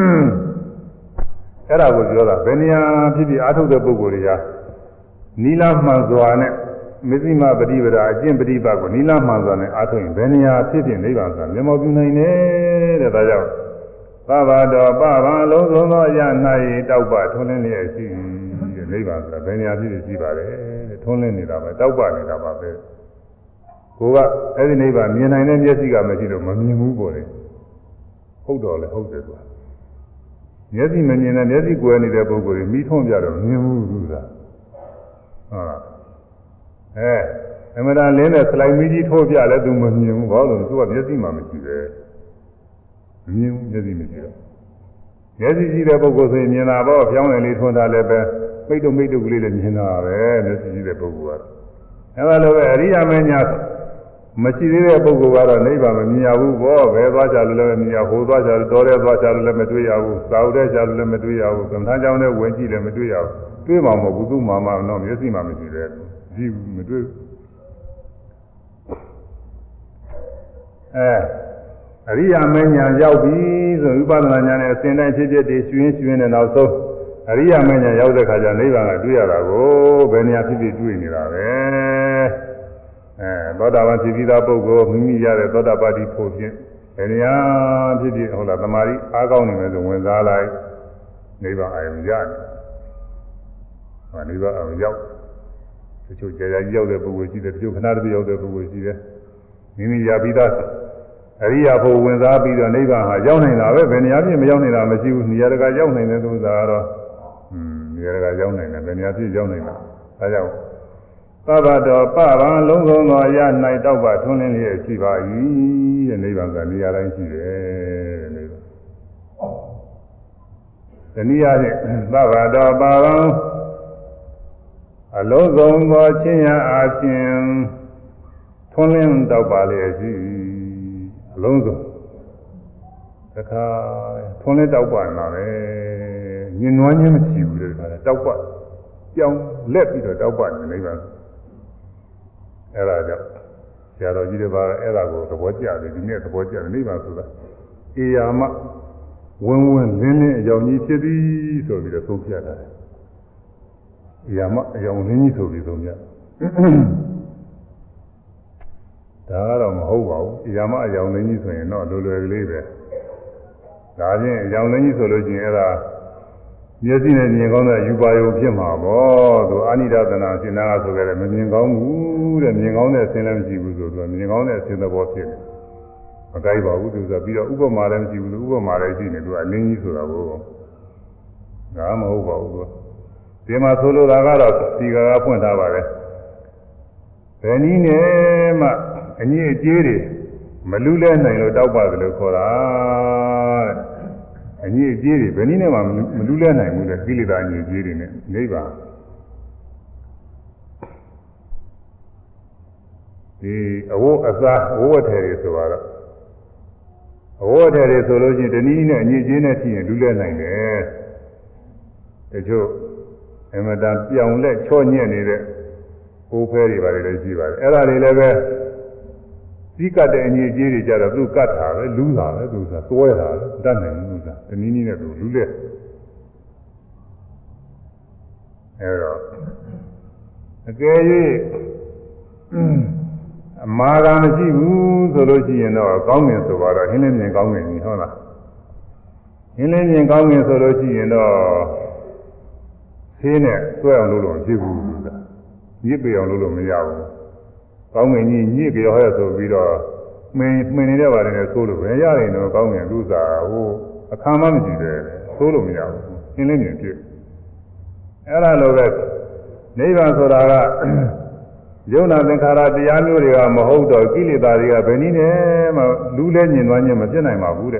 S1: အဲ့ဒါကိုပြောတာဘယ်နေရာဖြစ်ဖြစ်အားထုတ်တဲ့ပုဂ္ဂိုလ်တွေကနီလာမှန်စွာနဲ့မစ္စည်းမပฏิပဒါအကျင့်ပฏิပတ်ကိုနိလမှန်စွာနဲ့အားထုတ်ရင်ဘယ်နေရာဖြစ်ဖြစ်နိဗ္ဗာန်ဆိုတာမျက်မှောက်ပြုနိုင်တယ်တဲ့ဒါကြောင့်သဗ္ဗတော်ပဗံအလုံးစုံသောအရာ၌တောက်ပထွန်းလင်းလျက်ရှိတဲ့နိဗ္ဗာန်ဆိုတာဘယ်နေရာဖြစ်ဖြစ်ရှိပါတယ်တဲ့ထွန်းလင်းနေတာပဲတောက်ပနေတာပါပဲကိုကအဲ့ဒီနိဗ္ဗာန်မြင်နိုင်တဲ့မျက်စိကမရှိလို့မမြင်ဘူးပေါ့လေဟုတ်တော့လေဟုတ်တယ်ကွာမျက်စိမမြင်တဲ့မျက်စိကွယ်နေတဲ့ပုဂ္ဂိုလ်တွေမိထုံးပြတော့မမြင်ဘူးသူကဟုတ်လားအမှန်တန်လင်းတဲ့စလိုက်မီးကြီးထိုးပြလဲသူမမြင်ဘူးဘာလို့လဲသူကမျက်စိမှမရှိပဲမမြင်ဘူးမျက်စိမရှိတော့မျက်စိရှိတဲ့ပုဂ္ဂိုလ်ဆိုရင်မြင်တာပေါ့ဖြောင်းတယ်လေးထွန်းတာလည်းပဲမိတ်တုကလေးလည်းမြင်တာပဲမျက်စိရှိတဲ့ပုဂ္ဂိုလ်ကတော့အဲလိုပဲအရိယာမဉ္ဇဉ်မရှိသေးတဲ့ပုဂ္ဂိုလ်ကတော့နိဗ္ဗာန်မမြင်ရဘူးပေါ့ဘယ်သွားကြလို့လည်းမမြင်ရဟိုသွားကြလို့တော်တဲ့သွားကြလို့လည်းမတွေ့ရဘူးသာဝတ္တကြလို့လည်းမတွေ့ရဘူးကမ္မထာကြောင့်လည်းဝင်ကြည့်လည်းမတွေ့ရဘူးတွေ့မှာမဟုတ်ဘူးသူ့မှာမှတော့မျက်စိမှမရှိတယ်ကြည့်မတွေ့အရိယာမဉ္ဇဉ်ရောက်ပြီဆိုဝိပဿနာဉာဏ်နဲ့အစဉ်တိုင်းဖြစ်ဖြစ်တည်ရွှင်နေနောက်ဆုံးအရိယာမဉ္ဇဉ်ရောက်တဲ့ခါကျနိဗ္ဗာန်ကတွေ့ရတာကိုဘယ်နေရာဖြစ်ဖြစ်တွေ့နေတာပဲသောတာပန်ဖြစ်ပြီးသားပုဂ္ဂိုလ်မိမိရတဲ့သောတာပတိဖို့ဖြင့်ဘယ်နေရာဖြစ်ဖြစ်ဟုတ်လားသမာဓိအားကောင်းနေမယ်ဆိုဝင်စားလိုက်နိဗ္ဗာန်အာရုံရတယ်နိဗ္ဗာန်အာရုံရောက်တချို့ကြာကြာကြီးရောက်တဲ့ပုဂ္ဂိုလ်ရှိတယ်တချို့ခဏတည်းရောက်တဲ့ပုဂ္ဂိုလ်ရှိတယ်မိမိရပြီးသားအရိယာဖို့ဝင်စားပြီးတော့နိဗ္ဗာန်ဟာရောက်နေတာပဲဘယ်နေရာဖြစ်မရောက်နေတာမရှိဘူးနေရာတကာရောက်နိုင်တဲ့သူစားတော့နေရာတကာရောက်နိုင်တယ်ဘယ်နေရာဖြစ်ရောက်နေတာဒါကြောင့်သဗ္ဗတောပဗံလုံးစုံသောအရာ၌တောက်ပထွန်းလင်းလျက်ရှိပါ၏တဲ့နိဗ္ဗာန်ကနေရာတိုင်းရှိတယ်တဲ့နိဗ္ဗာန်တနည်းအားဖြင့်သဗ္ဗတောပဗံအလုံးစုံသောချင်းရအားဖြင့်ထွန်းလင်းတောက်ပါလျက်ရှိအလုံးစုံတခါထွန်းလင်းတောက်ပါမှာပဲညင်နွားချင်းမရှိဘူးတဲ့ခါကျတောက်ပတ်ကြောင်းလက်ပြီးတော့တောက်ပတ်နေနိဗ္ဗာန်အဲ့ဒါကြောင့်ဆရာတော်ကြီးတွေပါအဲ့ဒါကိုသဘောကျတယ်ဒီနေ့သဘောကျတယ်နိဗ္ဗာန်ဆိုတာအေယာမဝင်းဝင်းလင်းလင်းအကြောင်းကြီးဖြစ်သည်ဆိုပြီးတော့သုံးပြတာအေယာမအကြောင်းလင်းကြီးဆိုပြီးသုံးပြဒါကတော့မဟုတ်ပါဘူးအေယာမအကြောင်းလင်းကြီးဆိုရင်တော့လွယ်လွယ်ကလေးပဲဒါချင်းအကြောင်းလင်းကြီးဆိုလို့ရှိရင်အဲ့ဒါမျက်စိနဲ့မြင်ကောင်းတဲ့ယူပါယုံဖြစ်မှာပေါ့သူအာနိဒသနာရှင်နာကဆိုကြတယ်မမြင်ကောင်းဘူးတဲ့မြင်ကောင်းတဲ့အဆင်းလည်းမရှိဘူးဆိုသူကမြင်ကောင်းတဲ့အဆင်းသဘောဖြစ်တယ်မကိုက်ပါဘူးသူဆိုပြီးတော့ဥပမာလည်းမရှိဘူးဥပမာလည်းရှိနေသူကအလင်းကြီးဆိုတာကိုဒါမဟုတ်ပါဘူးသူဒီမှာဆိုလိုတာကတော့ဒီကဖွင့်ထားပါတယ်ဘယ်နည်းနဲ့မှအညစ်အကြေးတွေမလူလဲနိုင်လို့တောက်ပါတယ်လို့ခေါ်တာတဲ့အညစ်အကြေးတွေဘယ်နည်းနဲ့မှမလူလဲနိုင်ဘူးလေကိလေသာအညစ်အကြေးတွေနဲ့နိဗ္ဗာန်ဒီအဝတ်အစားဝတ်ထည်တွေဆိုတော့အဝတ်ထည်တွေဆိုလို့ရှိရင်တနည်းနဲ့အညစ်အကြေးနဲ့ဖြစ်ရင်လူလဲနိုင်တယ်တချို့အမတန်ပြောင်လက်ချော့ညက်နေတဲ့ကိုယ်ဖဲတွေပါတယ်လည်းရှိပါတယ်အဲ့ဒါတွေလည်းပဲစီးကတ်တဲ့အညစ်အကြေးတွေကြတော့သူကတ်တာပဲလူးတာပဲသူကစွဲတာပဲတတ်နိုင်ဘူးကတနည်းနည်းနဲ့သူလူးလက်အဲ့တော့အကယ်၍အမှားကမရှိဘူးဆိုလို့ရှိရင်တော့ကောင်းငင်ဆိုတော့ဟင်းလင်းမြင်ကောင်းငင်ကြီးဟုတ်လားဟင်းလင်းမြင်ကောင်းငင်ဆိုလို့ရှိရင်တော့သေးနဲ့စွဲအောင်လုပ်လို့မဖြစ်ဘူးကညစ်ပေအောင်လုပ်လို့မရဘူးကောင်းငင်ကြီးညစ်ကြော်ရဲဆိုပြီးတော့မှင်နေတဲ့ပါတယ်နဲ့သိုးလို့ပဲရရင်တော့ကောင်းငင်လူစားဟိုအခါမှမရှိတယ်သိုးလို့မရဘူးဟင်းလင်းမြင်ဖြစ်အဲ့ဒါလိုပဲနိဗ္ဗာန်ဆိုတာကယုံနာသင်္ခါရတရားမျိုးတွေကမဟုတ်တော့ကိလေသာတွေကဘယ်နည်းနဲ့မှလူလဲညင်သွားခြင်းမဖြစ်နိုင်ပါဘူးတဲ့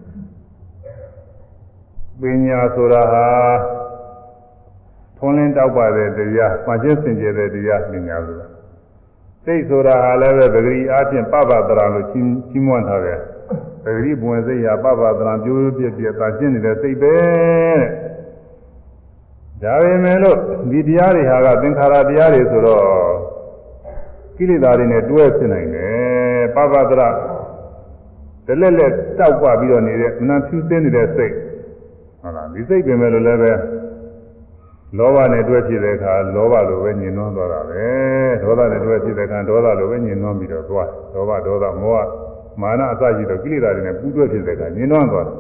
S1: ပညာဆိုတာဟာထွန်းလင်းတောက်ပါတဲ့တရားမှရှင်းစင်ကြယ်တဲ့တရားပညာဆိုတာစိတ်ဆိုတာဟာလည်းပဲပဂရိအားဖြင့်ပပတရာလို့ကြီးမွမ်းထားတယ်ပဂရိဘဝင်စိတ်ဟာပပတရာပြိုးပြည့်ပြည့်သာရှင်းနေတဲ့စိတ်ပဲတဲ့ဒါပေမဲ့လို့ဒီတရားတွေဟာကသင်္ခါရတရားတွေဆိုတော့ကိလေသာတွေနဲ့တွဲဖြစ်နိုင်တယ်ပပတရာတလက်လက်တောက်ပပြီးတော့နေတဲ့မနာဖြူစင်းနေတဲ့စိတ်ဟုတ်လားဒီစိတ်ပင်မဲ့လို့လည်းပဲလောဘနဲ့တွဲဖြစ်တဲ့အခါလောဘလိုပဲညှဉ်းနှွမ်းသွားတာပဲဒေါသနဲ့တွဲဖြစ်တဲ့အခါဒေါသလိုပဲညှဉ်းနှွမ်းပြီးတော့သွားလောဘဒေါသမောဟမာနအစရှိတော့ကိလေသာတွေနဲ့ပူးတွဲဖြစ်တဲ့အခါညှဉ်းနှွမ်းသွား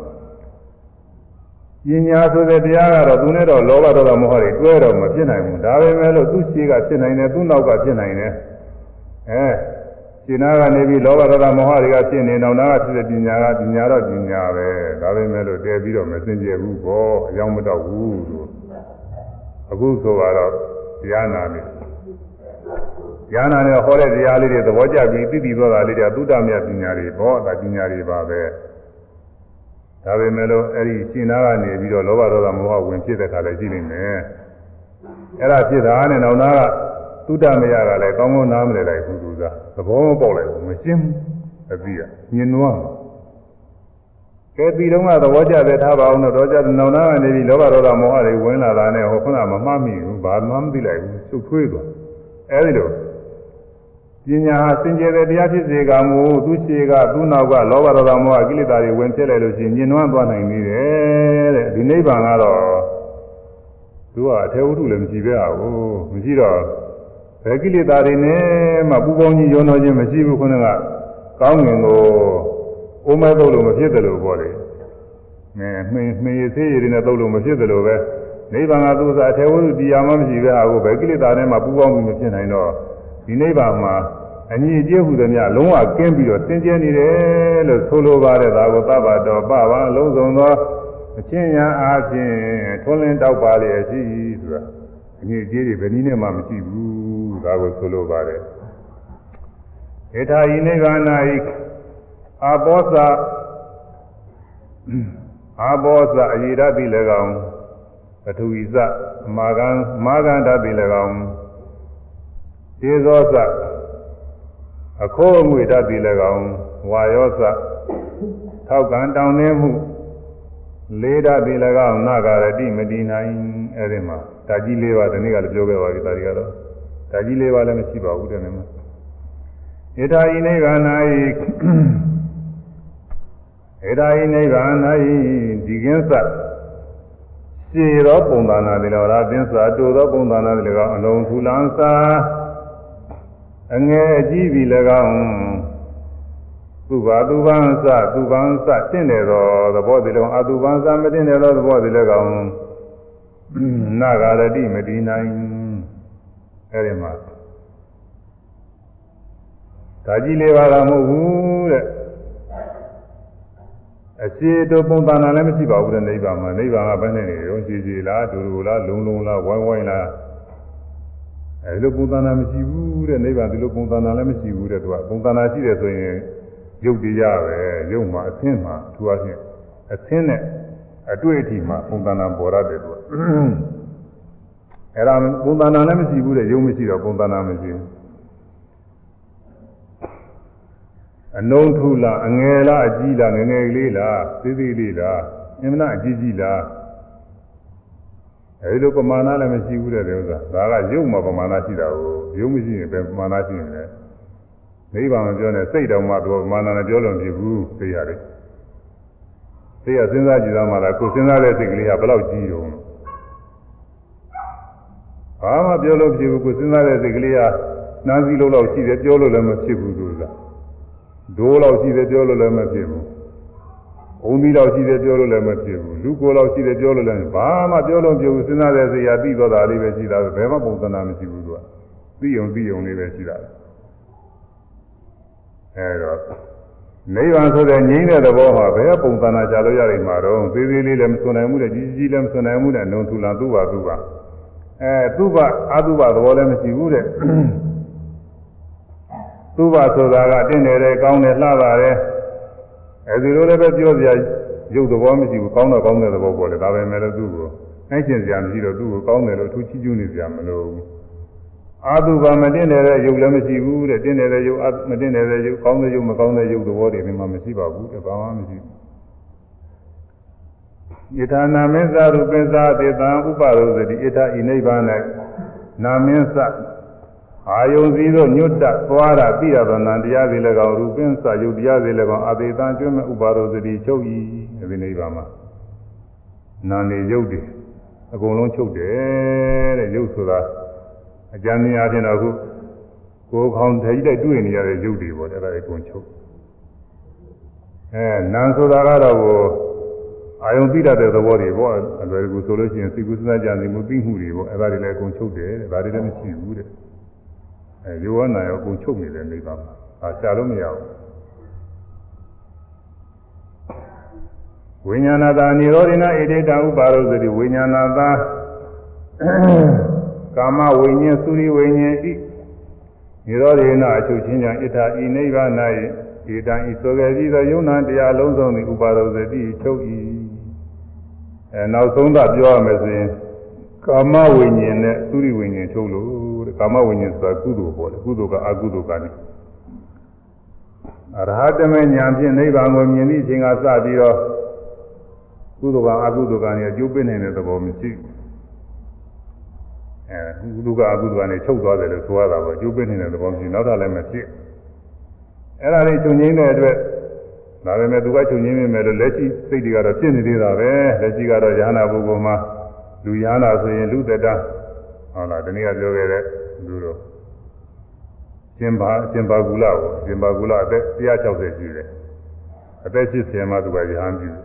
S1: တယ်ပညာဆိုတဲ့တရားကတော့သူနဲ့တော့လောဘဒေါသမောဟတွေတွဲတော့မဖြစ်နိုင်ဘူးဒါပေမဲ့လို့သူ့ရှိကဖြစ်နိုင်တယ်သူ့နောက်ကဖြစ်နိုင်တယ်ရှင်းနာကနေပြီးလောဘဒေါသမောဟတွေကဖြစ်နေတော့နာကဖြစ်တဲ့ပညာကပညာတော့ပညာပဲဒါပေမဲ့လို့တည်ပြီးတော့မစင်ကြယ်ဘူးပေါ့အကြောင်းမတော့ဘူးလို့အခုဆိုတော့တရားနာနေတရားနာနေဟောတဲ့တရားလေးတွေသဘောကျပြီးသိသိသွားတာလေးတွေသုတ္တမြတ်ပညာတွေပေါ့ဒါပညာတွေပါပဲဒါပေမဲ့လို့အဲ့ဒီရှင်းနာကနေပြီးတော့လောဘဒေါသမောဟဝင်ဖြစ်တဲ့ခါလည်းရှိနေမယ်အဲ့ဒါဖြစ်တာနဲ့နောက်နာကသုတ္တမယကလည်းကောင်းကောင်းနားမလည်လိုက်ဘူးသူကသဘောပေါက်လိုက်ဘူးမရှင်းဘူးအပြီးကညင်နွားကဲဒီတော့ကသဘောကျတဲ့ထားပါအောင်တော့ကြနောင်နာကနေပြီးလောဘဒေါသမောဟတွေဝင်လာတာနဲ့ဟောခုနမမှတ်မိဘူးဘာမှမသိလိုက်ဘူးစုပ်ထွေးသွားအဲဒီလိုပညာဟာစင်ကြယ်တဲ့တရားဖြစ်စေကမူသူရှိကသူ့နောက်ကလောဘဒေါသမောဟကိလေသာတွေဝင်ဖြစ်လိုက်လို့ရှိရင်ညင်နွားသွားနိုင်နေတယ်တဲ့ဒီနိဗ္ဗာန်ကတော့သူကအထေဝတ္ထုလည်းမရှိပဲဟာကိုမရှိတော့ဘယ်ကိလေသာတွေနဲ့မှပူပေါင်းကြီးရောတော်ခြင်းမရှိဘူးခုနကကောင်းငင်ကိုအိုးမဲသုတ်လို့မဖြစ်တယ်လို့ပြောတယ်။မင်းရသေးရည်နဲ့သုတ်လို့မဖြစ်တယ်လို့ပဲနိဗ္ဗာန်ကသူ့စားအထေဝတ္ထုတရားမှမရှိပဲဟာကိုဘယ်ကိလေသာနဲ့မှပူပေါင်းပြီးမဖြစ်နိုင်တော့ဒီနိဗ္ဗာန်မှာအညီအကျေးဟူသည်များလုံးဝကင်းပြီးတော့သင်ကျဲနေတယ်လို့ဆိုလိုပါတယ်ဒါကိုသဗ္ဗတော်ပပါလုံးစုံသောအချင်းညာအားဖြင့်ထွန်းလင်းတောက်ပါလေရှိဆိုတာအညီအကျေးတွေဘယ်နည်းနဲ့မှမရှိဘူးဒါကိုဆိုလိုပါတယ်ဧထာယိနိဗ္ဗာန်၌အာဘောဇအယေရတိ၎င်းပထဝီဇမာဂန္ဓာတိ၎င်းသေဇောဇအခိုးအငွေဓာတိ၎င်းဝါယောဇထောက်ကံတောင်းနှင်းမှု Leda de Laga, Nagarati, Medina, Edema, Tajileva, the Nigga Joga, Vitariado, Tajileva, Lemesiba, Udanema. Eda Ineganai Eda Ineganai, Digensa, Siro Pundana de la Dinsa, to the Pundana de la Alone to Lanza, and Givi Lagan. Duvansa, Tinero, the body of Aduvansa, Medina, the body legum Nagaradi, Medina in Erema Tajileva Mugu, a seat of Montana Lemesiba, the neighbor, my neighbor, Abanene, Yosila, Durula, Lungula, Wawaila. I look Montana Messibu, the neighbor, the look Montana Lemesibu, that was Montana City. Yogiya, Yoma, a Sinma, to us, a Sine, a Duetima, Puntana Borade. Aram Puntana Lemisi, a Yomisi of Puntana Mesi. A known Tula, Angela, Agila, Nengelila, Sidila, Emna Gigila. A look of Mana Lemisi, Dara Yoma of Manasida, Yomisi, Manasi. Maybe I'm going to say that my man and a Jolan Jibu, say, say, as soon as I'm a Cosina, basically, a blow Gio. I'm a Jolan Jibu, Cosina, basically, Nancy Lola, she the Jolan Jibu. Dola, she the Jolan Jibu. Only now she the Jolan Jibu. Lucola, she the Jolan. Bama Jolan Jibu, Sina, the Yabiba, the Alivesi, the Bema Pontanam Jibu. The only Vesida. Never so the Nina the Boha, Bear Puntana Jaloya in Maron, Vivi Lemsonamu, Gigi Lemsonamu, and known to Landuva Duba. Duba, Aduba, the Wolem Sibude. Duba so that dinner, County Lava, as you know about you the woman you count upon the Bobo, the Melodugo. Ancient Yam Zero do, Counter to Chijunis Yamalo. Aduba Medina, you let me see who the dinner you at Medina, you count you, Macona, you the water in Mamasiba, the Bamasi. Itana Mensa, Rupensa, the Uparo, the Ita Inebana, Namensa, Ayo Zero, Nuta, Fuara, Pia, Nandia, the Lega, Rupensa, Yudia, the Lega, Adetan, Uparo, the Chogi, the Nebama. Nani Yodi, a Golon Chode, a Yusura. A Jani Adina go count, they do any other duty, whatever I can show. And Nanso Darado, I don't be that as a worry, a very good solution. Sigusna Jani moving who, a very like on show there, a very let me see who. You and I are going to show me the neighbor. I shall me out. Winyanada Nirorina, Edita Ubaro, the Winyanada. Kama wenye suri wenye nirori na chuchinya ita ineva nai ita isoge ji yuna tia long song ni uparo zeti choki now sonda pyo me sin kama wenye ne suri wenye cholo kama wenye sa kudo bo kudo ka agudo ka ni arahata me nyam phin nibbaan ko myin ni chin ka sa pi ro kudo ka agudo ka ni ajo pin nai de thabo masi Luga Gudwane choked out the Suada, but you've been in the Bonsi, not a lemon. And I need to name it. Now I met the way to name him at a Lechi, say you got a chinity of eh, Lechi got a Jana Bugoma, Luyana saying Luther. On the near Duro Zimbagula, the Achau says, I bet she's him out by the hand.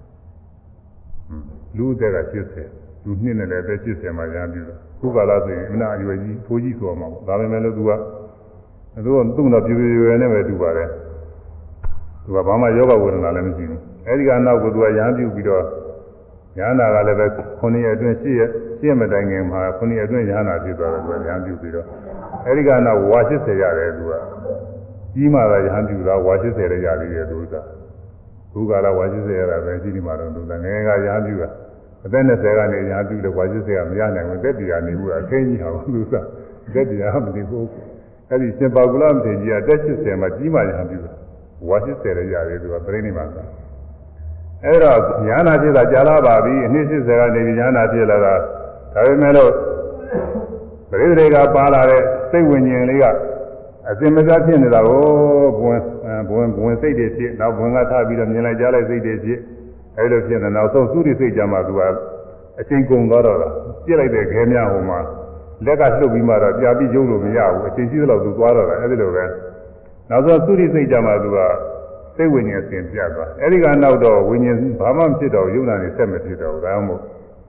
S1: Luther, she said. You need a better system, my young who got us in Naji, Fuji, so much. Dalamela, and do not do you never do about it. To Abama Yoga wouldn't let me see. Edgar now would do a young you with Yana Levet, Pony, I don't see him at the game, Pony, I don't Yana, young you with Edgar now washes a yard. Yima, young you washes a yard. Who got a washes a yard, and Cinema, and the Nega young you. Then the Sarah and do the watches there, Yana, and Betty and you are Kenny, how do that? Betty, I have the hope. And it's simple, that's just a Majima, watches there, you are training man. အဲ့တော့ညာနာဖြစ်တာကြာလာပါပြီအနှစ်80ကနေပြီးညာနာဖြစ်လာတာဒါပေမဲ့လို့ပရိသေကပါလာတဲ့စိတ်ဝိညာဉ်လေးကအစင်မစားဖြစ်နေတာကိုဘဝင်စိတ်တွေဖြစ်နောက်ဘဝင်ကထားပြီးတော့မြင်လိုက်ကြားလိုက်စိတ်တွေဖြစ်အဲ့လိုဖြစ်နေနောက်ဆုံးသုတိစိတ်ကြမှာသူကအချိန်ကုန်သွားတော့တာပြစ်လိုက်တဲ့ခဲများဟိုမှာလက်ကလှုပ်ပြီးမှတော့ကြာပြီးရုပ်လို့မရဘူးအချိန်ရှိသလောက်သူသွားတော့တာအဲ့ဒီလိုပဲနောက်ဆုံးသုတိစိတ်ကြမှာသူကစိတ်ဝိညာဉ်ဆင်ပြသွားအဲ့ဒီကနောက်တော့ဝိညာဉ်ဘာမှမဖြစ်တော့ယုံနာနေဆက်မဖြစ်တော့ဘူးဒါမှမဟုတ်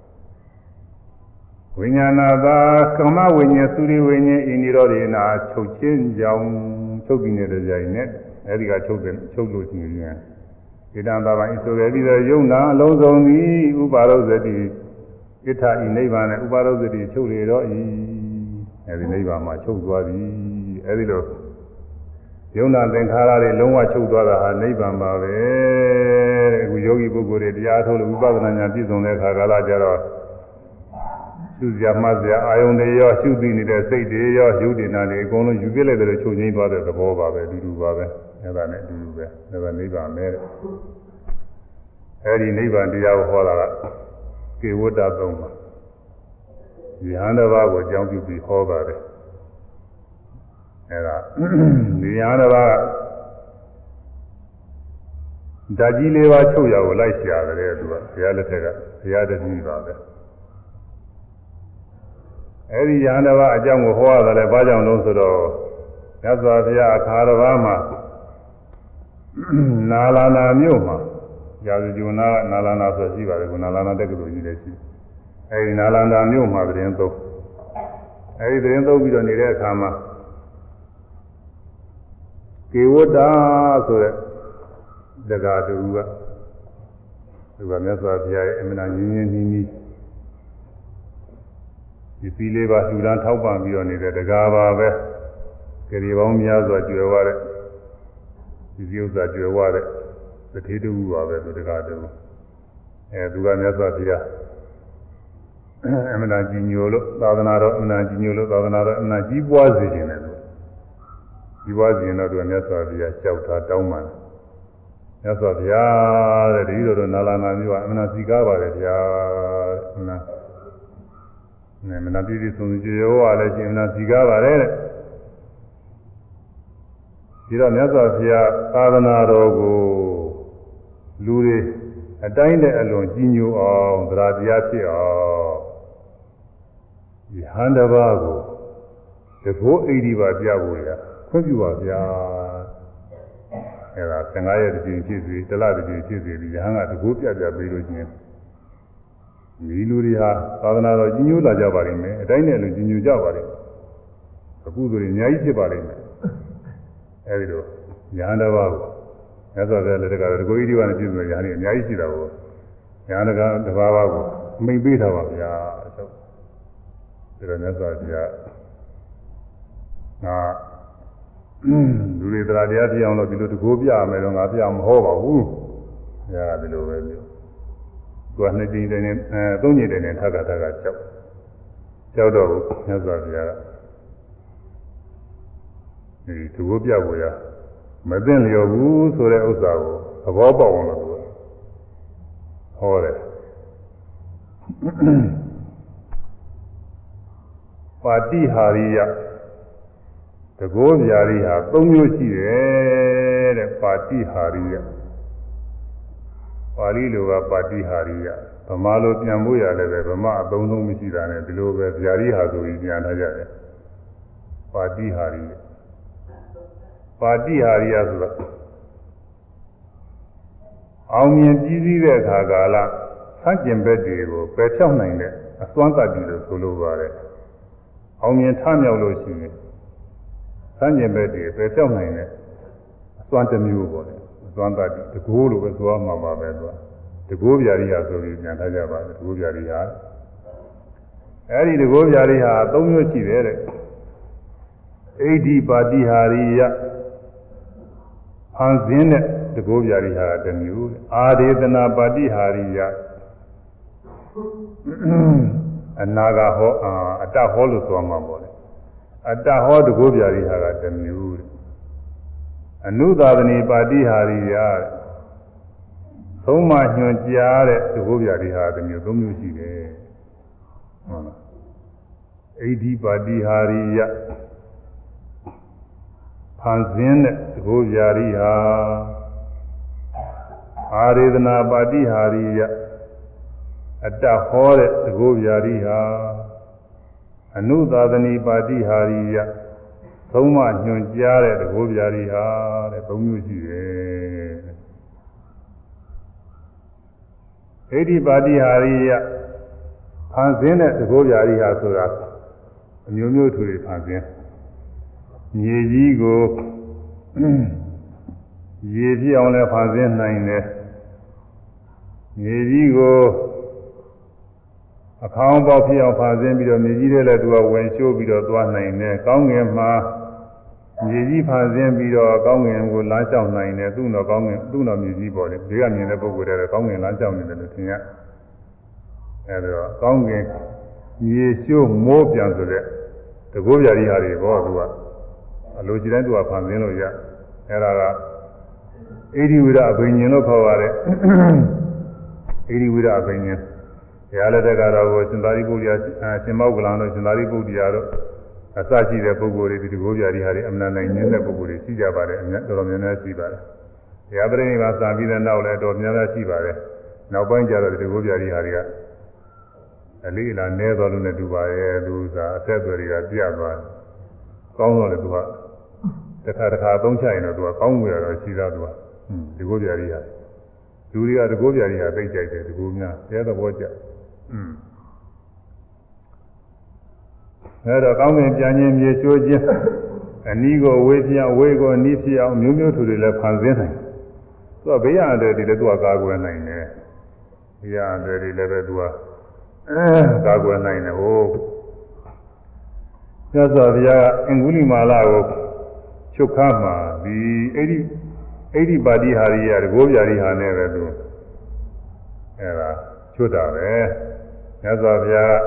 S1: ဝိညာဏသာကမ္မဝိညာဉ်သုရိဝိညာဉ်ဤနိရောဓေနာချုပ်ချင်းကြောင်းချုပ်ပြီးနေတဲ့ကြိုင်နဲ့အဲဒီကချုပ်လို့ရှိရင်ဣဒံသာဘာဣဆိုရပြီးတော့ယုံနာအလုံးစုံသည်ဥပါရုဇ္ဇတိဣဋ္ဌဤနိဗ္ဗာန်နဲ့ဥပါရုဇ္ဇတိချုပ်လေတော့ဤအဲဒီနိဗ္ဗာန်မှာချုပ်သွားပြီအဲဒီလိုယုံနာသင်္ခါရတွေလုံးဝချုပ်သွားတာဟာနိဗ္ဗာန်ပါပဲတဲ့အခုယောဂီပုဂ္ဂိုလ်တွေတရားထုတ်လို့ဝိပဿနာဉာဏ်ပြည့်စုံတဲ့အခါကာလကျတော့ရှုစရာမှတ်စရာအာယုန်တွေရောရှုသိနေတဲ့စိတ်တွေရောယုတ်တင်တာတွေအကုန်လုံးယူပြလိုက်တယ်ချုပ်ငိမ့်သွားတဲ့သဘောပါပဲအတူတူပါပဲအဲ့ဒါနဲ့အတူတူပဲဒါကနိဗ္ဗာန်ပဲအဲ့ဒီနိဗ္ဗာန်တရားကိုဟောတာကကေဝတ္တသုံးပါယဟန်တစ်ပါးကိုအကြောင်းပြုပြီးဟောပါတယ်အဲ့ဒါဒီယဟန်တစ်ပါးဓာကြီးလေးပါးချုပ်ရကိုလိုက်ရှာတယ်သူကဘုရားလက်ထက်ကဘုရားတတိပါပဲအဲ့ဒီယဟန်တစ်ပါးအကြောင်းကိုဟောရတယ်လည်းဘာကြောင့်လို့ဆိုတော့မြတ်စွာဘုရားအခါတစ်ပါးမှာနာလနာမြို့မှာရာဇဂျုနာနာလနာဆိုရှိပါတယ်ကနာလနာတက္ကသိုလ်ကြီးလည်းရှိအဲ့ဒီနာလနာမြို့မှာသတင်းသုံးအဲ့ဒီသတင်းသုံးပြီးတော့နေတဲ့အခါမှာကေဝတ္တဆိုတဲ့တက္ကသိုလ်ကသူကမြတ်စွာဘုရားရဲ့အမှန်တရားရင်းရင်းနှီးနှီးဒီသီလေးပါလှူဒန်းထောက်ပံ့ပြီးတော့နေတဲ့တကားပါပဲကြည်ပေါင်းများစွာကျွယ်ဝတဲ့ဒီဥစ္စာကျွယ်ဝတဲ့သတိတူပါပဲသူတကားတူသူကမြတ်စွာဘုရားအမှန်တရားကြီးညိုလို့သာသနာတော်အမှန်တရားကြီးညိုလို့သာသနာတော်အမှန်ကြီးပွားစေခြင်းနဲ့သူကြီးပွားစေရင်တော့သူကမြတ်စွာဘုရားလျှောက်ထားတောင်းပန်မြတ်စွာဘုရားတဲ့ဒီလိုတော့နာလာနာမျိုးကအမှန်တရားစီကားပါတယ်ဗျာအမှန်နဲ့မနာပြည့်စုံကြရောရလည်းရှင်မနာစီကားပါတယ်တဲ့ဒီတော့မြတ်စွာဘုရားသာသနာတော်ကိုလူတွေအတိုင်းနဲ့အလွန်ကြီးညိုအောင်သရတရားဖြစ်အောင်ဒီဟန်တပါးကိုတဘောအိဒီပါပြဖို့ရခွင့်ပြုပါဗျာအဲ့ဒါ15ရက်တည်းဖြစ်စီတလတည်းဖြစ်စီဒီဟန်ကတဘောပြပေးလို့ချင်းဒီလူတွေဟာသာသနာတော်ကြီးညိုလာကြပါလိမ့်မယ်အတိုင်းနဲ့အလွန်ကြီးညိုကြပါလိမ့်မယ်အခုဆိုရင်အများကြီးဖြစ်ပါလိမ့်မယ်အဲဒီလိုညာတစ်ပါးကိုမြတ်စွာဘုရားလက်ထက်ကတကူကြီးဒီကနေ့ပြည့်စုံညာနေအများကြီးရှိတာကိုညာတစ်ပါးကိုမိန်ပေးထားပါဗျာဆိုဒါမြတ်စွာဘုရားလူတွေတရားပြအောင်လို့ဒီလိုတကူပြရမယ်တော့ငါပြမဟောပါဘူးညာဒီလိုပဲမျိုးသူကနှစ်ကြိမ်တည်းနဲ့သုံးကြိမ်တည်းနဲ့ထပ်တာကြောက်တော့မြတ်စွာဘုရားကဒီသူကိုပြဖို့ရမသိလျော်ဘူးဆိုတဲ့ဥစ္စာကိုသဘောပေါက်အောင်လို့ဟောတယ်ပါတိဟာရိယတကောဗျာရိဟာ၃မျိုးရှိတယ်တဲ့ပါတိဟာရိယပါဠိလိုကပါတိဟာရိယဗမာလိုပြန်ဖို့ရလည်းပဲဗမာအသုံးဆုံးမရှိတာနဲ့ဒီလိုပဲဗျာရိဟာဆိုပြီးပြန်ထားကြတယ်ပါတိဟာရိယပါတိဟာရိယဆိုတာအောင်မြင်ကြီးစည်းတဲ့အခါကာလဆန့်ကျင်ဘက်တွေကိုပယ်ဖြောက်နိုင်တဲ့အစွမ်းတတ္တိလို့ဆိုလိုပါတယ်အောင်မြင်ထမြောက်လို့ရှိရင်ဆန့်ကျင်ဘက်တွေပယ်ဖြောက်နိုင်တဲ့အစွမ်းတစ်မျိုးပေါ့လေအစွမ်းတတ္တိတကိုးလိုပဲဆိုရမှာပါပဲသူကတကိုးဗျာရိယဆိုပြီးပြန်ထားကြပါတယ်တကိုးဗျာရိယအဲဒီတကိုးဗျာရိယ၃မျိုးရှိတယ်တဲ့ဣဒိပါတိဟာရိယဖန်ဆင်းတဲ့တကောဗျာရိဟာတစ်မျိုးအာဒေသနာပါတိဟာရိယအနာဂဟောအတ္တဟောလို့ဆိုမှာပေါ့လေအတ္တဟောတကောဗျာရိဟာကတစ်မျိုးအနုသာသနီပါတိဟာရိယသုံးမှညွှန်ကြားတဲ့သဘောပြတွေဟာတစ်မျိုးသုံးမျိုးရှိတယ်ဟုတ်လားအိဒီပါတိဟာရိယဖန်ဆင်းတဲ့သဘောပြတွေဟာအာရေဒနာပါတိဟာရိယအတ္တဟောတဲ့သဘောပြတွေဟာအနုသာသနီပါတိဟာရိယသုံးမှညွှန်ကြားတဲ့သဘောပြတွေဟာတဲ့သုံးမျိုးရှိတယ်ဣတိပါတိဟာရိယဖန်ဆင်းတဲ့သဘောပြရိဟာဆိုတာအမျိုးမျိုးထူတွေဖန်ဆင်းမြေကြီးကိုရေပြည့်အောင်လည်းဖန်ဆင်းနိုင်တယ်မြေကြီးကိုအခေါင်းပေါက်ဖြစ်အောင်ဖန်ဆင်းပြီးတော့မြေကြီးထဲလည်းသူကဝင်ရှိုးပြီးတော့သွားနိုင်တယ်ကောင်းငင်မှာမြေကြီးဖန်ဆင်းပြီးတော့ကောင်းငင်ကိုလမ်းလျှောက်နိုင်တယ်သူ့တော်ကောင်းငင်သူ့တော်မြေကြီးပေါ်တယ်ဒီကမြင်တဲ့ပုဂ္ဂိုလ်တွေကကောင်းငင်လမ်းလျှောက်နေတယ်လို့ထင်ရအဲဒါကောင်းငင်မြေရှိုးမိုးပြန်ဆိုတဲ့တကောပြာရီဟာတွေဘောသူကအလိုရှိတိုင်းသူကဖန်ဆင်းလို့ရအဲဒါကဣတိဝိဒအဘိညာဉ်လို့ခေါ်ပါတယ်ဣတိဝိဒအဘိညာဉ်ဘုရားလက်ထက်ကတော့ရှင်သာရိပုတ္တရာရှင်မောက္ကလန်တို့ရှင်သာရိပုတ္တရာတို့အစရှိတဲ့ပုဂ္ဂိုလ်တွေဒီတကောပြာရီဟာတွေအမှန်တိုင်းနေတဲ့ပုဂ္ဂိုလ်တွေရှိကြပါတယ်အများတော်များများရှိပါတယ်ဘုရားပြိဋိဘသာပြီးတဲ့နောက်လည်းတော်များများရှိပါတယ်နောက်ပိုင်းကျတော့ဒီတကောပြာရီဟာတွေကအလေးအလာနည်းသွားလို့နဲ့တူပါရဲ့သူကအဆက်အသွယ်တွေကပြတ်သွားတယ်ကောင်းတော့လေသူကတစ်ခါသုံးချရင်တော့သူကကောင်းမှုရတော့ရှိသားသူကဒီကိုပြာရီဟာလူတွေကဒီကိုပြာရီဟာသိကြိုက်တယ်ဒီကိုများတဲသဘောကျအဲတော့ကောင်းကင်ပြန်ခြင်းမြေရှိုးခြင်းအနီးကိုဝေးပြဝေးကိုအနီးဖြစ်အောင်မျိုးမျိုးထူတွေလည်းဖန်ဆင်းနိုင်သူကဘေးရတဲ့ဒီလည်းသူကကာကွယ်နိုင်တယ်ဘေးရတဲ့ဒီလည်းပဲသူကကာကွယ်နိုင်တယ်ဟိုသစ္စာဗျာအင်္ဂုလိမာလာကိုချုပ်ခါမှာဒီအိဒီပါတိဟာရိယတကောပြာရိဟာနဲ့ပဲသူအဲဒါချွတ်တာပဲသစ္စာဗျာ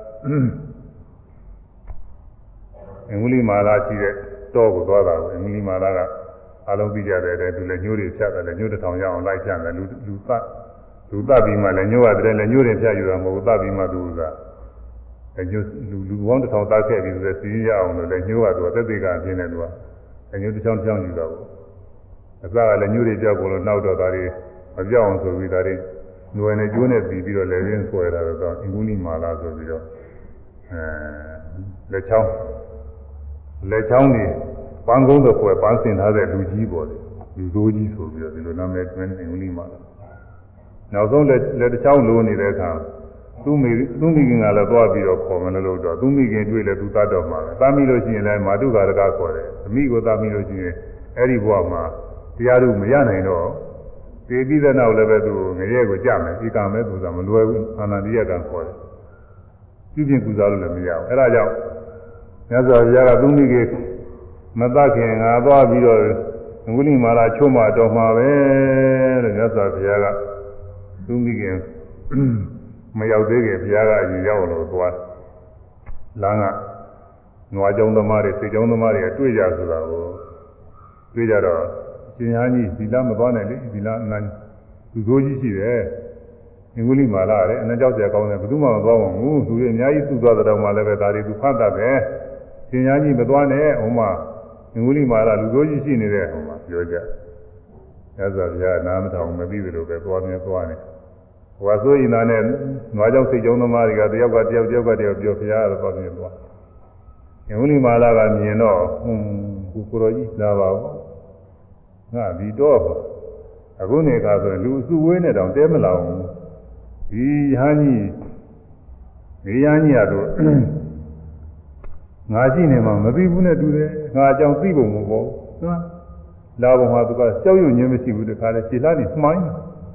S1: အင်္ဂုလိမာလာရှိတဲ့တောကိုသွားတာကိုအင်္ဂုလိမာလာကအလုံးသိကြတယ်တဲ့သူလည်းညိုးတွေဖြတ်တယ်လည်းညိုးတစ်ထောင်ရအောင်လိုက်ကြတယ်လူတပ်ပြီးမှလည်းညိုးရတယ်လည်းညိုးတယ်ဖြတ်ယူတာမဟုတ်တပ်ပြီးမှသူကညိုးလူပေါင်းတစ်ထောင်သားခဲ့ပြီးဆိုတော့စီးရအောင်လို့လည်းညိုးရသူကသက်သေကအပြင်းနဲ့သူကညိုးတစ်ချောင်းတစ်ချောင်းယူတာပေါ့အစကလည်းညိုးတွေပြောက်ကုန်လို့နောက်တော့ဒါတွေမပြောက်အောင်ဆိုပြီးဒါတွေຫນွယ်နဲ့ကျိုးနဲ့ပြီးတော့လည်းရင်းဆွဲတာတော့အင်္ဂုလိမာလာဆိုပြီးတော့လက်ချောင်းနေပန်းကုန်းတော့ပွဲပန်းစင်ထားတဲ့လူကြီးပေါ်တယ်လူဆိုးကြီးဆိုပြီးတော့ဒီလိုနာမည်တွင်အင်္ဂုလိမာလာနောက်ဆုံးလက်တစ်ချောင်းလိုနေတဲ့အခါသူမိခင်ကလည်းသွားပြီးတော့ခေါ်မလို့တော့သူမိခင်တွေ့လဲသူတတ်တော့မှာပဲတာမိလို့ရှိရင်လည်းမာတုကာရကခေါ်တယ်သမီးကိုတာမိလို့ရှိရင်အဲ့ဒီဘဝမှာတရားတို့မရနိုင်တော့ဒီပြီးတဲ့နောက်လည်းပဲသူငရဲကိုကြမယ်ဧကမဲ့သူကမလွယ်ဘူးအာနန္ဒိယကခေါ်တယ်ပြုပြင်ကူစားလို့လည်းမရဘူးအဲ့ဒါကြောင့်မြတ်စွာဘုရားကသူမိခင်မတတ်ခင်ငါသွားပြီးတော့ငုလိမာလာချုံးမတော်မှာပဲလို့မြတ်စွာဘုရားကသူမိခင်မရောက်သေးခင်ဘုရားကအရင်ရောက်လို့သွားလမ်းကနွားကြောင်သမားတွေစိတ်ကြောင်သမားတွေတွေ့ကြဆိုတာကိုတွေ့ကြတော့ရှင်ဟန်းကြီးဒီလားမသွားနဲ့လေဒီလားအနန်းသူဆိုးကြီးရှိတယ်ငုလိမာလာတယ်အနန်းကြောက်ကြကောင်းတယ်ဘယ်သူမှမသွားပါဘူးသူတွေအများကြီးစုသွားတဲ့တော့မှလည်းပဲဒါတွေသူဖတ်တတ်ပဲရှင်ဟန်းကြီးမသွားနဲ့ဟိုမှာငုလိမာလာလူဆိုးကြီးရှိနေတဲ့ဟိုမှာပြောကြရသော်ဘုရားနားမထောင်မသိသလိုပဲသွားနေသွားနေဟိုကဆိုရင်လည်းနွားကြောင်စိတ်ကြောင်သမားတွေကတယောက်ကတယောက်ပြောဘုရားကတော့သွားနေသွားငုလိမာလာကမြင်တော့ကိုတော်ကြီးလာပါဘူးငါဒီတော့အခုနေကဆိုလူအစုဝေးနဲ့တောင်တဲမလာဘူးဒီဟန်းကြီးဒီဟန်းကြီးကတော့ငါရှိနေမှမသိဘူးနဲ့တူတယ်ငါအကြောင်းသိဖို့မပေါ့နော်လာဘုံမှာသူကကြောက်ရွံ့ခြင်းမရှိဘူးတခါလေခြေလှမ်းနေမှိုင်း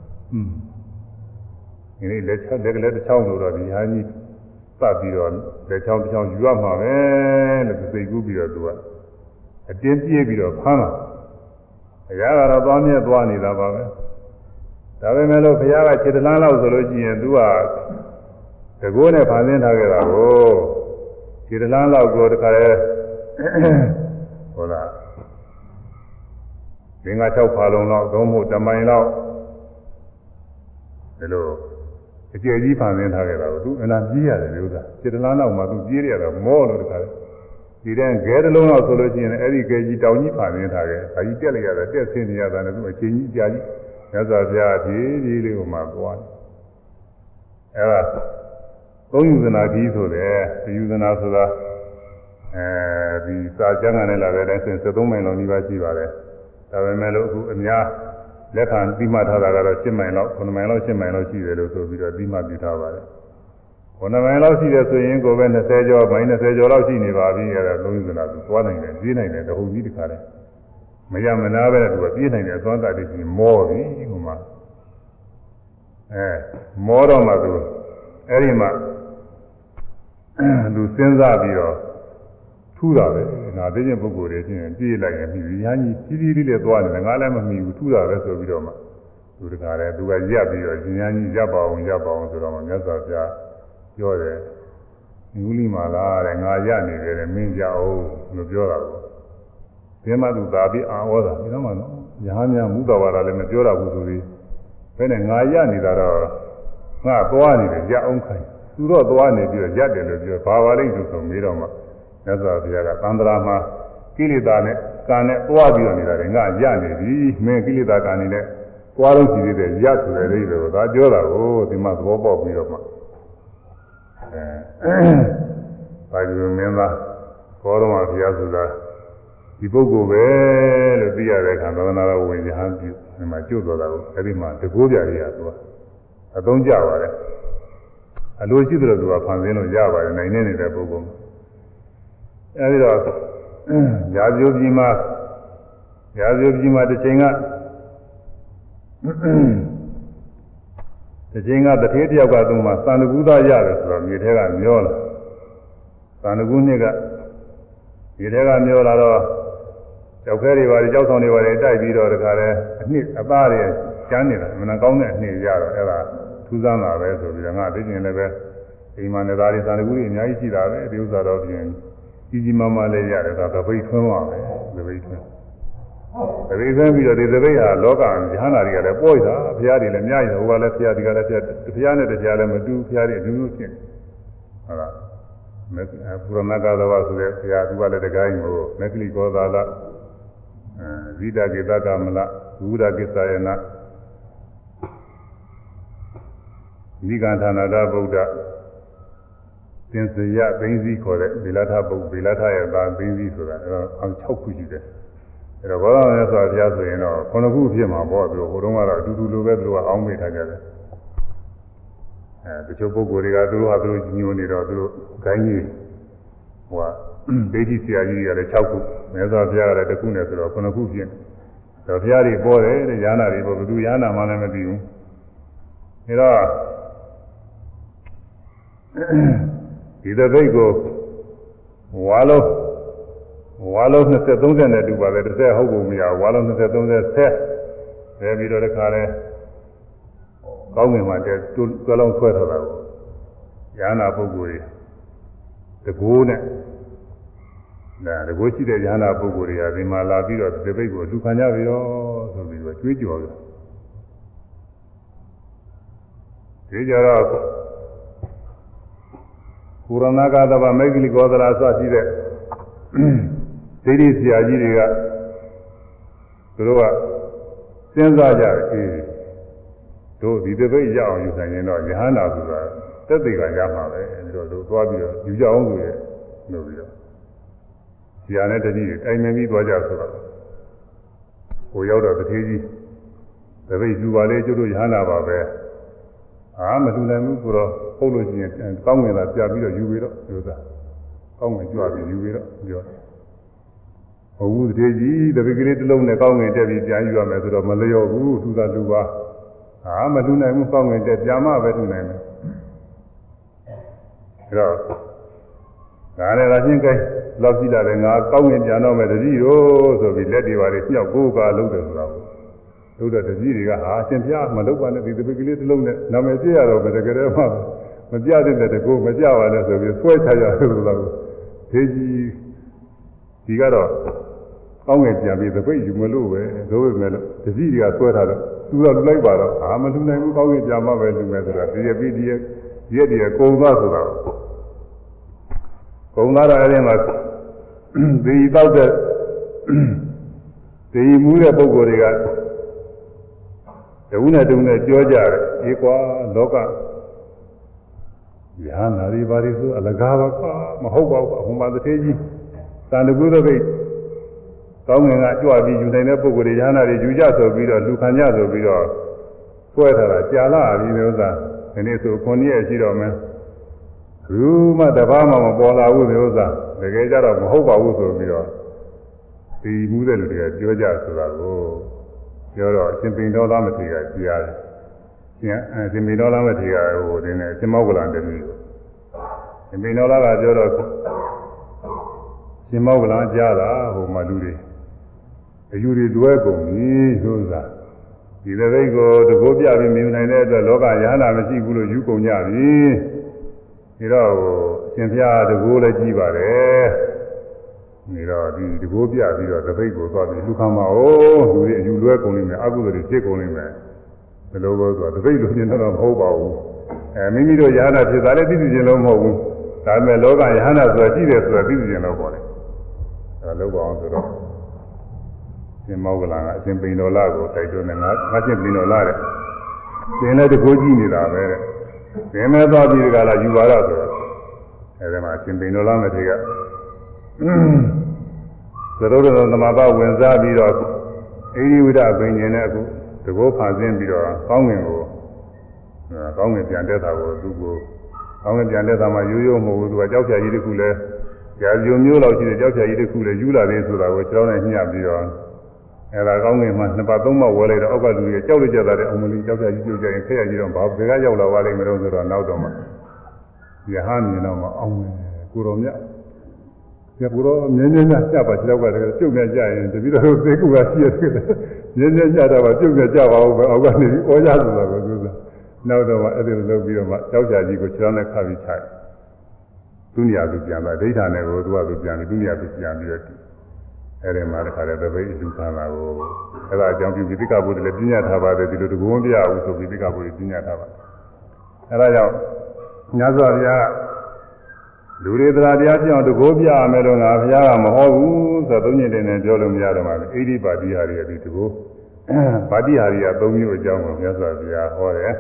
S1: ဒီနေ့လက်ကလေးတစ်ချောင်းလို့တော့ဒီဟန်းကြီးပတ်ပြီးတော့လက်ချောင်းတစ်ချောင်းယူရမှာပဲလို့သူစိတ်ကူးပြီးတော့သူကအတင်းပြေးပြီးတော့ဖမ်းလာဘုရားကတော့သွားမြဲသွားနေတာပါပဲဒါပေမဲ့လို့ဘုရားကခြေတလားလောက်ဆိုလို့ရှိရင်သူကတကိုးနဲ့ဖန်ဆင်းထားခဲ့တာကိုခြေတလားလောက်ကိုတခါလဲဟိုလား5-6ဖာလုံးလောက်သုံးဖို့တမိုင်လောက်ဒီလိုအကျယ်ကြီးဖန်ဆင်းထားခဲ့တာကိုသူအနာပြေးရတယ်ဒီဥစ္စာစေတနာနောက်မှာသူပြေးရတော့မောလို့တခါလေဒီတဲ့ဂဲတစ်လုံးလောက်ဆိုလို့ရှိရင်အဲ့ဒီဂဲကြီးတောင်ကြီးဖန်ဆင်းထားခဲ့ဒါကြီးတက်လိုက်ရတယ်တက်ဆင်းနေရတာနဲ့သူအချိန်ကြီးကြာကြီးမြတ်စွာဘုရားဖြည်းဖြည်းလေးကိုမှသွားတယ်အဲ့ဒါသုံးယူဇနာကြီးဆိုတယ်ဒီယူဇနာဆိုတာဒီစာကျမ်းဂန်နဲ့လာတဲ့အတိုင်းဆိုရင်73မိုင်လောက်နီးပါးရှိပါတယ်ဒါပေမဲ့လို့အခုအများလက်ခံပြီးမှထားတာကတော့10မိုင်လောက်9မိုင်လောက်10မိုင်လောက်ရှိတယ်လို့ဆိုပြီးတော့ပြီးမှပြထားပါတယ်9မိုင်လောက်ရှိတယ်ဆိုရင်ကိုယ်ပဲ20ကျော်မိုင်20ကျော်လောက်ရှိနေပါပြီအဲ့ဒါသုံးယူဇနာသူသွားနိုင်တယ်ပြေးနိုင်တယ်တဟုန်ကြီးတခါလဲမရမနာပဲသူကပြေးနိုင်တယ်အသွမ်းတတိကြီးမောပြီဟိုမှာမောတော့မှသူအဲ့ဒီမှာသူစဉ်းစားပြီးတော့ထူးတာပဲငါသိချင်းပုဂ္ဂိုလ်တွေချင်းပြေးလိုက်ရင်ပြီးရဟန်းကြီးကြီးကြီးလေးသွားနေတယ်ငါလည်းမမီဘူးထူးတာပဲဆိုပြီးတော့မှသူတခါလဲသူကရပ်ပြီးတော့ရှင်ရဟန်းကြီးရပ်ပါအောင်ဆိုတော့မှမြတ်စွာဘုရားပြောတယ်ငူးလီမာလားတဲ့ငါရပ်နေတယ်တဲ့မင်းကြအောင်လို့ပြောတာကိုဒီမှာသူသာပြီးအာဟောတာဒီတော့မှနော်ရဟန်းများမူတော်ပါတာလည်းမပြောတော့ဘူးဆိုပြီးဘယ်နဲ့ငါရပ်နေတာတော့ငါသွားနေတယ်ရပ်အောင်ခိုင်းသူတော့သွားနေပြီးတော့ရပ်တယ်လို့ပြောဘာပါလိမ့်ဆိုမေးတော့မှမြတ်စွာဘုရားကသံဃာမှာကိလေသာနဲ့ကံနဲ့သွားပြီးတော့နေတာလေငါရနေပြီမင်းကိလေသာကံနေနဲ့သွားလို့ရှိသေးတယ်ရဆိုတဲ့လေးတွေကိုဒါပြောတာကိုဒီမှာသဘောပေါက်ပြီးတော့မှဘာလို့မင်းသားဘောရမဘုရားဆိုတာဒီပုဂ္ဂိုလ်ပဲလို့သိရတဲ့အခါသဒ္ဒနာတော်ဝင်ရဟန်းပြုဒီမှာကျွတ်သွားတာကိုအဲ့ဒီမှာတကိုးပြရည်ကသူကအသုံးကျပါတယ်အလိုရှိတယ်လို့သူကဖန်ဆင်းလို့ရပါတယ်နိုင်နေတဲ့ပုဂ္ဂိုလ်အဲဒီတော့ရာဇိုပြည်မှာတစ်ချိန်ကတထေးတယောက်ကသူ့မှာသံတကူသားရတယ်ဆိုတော့မြေထဲကမျောလာသံတကူနှစ်ကမြေထဲကမျောလာတော့ကြောက်ခဲတွေပါကြောက်ဆောင်တွေပါတိုက်ပြီးတော့တခါလဲအနှစ်အသားတွေကျန်းနေတာမနကောင်းတဲ့အနှစ်ရတော့အဲ့ဒါထူးဆန်းတာပဲဆိုပြီးတော့ငါသိကျင်လည်းပဲအိမ်မှာနေသားတွေသံတကူတွေအများကြီးရှိတာပဲဒီဥစ္စာတော့ပြင်ကြီးကြီးမားမားလေးရတယ်ဒါသပိတ်ထွန်းပါပဲသပိတ်ထွန်းပြီးတော့ဒီသပိတ်ဟာလောကဉာဏ်နာတွေကလည်းပို့တာဘုရားတွေလည်းအများကြီးဟိုကလည်းဘုရားဒီကလည်းဘုရားနဲ့တရားလည်းမတူဘုရားတွေအတူတူဖြစ်ဟုတ်လားပုရဏကသဝဆိုတဲ့ဘုရားသူကလည်းတကိုင်းကိုမက္ခိကောသာလဇိတကေတကမလဝုဒကိသယနာနိဂန္ဓနာတဗုဒ္ဓသင်္စရသိသိခေါ်တဲ့ဗေလထပုဗေလထရဲ့သာသိသိဆိုတာအဲတော့6ခုရှိတယ်အဲတော့ဘောဓမြတ်စွာဘုရားဆိုရင်တော့9ခုဖြစ်မှာပေါ့သူဟိုတုန်းကတော့အတူတူလိုပဲသူကအောင်းမိထားကြတယ်တချို့ပုဂ္ဂိုလ်တွေကသူတို့ဟာသူတို့ညိုနေတော့သူတို့ဂိုင်းကြီးဟိုဒိဋ္ဌိဆရာကြီးတွေကလည်း6ခုမြတ်စွာဘုရားကလည်း1ခုနဲ့ဆိုတော့9ခုဖြစ်တယ်ဘုရားတွေပေါ်တယ်တဲ့ญาဏတွေပေါ်ဘယ်သူญาဏမှလည်းမသိဘူးအဲတော့ဒီသပိတ်ကိုဝါလုံး20 30နဲ့တူပါတယ်တစ်ဆက်ဟုတ်ကုန်မရဝါလုံး20 30ဆက်ပဲပြီးတော့တခါလဲကောင်းငင်မှာတဲတွဲလုံးဆွဲထားတာကိုญาณပုဂ္ဂိုလ်တွေတကိုးနဲ့တကိုးရှိတဲ့ญาณပုဂ္ဂိုလ်တွေကဒီမှာလာပြီးတော့သပိတ်ကိုလူခံကြပြီရောဆိုပြီးတော့ကြွေးကြော်တယ်ဒီကြတော့ကုရဏဂသဗမေဂလိကောသရာစရှိတဲ့ဒိဋ္ဌိဆရာကြီးတွေကသူတို့ကစဉ်းစားကြတယ်တို့ဒီတပိတ်ရအောင်ယူဆိုင်ရင်တော့ယဟန္တာဆိုတာတက်သေးကရမှာပဲပြီးတော့တို့သွားပြီးတော့ယူကြအောင်ဆိုရလို့ပြီးတော့ဆရာနဲ့တတိတိုင်မင်းပြီးသွားကြဆိုတော့ဟိုရောက်တော့တထေးကြီးတပိတ်ယူပါလေကျတို့ယဟန္တာပါပဲမလူနိုင်ဘူးဆိုတော့ဟုတ်လို့ရှိရင်ကောင်းငင်သာပြပြီးတော့ယူပြီးတော့ပြောတာကောင်းငင်ကြွပြီးယူပြီးတော့ပြောဟုတ်ဘူးတည်းကြီးတပိတ်ကလေးတစ်လုံးနဲ့ကောင်းငင်တက်ပြီးပြန်ယူရမယ်ဆိုတော့မလျော်ဘူးသူသာလူပါမလူနိုင်ဘူးကောင်းငင်တက်ပြန်မှပဲလူနိုင်မယ်အဲတော့ဒါနဲ့လာချင်းကဲလောက်ရှိလာတယ်ငါကောင်းငင်ပြန်တော့မယ်တတိရောဆိုပြီးလက်တွေပါလေမြောက်ကိုကလုံးတယ်ဆိုတာလို့တော့တတိတွေကဟာအရှင်ဘုရားမလုပ်ပါနဲ့ဒီတပိတ်ကလေးတစ်လုံးနဲ့နာမည်ပြရတော့ပဲတကယ်တော့မပြတဲ့တကူမကြပါနဲ့ဆိုပြီးဆွဲချရတယ်လို့တော့ဒေကြီးဒီကတော့ကောင်းငင်ပြန်ပြီးတပိတ်ယူမလို့ပဲသို့ပေမဲ့တတိတွေကဆွဲထားတော့သူကလူလိုက်ပါတော့အာမလူနိုင်ဘူးကောင်းကင်ပြန်မှပဲလူမယ်ဆိုတာဒီရပြီးဒီရက်တည်းကုံသွားဆိုတာကုံသွားတော့အဲ့ဒီမှာဒီတောက်တဲ့ဒီမူးတဲ့ပုဂ္ဂိုလ်တွေကတဝုနဲ့တုံနဲ့ပြောကြတယ်ဒီကွာလောကညာနာရီပါရီဆိုအလကားပါကွာမဟုတ်ပါဘူးအဟိုမှာတစ်သေးကြီးတန်တကူတော့ကိကောင်းငင်ကကြွပြီးယူနိုင်တဲ့ပုဂ္ဂိုလ်တွေညာနာတွေယူကြဆိုပြီးတော့လူခံကြဆိုပြီးတော့ဆွဲထားတာကြာလာပြီမျိုးသားဒီနေ့ဆို9ရက်ရှိတော့မယ်ဘူးမှတပါးမှမပေါ်လာဘူးမျိုးသားတကယ်ကြတော့မဟုတ်ပါဘူးဆိုပြီးတော့ဒီမှုတဲ့လူတွေကပြောကြဆိုတာကိုပြောတော့အရှင်ပိန်တော်သားမထေရကကြားတယ်။ရှင်ပိန်တော်သားမထေရဟိုတင်းနဲ့ရှင်မောကလန်တည်းရှင်ပိန်တော်သားကပြောတော့ရှင်မောကလန်ကြားတာဟိုမှာလူတွေအယူတွေတွဲကုန်ပြီဆိုတာဒီတဲ့ဘိတ်ကိုတကိုးပြပြီးမြင်နိုင်တဲ့အတွက်လောကရဟန္တာမရှိဘူးလို့ယူကုန်ကြပြီ။ဒါတော့အရှင်ဘုရားတကိုးလည်းကြီးပါတယ်။နေတော့ဒီတကိုးပြပြီးတော့တပိတ်ကိုသွားပြီးလူခံပါဦးလူတွေအယူလွဲကုန်နေမယ်အကုသိုလ်တွေဖြစ်ကုန်နေမယ်ဘယ်လိုလဲဆိုတော့တပိတ်လိုချင်တော့မဟုတ်ပါဘူးမိမိတို့ယဟနာဖြစ်တာလည်းသိသိချင်းလုံးမဟုတ်ဘူးဒါပေမဲ့လောကယဟနာဆိုတာရှိတယ်ဆိုတာသိသိချင်းတော့ပေါ့လေအဲလောက်ပါအောင်ဆိုတော့ရှင်မောကလန်ကအရှင်ပိန်တော်လာကိုတိုက်တွန်းနေငါရှင်ပိန်တော်လာတဲ့သင်လည်းတကိုးကြည့်နေတာပဲတဲ့သင်မဲ့သွားပြီးကြလားယူပါတော့ဆိုတော့အဲဒီမှာရှင်ပိန်တော်လာမဲ့တွေကသရုပ်တော်သမဘာဝင်စားပြီးတော့အိဒီဝိဒပင်ကျင်တဲ့အခုတကောဖန်ဆင်းပြီးတော့ကောင်းငင်ပြန်တက်တာကိုသူကိုကောင်းငင်ပြန်တက်တာမှရိုးရိုးမဟုတ်ဘူးသူကကြောက်ဖြာကြီးတစ်ခုလဲကြာစီမျိုးလောက်ရှိတဲ့ကြောက်ဖြာကြီးတစ်ခုလဲယူလာသေးဆိုတာကိုကျောင်းနဲ့ညှပ်ပြီးတော့အဲဒါကောင်းငင်မှ2ပတ်3ပတ်ဝဲလိုက်တော့အောက်ကလူတွေကြောက်လို့ကြတာတဲ့အုံမလီကြောက်ဖြာကြီးပြုတ်ကြရင်ခက်ရကြီးတော့ဘာဘယ်ကရောက်လာပါလိမ့်မလို့ဆိုတော့နောက်တော့မှယဟန်မြင်တော့မှအောင်တယ်ကိုတော်မြတ်ကျတော့မြင်းမြင်းကြပါကြောက်ကတည်းကပြုတ်နေကြရင်တပည့်တော်သေကူကရှိရတယ်မြင်းမြင်းကြတော့ပြုတ်နေကြပါဦးပဲအောက်ကနေပြီးဩရဆိုတာကိုသူကနောက်တော့မှအဲ့ဒီလိုလုပ်ပြီးတော့မှကြောက်ကြကြီးကိုခြေထောက်နဲ့ခါပြီးခြိုက်သူညသူပြန်လာဒိဋ္ဌာနဲ့ကိုသူကသူပြန်ပြီးသူညသူပြန်ပြီးတော့အဲ့ဒီမှာတခါတည်းတပိတ်လူခံလာကိုအဲ့ဒါအကြောင်းပြုပြီးသိက္ခာပုဒ်လည်းပြညာထားပါတယ်ဒီလိုတကုန်းပြရဘူးဆိုပြီးသိက္ခာပုဒ်ပြညာထားပါတယ်အဲ့ဒါကြောင့်ညဇောဘုရားလူတွေတရားတရားပြောင်းတကိုးပြရမယ်လို့ငါဘုရားကမဟောဘူးဆိုတော့သုံးညင်တင်ပြောလို့မရတော့ပါဘူးအိဒီပါတိဟာရီဒီတကိုးပါတိဟာရီက၃မျိုးအကြောင်းကိုမြတ်စွာဘုရားဟောတယ်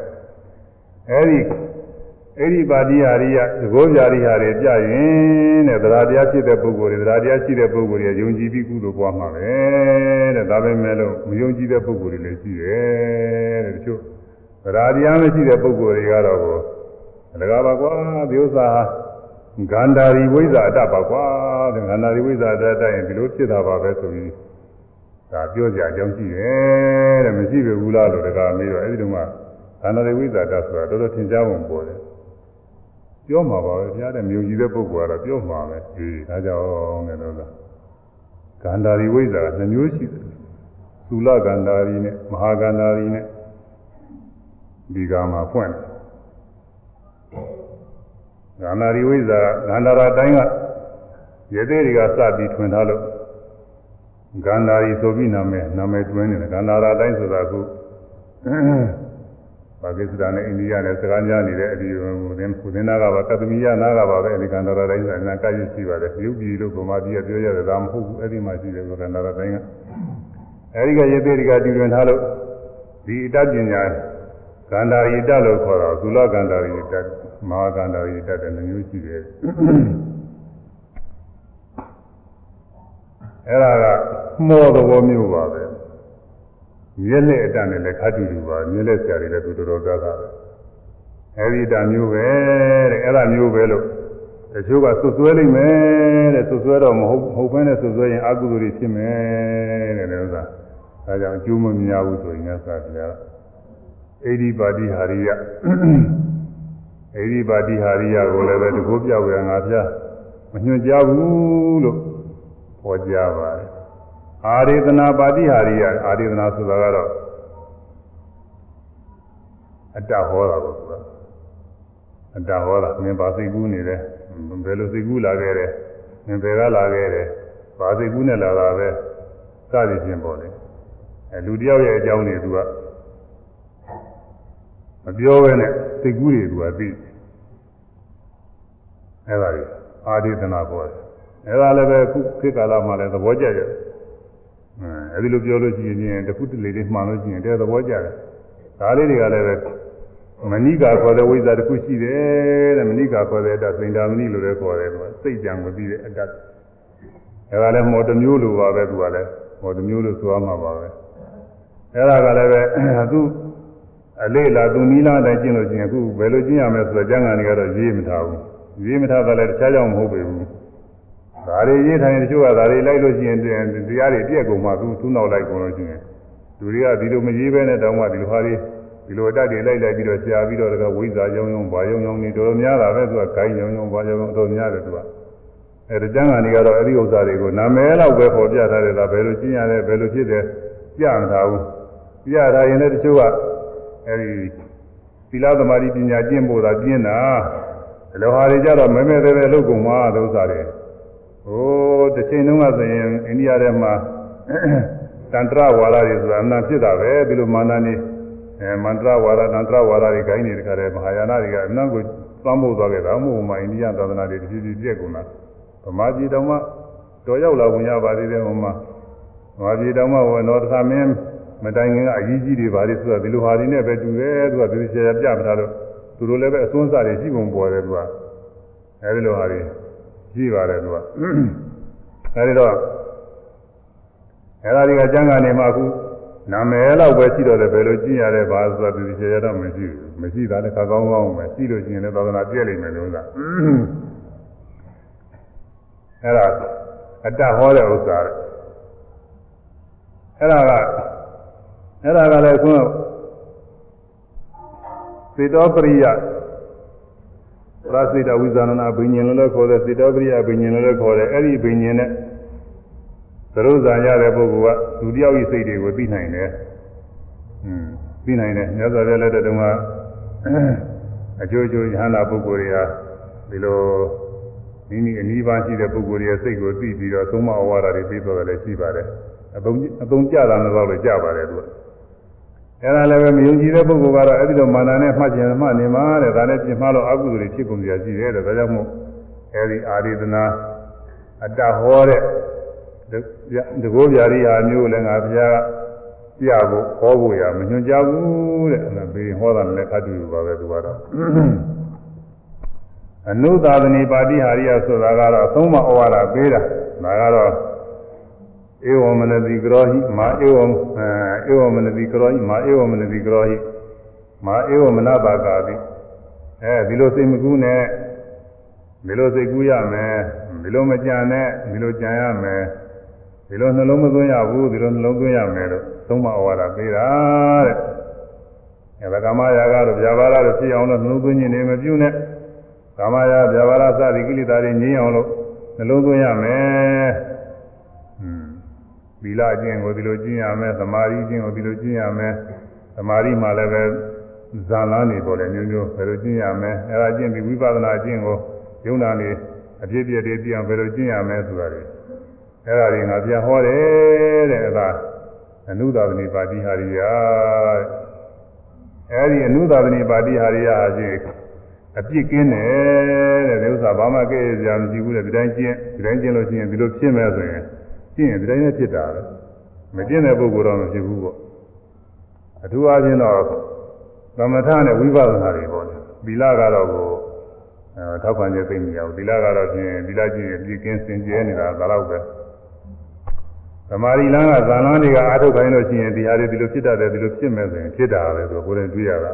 S1: အဲဒီပါတိဟာရီကတကိုးပြရိဟာရီပြရင်တဲ့တရားတရားဖြစ်တဲ့ပုဂ္ဂိုလ်တွေတရားတရားရှိတဲ့ပုဂ္ဂိုလ်တွေယုံကြည်ပြီးကုသိုလ်ပွားမှာပဲတဲ့ဒါပဲမဲ့လို့မယုံကြည်တဲ့ပုဂ္ဂိုလ်တွေလည်းရှိတယ်တဲ့တချို့တရားတရားမရှိတဲ့ပုဂ္ဂိုလ်တွေကတော့လကားပါကွာဒီဥစ္စာဂန္ဓာရီဝိဇ္ဇာတပါကွာတဲ့ဂန္ဓာရီဝိဇ္ဇာတတိုင်းဒီလိုဖြစ်တာပါပဲဆိုပြီးဒါပြောကြအကြောင်းရှိတယ်တဲ့မရှိပဲဘူးလားလို့တကားမေးတော့အဲဒီတော့မှဂန္ဓာရီဝိဇ္ဇာတဆိုတာတော်တော်ထင်ရှားပုံပေါ်တယ်ပြောမှာပါပဲဘုရားတဲ့မြုံကြည့်တဲ့ပုဂ္ဂိုလ်ကတော့ပြောမှာပဲဒါကြောင့်လည်းလို့လားဂန္ဓာရီဝိဇ္ဇာ2မျိုးရှိတယ်သုလဂန္ဓာရီနဲ့မဟာဂန္ဓာရီနဲ့ဒီကမှာဖွင့်ဂန္ဓာရီဝိဇ္ဇာဂန္ဓာရာတိုင်းကရေသေးတွေကစပြီးထွင်ထားလို့ဂန္ဓာရီဆိုပြီးနာမည်တွင်းနေတယ်ဂန္ဓာရာတိုင်းဆိုတာကပါကိစ္စတာနဲ့အိန္ဒိယနဲ့စကားများနေတဲ့အဒီဟိုသင်္နာကပါကတမီယနာကပါပဲအဲဒီဂန္ဓာရာတိုင်းဆိုတာကကြည့်ရှိပါတယ်ရုပ်ပြည်လို့ဗမာပြည်ကပြောရတယ်ဒါမဟုတ်ဘူးအဲ့ဒီမှာရှိတယ်ဂန္ဓာရာတိုင်းကအဲဒီကရေသေးတွေကတည်တွင်ထားလို့ဒီအတတ်ပညာဂန္ဓာရီတလို့ခေါ်တော့သုလဂန္ဓာရီတမဟာဂန္ဓာရီတတဲ့မျိုးရှိတယ်အဲ့ဒါကမောသဘောမျိုးပါပဲမြဲလက်အတနဲ့လည်းခတ်တူတူပါမြဲလက်ဆရာတွေလည်းသူတော်တော်သားတာပဲအဲ့ဒီတမျိုးပဲတဲ့အဲ့ဒါမျိုးပဲလို့တချို့ကဆွဆွဲလိုက်မယ်တဲ့ဆွဆွဲတော့မဟုတ်ဘဲနဲ့ဆွဆွဲရင်အကုသိုလ်တွေဖြစ်မယ်တဲ့ဥစ္စာဒါကြောင့်အကျိုးမများဘူးဆိုရင်လည်းဆက်ပြရအိဒီပါတိဟာရိယအိဒီပါတိဟာရိယကိုလည်းပဲတကိုးပြောက်ရငါပြမညွှန်ကြားဘူးလို့ဟောကြားပါတယ်အာရေသနာပါတိဟာရိယအာရေသနာဆိုတာကတော့အတ္တဟောတာပေါ့ကွာအတ္တဟောတာမင်းပါစိတ်ကူးနေတယ်ဘယ်လိုစိတ်ကူးလာခဲ့တယ်မင်းဘယ်ကလာခဲ့တယ်ပါစိတ်ကူးနဲ့လာတာပဲစသည်ဖြင့်ပေါ့လေလူတယောက်ရဲ့အကြောင်းတွေသူကမပြောဘဲနဲ့စိတ်ကူးတွေကသိအဲ့ဒါကြီးအာဒီသနာပေါ်တယ်အဲ့ဒါလည်းပဲခုခေတ်ကာလမှာလည်းသဘောကျရဲ့အဲ့ဒီလိုပြောလို့ရှိရင်တခုတလေလေးမှန်လို့ရှိရင်တဲ့သဘောကျတယ်ဒါလေးတွေကလည်းပဲမဏိကာခေါ်တဲ့ဝိဇ္ဇာတစ်ခုရှိတယ်တဲ့မဏိကာခေါ်တဲ့အတ္တစိန္ဒာမဏိလို့လည်းခေါ်တယ်သူကစိတ်ကြံမသိတဲ့အတ္တအဲ့ဒါလည်းမော်တမျိုးလိုပါပဲသူကလည်းမော်တမျိုးလို့ဆိုရမှာပါပဲအဲ့ဒါကလည်းပဲသူအလေးလာသူနီးလာတိုင်းကျင့်လို့ရှိရင်အခုဘယ်လိုကျင့်ရမလဲဆိုတော့ကျမ်းဂန်တွေကတော့ရေးမထားဘူးရေးမထားတာလည်းတခြားကြောင့်မဟုတ်ပေဘူးဒါတွေရေးထိုင်တချို့ကဒါတွေလိုက်လို့ရှိရင်တရားတွေပြည့်ကုန်မှသူ့နောက်လိုက်ကုန်လို့ရှိရင်လူတွေကဒီလိုမရေးဘဲနဲ့တောင်းမှဒီလိုဟာဒီလိုအတတ်တွေလိုက်ပြီးတော့ရှားပြီးတော့ဝိဇ္ဇာယုံယုံဘာယုံယုံနေတော်များတာပဲသူကဂိုင်းယုံယုံဘာယုံယုံတော်များတယ်သူကအဲဒီကျမ်းဂန်တွေကတော့အဲ့ဒီဥစ္စာတွေကိုနာမည်လောက်ပဲပေါ်ပြထားတယ်ဒါဘယ်လိုကျင့်ရတယ်ဘယ်လိုဖြစ်တယ်ပြမထားဘူးပြထားရင်လည်းတချို့ကအဲဒီသီလသမာဓိပညာကျင့်ဖို့သာကျင့်တာဒီလိုဟာတွေကြတော့မဲမဲသေးသေးလုပ်ကုန်မှာသဥစ္စာတွေဟိုတစ်ချိန်တုန်းကဆိုရင်အိန္ဒိယထဲမှာတန်ត្រဝါဒတွေဆိုတာအမှန်ဖြစ်တာပဲဒီလိုမာနနေမန္တရဝါဒတန်ត្រဝါဒတွေခိုင်းနေတဲ့ခါတည်းမဟာယာနတွေကအမှန်ကိုသွမ်းဖို့သွားခဲ့တာမဟုတ်မှအိန္ဒိယသာသနာတွေတဖြည်းဖြည်းပြည့်ကုန်တာဗမာပြည်တောင်မှတော်ရောက်လာဝင်ရပါသေးတယ်ဟိုမှာဗမာပြည်တောင်မှဟိုတော့တခါမင်းမတိုင်ခင်ကအကြီးကြီးတွေပါလေဆိုတာဒီလိုဟာတွေနဲ့ပဲတူတယ်သူကဒီလိုဆရာပြမထားလို့သူတို့လည်းပဲအစွန်းစားတွေရှိပုံပေါ်တယ်သူကအဲဒီလိုဟာတွေရှိပါတယ်သူကအဲဒီတော့အဲ့ဒါတွေကကျမ်းဂန်တွေမှာအခုနာမည်လောက်ပဲရှိတော့တယ်ဘယ်လိုကြည့်ရလဲဘာဆိုတာဒီဆရာတော့မရှိဘူးမရှိတာလည်းခါကောင်းကောင်းပဲရှိလို့ရှိရင်လည်းသာသနာပြည့်လိမ့်မယ်လို့ဆိုတာအဲ့ဒါအတ္တဟောတဲ့ဥစ္စာအဲ့ဒါကလည်းခုစေတောပရိယပရစိတဝိဇာနာဘိညာဉ်လို့လည်းခေါ်တယ်စေတောပရိယဘိညာဉ်လို့လည်းခေါ်တယ်အဲ့ဒီဘိညာဉ်နဲ့သရုပ်ဇာရတဲ့ပုဂ္ဂိုလ်ကလူတယောက်ဤစိတ်တွေကိုသိနိုင်တယ်သိနိုင်တယ်မြတ်စွာဘုရားလက်ထက်တုန်းကအကျိုးယဟန္တာပုဂ္ဂိုလ်တွေဟာဒီလိုမိမိအနိဗ္ဗာန်ရှိတဲ့ပုဂ္ဂိုလ်ရဲ့စိတ်ကိုသိပြီးတော့သုံးမဩဝါဒတွေပြီးတော့လည်းရှိပါတယ်အသုံးကြတာတော့လည်းကြပါတယ်သူကအဲ့ဒါလည်းပဲမယုံကြည်တဲ့ပုဂ္ဂိုလ်ကတော့အဲ့ဒီလိုမာနနဲ့မှတ်ခြင်းမှနေမှာတဲ့ဒါနဲ့ပြင်မှာလို့အကုသိုလ်တွေဖြစ်ကုန်ကြရှိတယ်တဲ့ဒါကြောင့်မို့အဲ့ဒီအာရိသနာအတ္တဟောတဲ့တကောဗျာရိယာမျိုးလည်းငါဘုရားပြဖို့ဟောဖို့ရမညွှန်ကြားဘူးတဲ့အဲ့ဒါဘေးဟောတာလည်းခတ်တူပါပဲသူကတော့အနုသာသနိပါတိဟာရိယဆိုတာကတော့အဆုံးမဩဝါဒပေးတာဒါကတော့ဧဝမနတိကရောဟိမာဧဝမနတိကရောဟိမာဧဝမနတိကရောဟိမာဧဝမနတာကာတိဒီလိုစိတ်မကူးနဲ့ဒီလိုစိတ်ကူးရမယ်ဒီလိုမကြံနဲ့ဒီလိုကြံရမယ်ဒီလိုနှလုံးမသွင်းရဘူးဒီလိုနှလုံးသွင်းရမယ်လို့သုံးမဩဝါဒပေးတာတဲ့အဲဒါကာမရာဂတို့ဗျာပါဒတို့ဖြစ်အောင်လို့နှလုံးသွင်းခြင်းတွေမပြုနဲ့ကာမရာဗျာပါဒစသည်ကိလေသာတွေငြိမ်းအောင်လို့နှလုံးသွင်းရမယ်သီလအကျင့်ကိုဒီလိုကျင့်ရမယ်သမာဓိအကျင့်ကိုဒီလိုကျင့်ရမယ်သမာဓိမှလည်းပဲဇာလန်းနေပေါ်တယ်မျိုးမျိုးဘယ်လိုကျင့်ရမယ်အဲဒါကျင့်ပြီးဝိပဿနာအကျင့်ကိုယုံနာနေအပြည့်ပြည့်တည်းသိအောင်ဘယ်လိုကျင့်ရမယ်ဆိုတာတွေအဲ့ဒါတွေငါပြန်ဟောတယ်တဲ့အဲ့ဒါအနုသာသနိပါတိဟာရိယအဲ့ဒီအနုသာသနိပါတိဟာရိယအချင်းအပြစ်ကင်းတယ်တဲ့ဒီဥစ္စာဘာမှကြည့်ရမရှိဘူးတဲ့ဒီတိုင်းကျင့်လို့ရှိရင်ဒီလိုဖြစ်မယ်ဆိုရင်ကျင့်ရင်ဒီတိုင်းနဲ့ဖြစ်တာပဲမကျင့်တဲ့ပုဂ္ဂိုလ်တော့မဖြစ်ဘူးပေါ့အထူးအားဖြင့်တော့သမထနဲ့ဝိပဿနာတွေပေါ့သီလကတော့ကိုထောက်ခံခြင်းသိနေရအောင်သီလကတော့ဖြင့်သီလကျင့်ရင်ပြည့်ကင်းစင်ကြဲနေတာဒါတော့ပဲသမာဓိလမ်းကဇာလန်းတွေကအားထုတ်ခိုင်းလို့ရှိရင်ဒီဟာတွေဒီလိုဖြစ်တတ်တယ်ဒီလိုဖြစ်မယ်ဆိုရင်ဖြစ်တာပဲဆိုကိုယ်တိုင်တွေ့ရတာ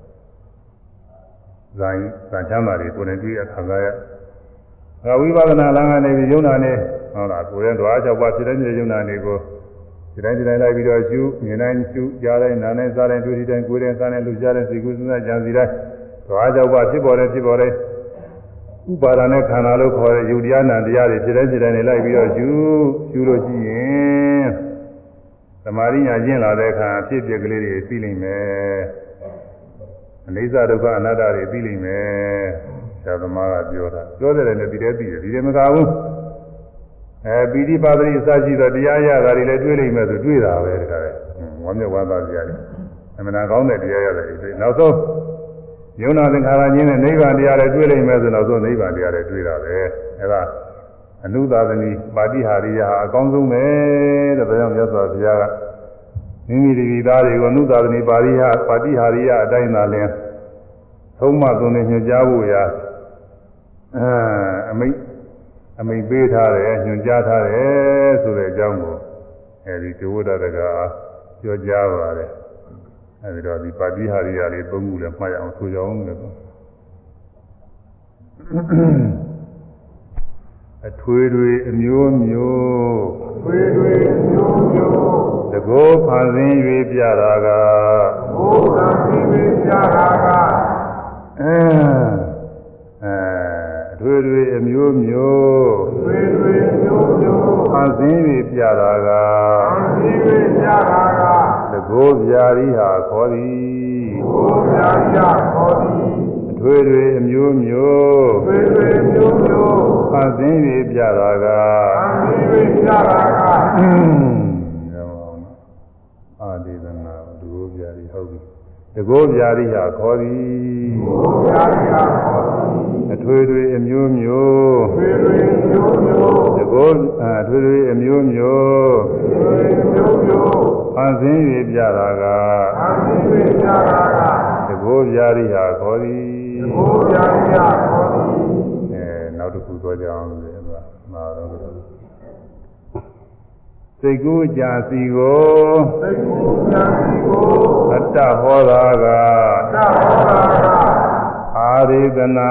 S1: ဇာချမ်းသာတွေကိုယ်တိုင်တွေ့ရခံစားရဝိပဿနာလမ်းကနေပြီးယုံနာနေဟုတ်လားကိုယ်ရဲ့ဓဝါ၆ပါးဖြစ်တဲ့ယုံနာနေကိုဒီတိုင်းလိုက်ပြီးတော့ရှုမြင်တိုင်းရှုကြားတိုင်းနားတိုင်းစားတိုင်းတွေ့တိုင်းကိုယ်တိုင်းစားတိုင်းလှူရှားတိုင်းစိတ်ကူးစဉ်းစားကြံစီတိုင်းဓဝါ၆ပါးဖြစ်ပေါ်တယ်ဥပါဒာနဲ့ခန္ဓာလို့ခေါ်တဲ့ယုတ်တရားနာတရားတွေဖြစ်တဲ့နေလိုက်ပြီးတော့ရှုလို့ရှိရင်သမာဓိညာကျင့်လာတဲ့အခါဖြစ်ပျက်ကလေးတွေသိလိမ့်မယ်အနိစ္စဒုက္ခအနတ္တတွေသိလိမ့်မယ်ဆရာသမားကပြောတယ်လည်းဒီတည်းသိတယ်ဒီတည်းမကဘူးပီတိပါဒိအစရှိတော့တရားရတာတွေလည်းတွေးလိမ့်မယ်ဆိုတွေးတာပဲတခါလေဝမ်းမြောက်ဝမ်းသာကြရတယ်အမှန်ကောင်းတဲ့တရားရတယ်ဒီနောက်ဆုံးယုံနာသင်္ခါရချင်းနဲ့နိဗ္ဗာန်တရားတွေတွေ့လိမ့်မယ်ဆိုတော့သို့နိဗ္ဗာန်တရားတွေတွေ့တာပဲအဲဒါအနုသာသနီပါတိဟာရိယဟာအကောင်းဆုံးပဲတဲ့ဒါကြောင့်မြတ်စွာဘုရားကမိမိဒီသားတွေကိုအနုသာသနီပါတိဟာရိယအတိုင်းသာလင်းသုံးမသွန်နေညွှန်ကြားဖို့ရာအမိတ်ပေးထားတယ်ညွှန်ကြားထားတယ်ဆိုတဲ့အကြောင်းကိုအဲဒီဒုဝဒတကပြောကြားပါတယ်အဲဒီတော့ဒီပါတိဟာရိယလေးသုံးခုလည်းမှတ်ရအောင်ဆိုကြအောင်လို့အထွေထွေအမျိုးမျိုးထွေထွေအမျိုးမျိုးတကောဖန်ဆင်း၍ပြတာကဘုရားဆင်း၍ပြတာကအထွေထွေအမျိုးမျိုးထွေထွေအမျိုးမျိုးဖန်ဆင်း၍ပြတာကဖန်ဆင်း၍ပြတာကတကောဗျာရိဟာခေါ်သည်တကောဗျာရိဟာခေါ်သည်ထွေထွေအမျိုးမျိုးထွေထွေအမျိုးမျိုးဖန်ဆင်း၍ပြတာကဖန်ဆင်း၍ပြတာကအာဒီသနာတကောဗျာရိဟုတ်ပြီတကောဗျာရိဟာခေါ်သည်တကောဗျာရိဟာခေါ်သည်အထွေထွေအမျိုးမျိုးထွေထွေအမျိုးမျိုးတကောထွေထွေအမျိုးမျိုးထွေထွေအမျိုးမျိုးဖန်ဆင်း၍ပြတာကဖန်ဆင်း၍ပြတာကတကောဗျာရိဟာခေါ်သည်တကောဗျာရိဟာခေါ်သည်နောက်တစ်ခုသွားကြအောင်လေမှာတော့စိတ်ကူးကြစီကိုစိတ်ကူးကြစီကိုအတ္တဟောတာကအတ္တဟောတာကအာရိသနာ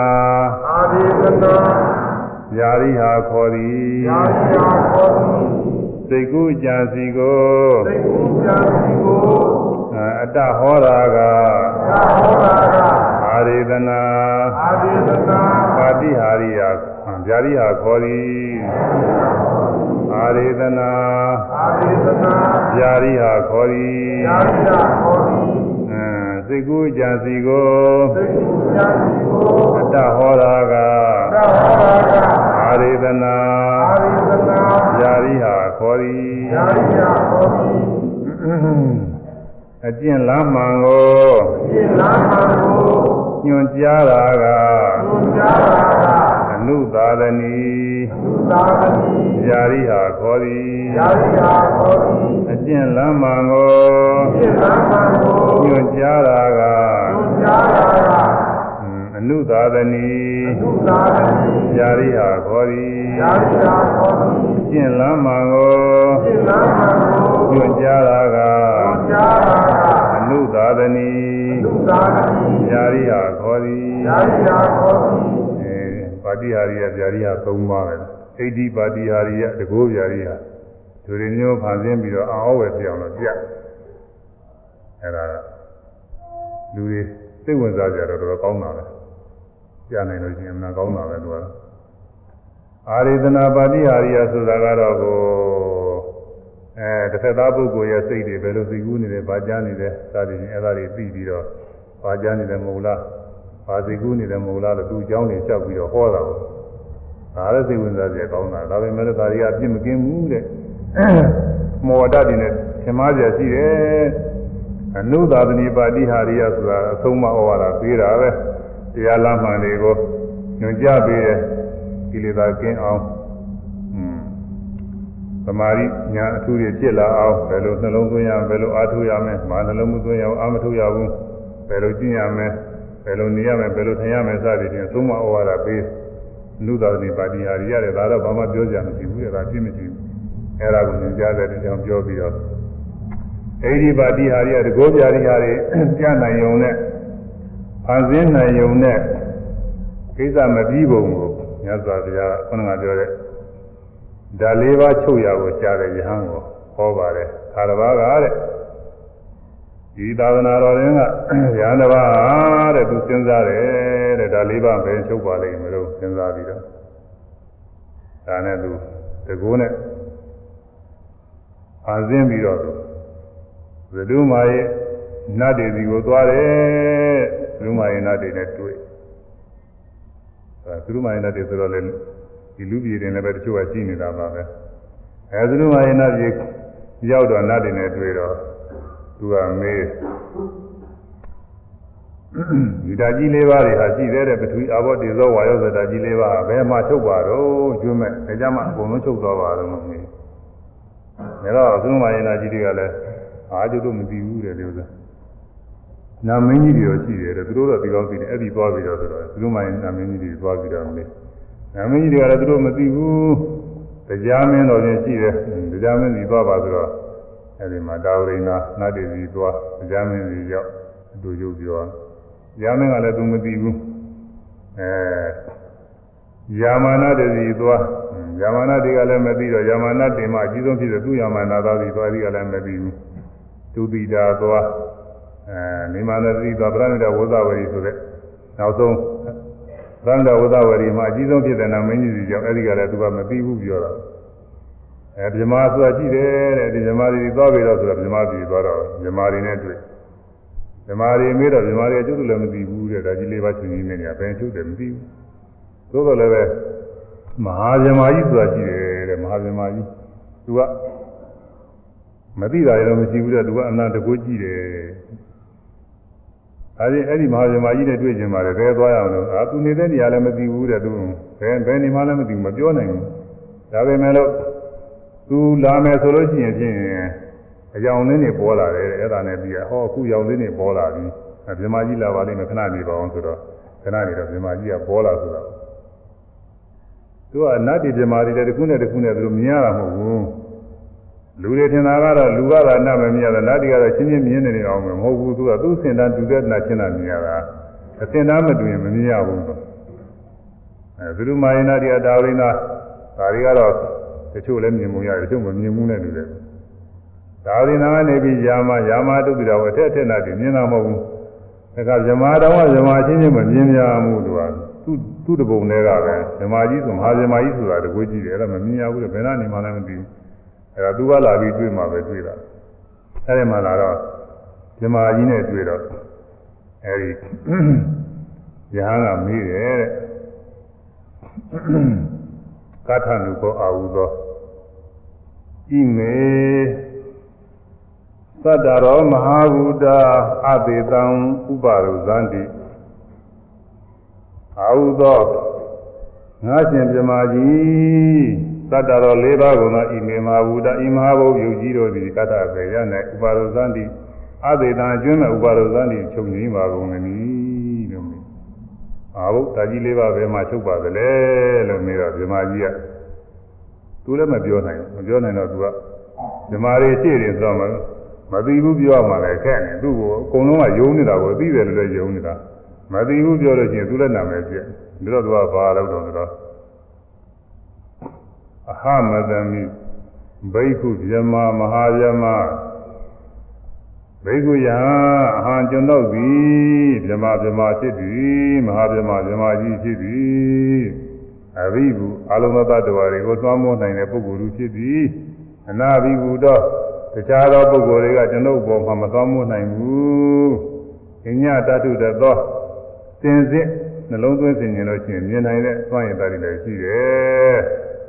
S1: ယာရိဟာခေါ်သည်ယာရိဟာခေါ်သည်စိတ်ကူးကြစီကိုစိတ်ကူးကြစီကိုအတ္တဟောတာကအတ္တဟောတာကအာရိသနာပါတိဟာရိယယာရိဟာခေါ်သည်အာရိသနာယာရိဟာခေါ်သည်စိတ်ကူးကြစီကိုအတ္တဟောတာကအာရိသနာယာရိဟာခေါ်သည်အကျင့်လမ်းမှန်ကိုညွှန်ကြားတာကအနုသာသနီယာရိဟာခေါ်သည်အကျင့်လမ်းမှန်ကိုညွှန်ကြားတာကအနုသာသနီယာရိဟာခေါ်သည်အကျင့်လမ်းမှန်ကိုညွှန်ကြားတာကအနုသာသနီယာရိဟာခေါ်သည်ပါတိဟာရိယဗျာရိယ၃ပါးပဲဣတိပါတိဟာရိယတကောဗျာရိယဒုရမျိုးဖန်ဆင်းပြီးတော့အောဝယ်ပြောင်းတော့ပြအဲ့ဒါလူတွေစိတ်ဝင်စားကြတော့တော်ကောင်းတာပဲပြနိုင်လို့ရှိရင်မကောင်းတာပဲသူကအာရိသနာပါတိဟာရိယဆိုတာကတော့ကိုတစ်သက်သားပုဂ္ဂိုလ်ရဲ့စိတ်တွေဘယ်လိုသိကူးနေတယ်ဗာကြားနေတယ်စသည်ဖြင့်အဲ့ဒါတွေသိပြီးတော့ဗာကြားနေတယ်မဟုတ်လားဘာသိကူးနေတယ်မဟုတ်လားလို့သူ့အကြောင်းတွေလျှောက်ပြီးတော့ဟောတာပေါ့ဒါလည်းစိတ်ဝင်စားကြကောင်းတာဒါပေမဲ့လည်းဒါတွေကအပြစ်မကင်းဘူးတဲ့မောဒတွေနဲ့သင်္မာကြရှိတယ်အနုသာသနီပါတိဟာရိယဆိုတာအဆုံးမဩဝါဒပေးတာပဲတရားလမ်းမှန်တွေကိုညွှန်ကြားပေးတယ်ကိလေသာကင်းအောင်သမာဓိဉာဏ်အထူးတွေဖြစ်လာအောင်ဘယ်လိုနှလုံးသွင်းရဘယ်လိုအားထုတ်ရမလဲမာနှလုံးမသွင်းရအောင်အာမထုတ်ရဘူးဘယ်လိုကျင့်ရမလဲဘယ်လိုနေရမလဲဘယ်လိုထိုင်ရမလဲစသည်ဖြင့်သုံးမဩဝါဒပေးနုသာသနိပါတိဟာရိယတဲ့ဒါတော့ဘာမှပြောကြမရှိဘူးတဲ့ဒါပြည့်မရှိဘူးအဲ့ဒါကိုသင်ကြားတဲ့အကြောင်းပြောပြီးတော့ဣတိပါတိဟာရိယတကောဗျာရိယတွေပြနိုင်ုံနဲ့ဖန်ဆင်းနိုင်ုံနဲ့ကိစ္စမပြီးပုံကိုမြတ်စွာဘုရားခဏကပြောတဲ့ဓာလေးပါးချုပ်ရကိုရှားတဲ့ယဟန်ကိုဟောပါတယ်ခါတစ်ပါးကတဲ့ဒီသာသနာတော်ရင်ကယဟန်တစ်ပါးတဲ့သူစဉ်းစားတယ်တဲ့ဓာလေးပါးပဲချုပ်ပါလိမ့်မလို့စဉ်းစားပြီးတော့ဒါနဲ့သူတကူနဲ့ဖန်ဆင်းပြီးတော့ဘဒုမာရဲ့နတ်တွေစီကိုသွားတယ်ဘဒုမာရဲ့နတ်တွေနဲ့တွေ့ဘဒုမာရဲ့နတ်တွေဆိုတော့လေဒီလူပြည်တွေလည်းပဲတချို့ကရှိနေတာပါပဲဘဒုမာရဲ့နတ်တွေရောက်တော့နတ်တွေနဲ့တွေ့တော့သူကမေးဒီဓာကြီးလေးပါးတွေဟာရှိသေးတယ်ပထဝီအဘောတေဇောဝါယောဇဓာကြီးလေးပါးဘယ်မှာချုပ်ပါတော့ကျွမ်းမဲ့ဒါကြမှာအကုန်လုံးချုပ်သွားပါတော့လို့မေးဒါတော့သုမယနာကြီးတွေကလည်းအားကျုပ်တို့မသိဘူးတဲ့ဒီဥစ္စာနာမင်းကြီးတွေရောရှိတယ်တဲ့သူတို့တော့ဒီကောင်းသိတယ်အဲ့ဒီသွားပြီးတော့ဆိုတော့သုမယနာမင်းကြီးတွေသွားပြီးတော့မေးနာမင်းကြီးတွေကလည်းသူတို့မသိဘူးတရားမင်းတော်ချင်းရှိတယ်တရားမင်းကြီးသွားပါဆိုတော့အဲ့ဒီမှာတာဝရိနာနတ်တွေစီသွားတရားမင်းကြီးရောက်အတူရုပ်ပြောရာမင်းကလည်းသူမသိဘူးယာမနာတည်းစီသွားယာမနာတွေကလည်းမသိတော့ယာမနာတင်မှအကြီးဆုံးဖြစ်တဲ့သူယာမနာသားစီသွားဒီကလည်းမသိဘူးသူတိတာသွားနေမနာစီသွားပရဏိတဝဇဝရီဆိုတဲ့နောက်ဆုံးပရဏိတဝဇဝရီမှာအကြီးဆုံးဖြစ်တဲ့နာမင်းကြီးစီကြောင့်အဲဒီကလည်းသူကမသိဘူးပြောတာဗြဟ္မာဆိုတာရှိတယ်တဲ့ဒီဗြဟ္မာတွေသွားပြီးတော့ဆိုတော့ဗြဟ္မာပြည်သွားတော့ဗြဟ္မာတွေနဲ့တွေ့ဗြဟ္မာတွေမေးတော့ဗြဟ္မာတွေအကျုပ်လည်းမသိဘူးတဲ့ဒါကြီးလေးပါချင်းချင်းနဲ့ညာဘယ်အကျုပ်တယ်မသိဘူးသို့တော်လည်းပဲမဟာဗြဟ္မာကြီးဆိုတာရှိတယ်တဲ့မဟာဗြဟ္မာကြီးသူကမသိတာလည်းမရှိဘူးတဲ့သူကအနန္တကိုကြည့်တယ်အဲ့ဒီမဟာဗြဟ္မာကြီးနဲ့တွေ့ကြမှာလေဘယ်သွားရအောင်လို့သူနေတဲ့နေရာလည်းမသိဘူးတဲ့သူဘယ်နေမှလည်းမသိဘူးမပြောနိုင်ဘူးဒါပေမဲ့လို့သူလာမယ်ဆိုလို့ရှိရင်ဖြင့်အကြောင်းလေးတွေပေါ်လာတယ်အဲ့ဒါနဲ့ပြီးဟောအခုရောင်လေးတွေပေါ်လာပြီဗြဟ္မာကြီးလာပါလိမ့်မယ်ခဏနေပါအောင်ဆိုတော့ခဏနေတော့ဗြဟ္မာကြီးကပေါ်လာဆိုတော့သူကနတ်တွေဗြဟ္မာတွေတခုနဲ့တခုနဲ့သူတို့မြင်ရတာမဟုတ်ဘူးလူတွေထင်တာကတော့လူကသာနတ်မမြင်ရတာနတ်တွေကတော့ချင်းချင်းမြင်နေအောင်မဟုတ်ဘူးသူကသူ့စင်တန်းတူတဲ့နတ်ချင်းတာမြင်ရတာအစင်တန်းမတူရင်မမြင်ရဘူးသူတို့မာယနာတွေဒါဝိနာဒါတွေကတော့တချို့လည်းမြင်မှုရတယ်တချို့မမြင်ဘူးနဲ့တူတယ်ဒါဝိနာကနေပြီးယာမတုတ်တော်အထက်ထက်နာတွေမြင်တာမဟုတ်ဘူးဒါကဗြဟ္မာတော်ကဗြဟ္မာချင်းချင်းမမြင်များဘူးသူကသူ့တပုံတွေကပဲဗြဟ္မာကြီးဆိုမဟာဗြဟ္မာကြီးဆိုတာတကွေးကြီးတယ်အဲ့ဒါမမြင်ရဘူးလေဘယ်ကနေမှလည်းမသိဘူးအဲ့ဒါသူကလာပြီးတွေ့မှပဲတွေ့တာအဲ့ဒီမှာလာတော့ဗြဟ္မာကြီးနဲ့တွေ့တော့အဲ့ဒီယဟန်ကမေးတယ်တဲ့ကာထနုကောအာဟုသောဤမေသတ္တရောမဟာဗုဒ္ဓအသေတံဥပါရုဇန္တိအာဟုသောငါရှင်ပြမကြီးသတ္တရော၄ပါးကုန်သောဤမေမဟာဗုဒ္ဓဤမဟာဘုယုတ်ကြီးတို့သည်ကတ္တဘေရ၌ဥပါရုဇန္တိအသေတံအကျွမ်းမဲ့ဥပါရုဇန္တိချုပ်ငြိမ်းပါကုန်မည်လို့မေးအာဘုတာကြီး၄ပါးဘယ်မှာချုပ်ပါသလဲလို့မေးတော့ပြမကြီးကသူလည်းမပြောနိုင်ဘူးမပြောနိုင်တော့သူကဓမ္မတွေရှိတယ်ဆိုတော့မသိဘူးပြောမှလည်းခက်နေသူ့ကိုအကုန်လုံးကယုံနေတာကိုသိတယ်လို့လည်းယုံနေတာမသိဘူးပြောလို့ရှိရင်သူလည်းနာမည်ပြည့်ဒါတော့သူကဘာလို့တော့ဆိုတော့အဟမသမိဘိက္ခုဗြဟ္မာမဟာဗြဟ္မာဘိက္ခုယအဟံကျွန်ုပ်သည်ဗြဟ္မာဖြစ်သည်မဟာဗြဟ္မာကြီးဖြစ်သည်အဘိဗုအလုံးသောတ attva တွေကိုသွမ်းမိုးနိုင်တဲ့ပုဂ္ဂိုလ်လူဖြစ်သည်အနာဘိဗုတော့တခြားသောပုဂ္ဂိုလ်တွေကကျွန်ုပ်ဘောမှာမသွမ်းမိုးနိုင်ဘူးအညတတုတသောစင်စစ်နှလုံးသွင်းစင်ကျင်လို့ရှိရင်မြင်နိုင်တဲ့သွမ်းရည်တာတွေလည်းရှိတယ်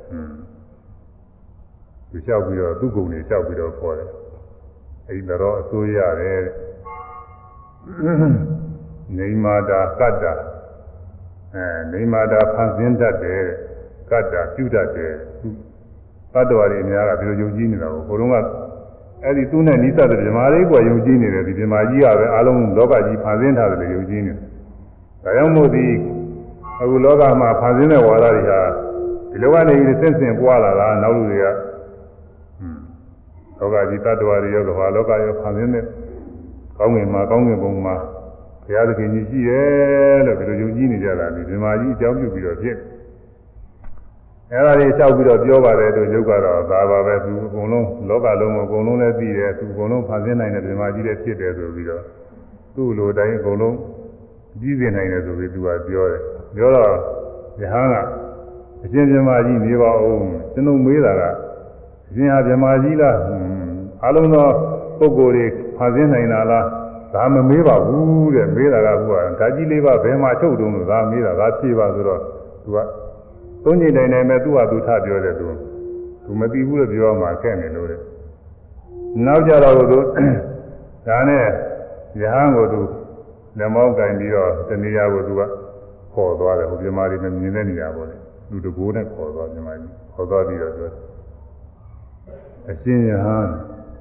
S1: သူလျှောက်ပြီးတော့သူ့ဂုဏ်တွေလျှောက်ပြီးတော့ခေါ်တယ်အဲဒီတော့အစိုးရတယ်နေမာတာကတ္တာနေမာတာဖန်ဆင်းတတ်တယ်ကတ္တာပြုတတ်တယ်သတ္တဝါတွေအများကဒီလိုယုံကြည်နေတာကိုဘုရုံးကအဲ့ဒီသူ့နဲ့နိစ္စတဲ့ဗြဟ္မာလေးကယုံကြည်နေတယ်ဒီဗြဟ္မာကြီးကပဲအလုံးလောကကြီးဖန်ဆင်းထားတယ်လို့ယုံကြည်နေတယ်ဒါကြောင့်မို့ဒီအခုလောကမှာဖန်ဆင်းတဲ့ဝါဒတွေဟာဒီလောကနေပြီးဆင့်ပွားလာတာနောက်လူတွေကလောကကြီးတ attva တွေရောကဘာလောကရောဖန်ဆင်းတဲ့ကောင်းငင်မှာကောင်းငင်ဘုံမှာဘုရားသခင်ကြီးရှိတယ်လို့ဒီလိုယုံကြည်နေကြတာဒီဗြဟ္မာကြီးအကြောင်းပြုပြီးတော့ဖြစ်အဲ့ဒါတွေလျှောက်ပြီးတော့ပြောပါတယ်သူရုပ်ကတော့ဒါပါပဲသူအကုန်လုံးလောကလုံးအကုန်လုံးလည်းသိတယ်သူအကုန်လုံးဖန်ဆင်းနိုင်တဲ့ဗြဟ္မာကြီးလည်းဖြစ်တယ်ဆိုပြီးတော့သူ့လိုတိုင်းအကုန်လုံးကြီးနေနိုင်တယ်ဆိုပြီးသူကပြောတယ်ပြောတော့ယဟန်ကအရှင်ဗြဟ္မာကြီးနေပါဦးကျွန်တော်မေးတာကအရှင်ဟာဗြဟ္မာကြီးလားအလုံးသောပုဂ္ဂိုလ်တွေဖန်ဆင်းနိုင်တာလားဒါမမေးပါဘူးတဲ့မေးတာကခုကဓာကြီးလေးပါဘယ်မှာချုပ်တုံးလို့ဒါမေးတာဒါဖြေပါဆိုတော့သူကသုံးချိန်တိုင်းတိုင်းပဲသူ့ဟာသူထပြောတယ်သူမသိဘူးလို့ပြောမှခက်နေလို့တဲ့နောက်ကြတော့သူဓဒါနဲ့ယဟန်ကိုသူလက်မောင်းကင်ပြီးတော့တဏှာကိုသူကခေါ်သွားတယ်ဟိုပြမာတွေနဲ့မြင်တဲ့နေရာပေါ့လေလူတကိုးနဲ့ခေါ်သွားပြမာကြီးခေါ်သွားပြီးတော့ပြောအရှင်ယဟန်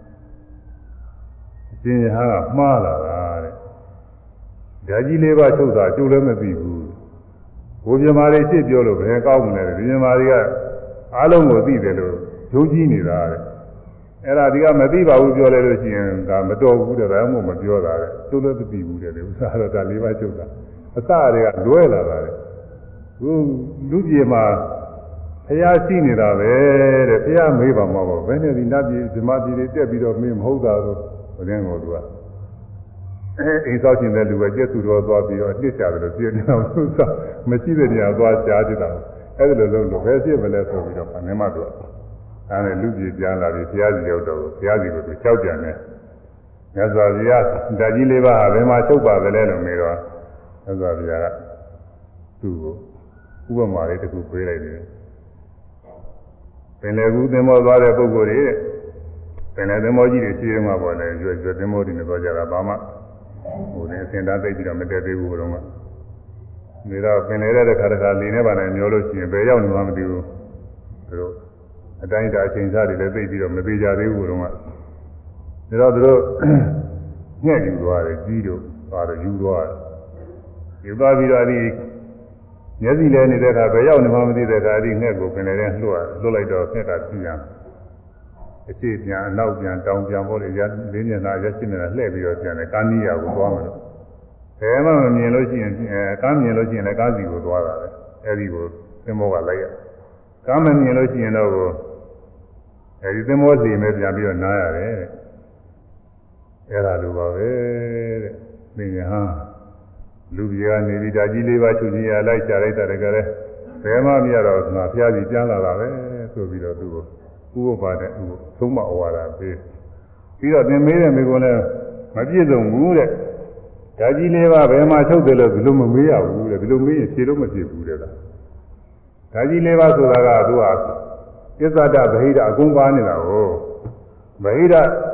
S1: ကမှားလာတာတဲ့ဓာကြီးလေးပါချုပ်တာကျိုးလည်းမသိဘူးဘိုးပြမာတွေရှေ့ပြောလို့ဘယ်ကောင်းမလဲဒီပြမာတွေကအားလုံးကိုသိတယ်လို့ဂျုံကြီးနေတာတဲ့အဲ့ဒါဒီကမသိပါဘူးပြောလဲလို့ရှိရင်ဒါမတော်ဘူးတဲ့ဒါမှမပြောတာတဲ့ကျိုးလည်းမသိဘူးတဲ့ဥစ္စာတော့ဒါလေးပါချုပ်တာအစတွေကလွဲလာတာတဲ့ခုလူကြီးမှာဖျားရှိနေတာပဲတဲ့ဖျားမေးပါမှာပေါ့ဘယ်နဲ့ဒီနတ်ပြည်ဇမပြည်တွေတက်ပြီးတော့မေးမဟုတ်တာတော့ဘယ်နဲ့ကိုသူကအိမ်ဆောက်ရှင်တဲ့လူပဲကျက်သူတော်သွားပြီးတော့အစ်ချတယ်လို့ပြနေတော့သူကမရှိတဲ့နေရာသွားကြားကြည့်တာအဲ့ဒါလိုလုပ်လို့ဘယ်ဖြစ်မလဲဆိုပြီးတော့အနေမတော့အဲ့ဒါလူကြီးပြန်လာပြီးဘုရားစီရောက်တော့ဘုရားစီကိုသူကြောက်ကြတယ်မြတ်စွာဘုရားဓာကြီးလေးပါးဟာဘယ်မှာချုပ်ပါသလဲလို့မေးတော့မြတ်စွာဘုရားကသူ့ကိုဥပမာလေးတစ်ခုပေးလိုက်တယ်ပင်လယ်ကူးသင်္ဘောသွားတဲ့ပုဂ္ဂိုလ်တွေပင်လယ်သင်္ဘောကြီးတွေရှိရမှာပေါ့လေရွှေသင်္ဘောတွေနဲ့သွားကြတာဘာမှဟိုနေအစင်သားသိပြီးတော့မတက်သေးဘူးဘုရားကနေတော့ပင်လယ်တဲ့ခါတခါလေနဲ့ပါနဲ့မျောလို့ရှိရင်ဘယ်ရောက်နေမှမသိဘူးသူတို့အတိုင်းတာအချိန်စားတွေလည်းသိပြီးတော့မသေးကြသေးဘူးဘုရားကဒါတော့သူတို့ညှက်ယူသွားတယ်ကြီးတို့သွားတော့ယူသွားတယ်ယူသွားပြီးတော့ဒီမျက်စိလဲနေတဲ့အခါဘယ်ရောက်နေမှမသိတဲ့အခါဒီငှက်ကိုပင်လည်းလွတ်လိုက်တော့ငှက်ကပြင်းအရှိပြန်အနောက်ပြန်တောင်ပြန်ပေါ်လေရလေးမျက်နှာရက်ရှိနေတာလှည့်ပြီးတော့ပြန်တယ်ကာနီးယာကိုသွားမယ်လို့ဘယ်မှမမြင်လို့ရှိရင်ကားမြင်လို့ရှိရင်လည်းကားစီကိုသွားတာပဲအဲဒီကိုသင်္ဘောကလိုက်ရကားမမြင်လို့ရှိရင်တော့အဲဒီသင်္ဘောစီမဲ့ပြန်ပြီးတော့နားရတယ်တဲ့အဲ့ဒါလိုပါပဲတဲ့သင်္ကြန်လူကြီးကနေပြီးဓာကြီးလေးပါချုပ်ကြီးရလိုက်ချလိုက်တာတကယ်ဘယ်မှမရတော့ငါဖျားစီပြန်လာတာပဲဆိုပြီးတော့သူ့ကိုဥပပါတဲ့သုံးမဩဝါဒပေးပြီးတော့သင်မေးတဲ့မိကုန်းလည်းမပြည့်စုံဘူးတဲ့ဓာကြီးလေးပါဘယ်မှာချုပ်တယ်လို့ဘယ်လိုမမေးရဘူးတဲ့ဘယ်လိုမေးရင်ဖြေလို့မဖြစ်ဘူးတဲ့ဓာကြီးလေးပါဆိုတာကသူကသစ္စာတဗဟိတအကုန်ပါနေတာကိုဗဟိတ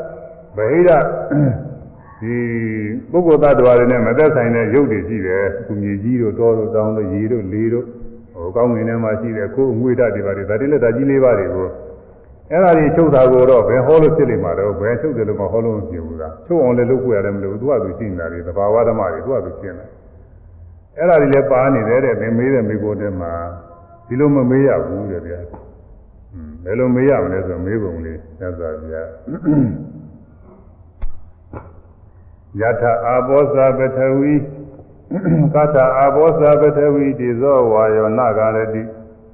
S1: ဒီပုဂ္ဂိုလ်သတ္တဝါတွေနဲ့မသက်ဆိုင်တဲ့ရုပ်တွေရှိတယ်။သူမြေကြီးတို့တောတို့တောင်တို့ရေတို့လေတို့ဟိုကောင်းငင်ထဲမှာရှိတဲ့ကိုယ်အငွေဓာတ်တွေပါတယ်ဒါတွေလည်းဓာကြီးလေးပါးတွေကိုအဲ့ဒါတွေချုပ်တာကိုတော့ဘယ်ဟောလို့ဖြစ်နေမှာတော့ဘယ်ချုပ်တယ်လို့မဟောလို့မဖြစ်ဘူးလားချုပ်အောင်လည်းလုပ်ကိုရတယ်မလို့သူကသူရှိနေတာတွေသဘာဝဓမ္မတွေသူကသူရှင်းတယ်အဲ့ဒါတွေလည်းပါနေတယ်တဲ့သင်မေးတဲ့မိကိုယ်တည်းမှာဒီလိုမမေးရဘူးတဲ့ဗျာဘယ်လိုမေးရမလဲဆိုမေးပုံလေးသစ္စာဗျာယထာအာဘောဇပထဝီကထာအာဘောဇပထဝီတိဇောဝါယောနာဂရတိ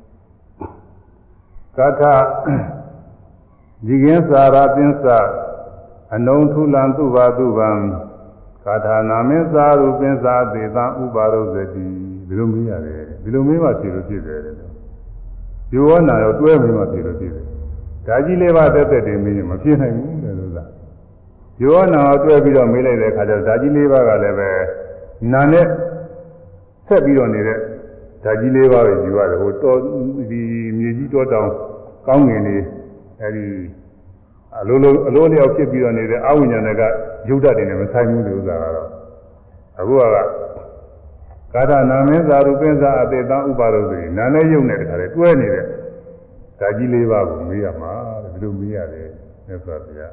S1: ကထာဒီကင်းစာရာပင်စအနုံထုလံသူဘာသူဗံကထာနာမင်းစာရူပင်စာသေသံဥပါရုဇတိဒီလိုမေးရတယ်ဒီလိုမေးမှဖြေလို့ဖြစ်တယ်ဒီဝနာရောတွဲမေးမှဖြေလို့ဖြစ်တယ်ဓာကြီးလေးပါသက်သက်တည်းမေးရင်မဖြစ်နိုင်ဘူးလေလို့သာယောနာတွဲပြီးတော့မေးလိုက်တဲ့အခါကျတော့ဓာကြီးလေးပါးကလည်းပဲနာနဲ့ဆက်ပြီးတော့နေတဲ့ဓာကြီးလေးပါးပဲယူရတယ်ဟိုတော်ဒီမြေကြီးတော်တောင်ကောင်းငင်နေအဲဒီအလိုလျောက်ဖြစ်ပြီးတော့နေတဲ့အဝိညာဏကယုတ်တတ်တယ်နဲ့မဆိုင်ဘူးလို့ဥစ္စာကတော့အခုကကာသနာမင်းသာရူပင်းစာအတေတံဥပါရုသေနာနဲ့ယုတ်နဲ့တခါလေတွဲနေတဲ့ဓာကြီးလေးပါးကိုမေးရမှာဒီလိုမေးရတယ်မြတ်စွာဘုရား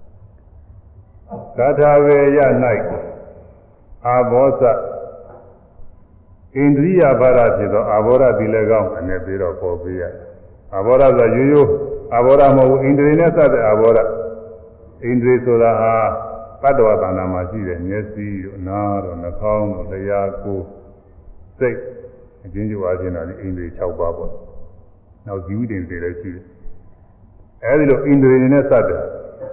S1: ကာထာဝေယ၌အာဘောဇဣန္ဒြိယဘာရဖြစ်သောအာဘောရတိလည်းကောင်းအနေပြီးတော့ပေါ်ပေးရတယ်အာဘောရဆိုရိုးရိုးအာဘောရမဟုတ်ဘူးဣန္ဒြေနဲ့စတဲ့အာဘောရဣန္ဒြေဆိုတာဟာပတ္တဝါတဏ္ဍာမှာရှိတဲ့မျက်စိတို့နားတို့နှာခေါင်းတို့လျှာကိုယ်စိတ်အချင်းချင်းအားဖြင့်တော့ဒီဣန္ဒြေ6ပါးပေါ့နောက်ဇီဝတ္တေတွေလည်းရှိတယ်အဲဒီလိုဣန္ဒြေနဲ့စတဲ့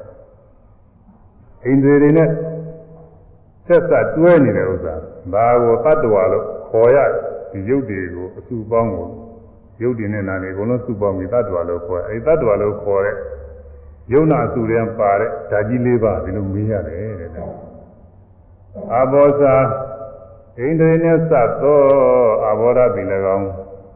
S1: ဣန္ဒြေတွေနဲ့ဆက်စပ်တွဲနေတဲ့ဥစ္စာဒါကိုတတ္တဝါလို့ခေါ်ရဒီရုပ်တွေကိုအစုပေါင်းကိုရုပ်တွေနဲ့နာနေအကုန်လုံးစုပေါင်းပြီးတတ္တဝါလို့ခေါ်အဲဒီတတ္တဝါလို့ခေါ်တဲ့ယုံနာအစုတွေပါတဲ့ဓာကြီး၄ပါးဒီလိုမေးရတယ်တဲ့အာဘောဇာဣန္ဒြေနဲ့စပ်သောအာဘောဓတိလည်းကောင်း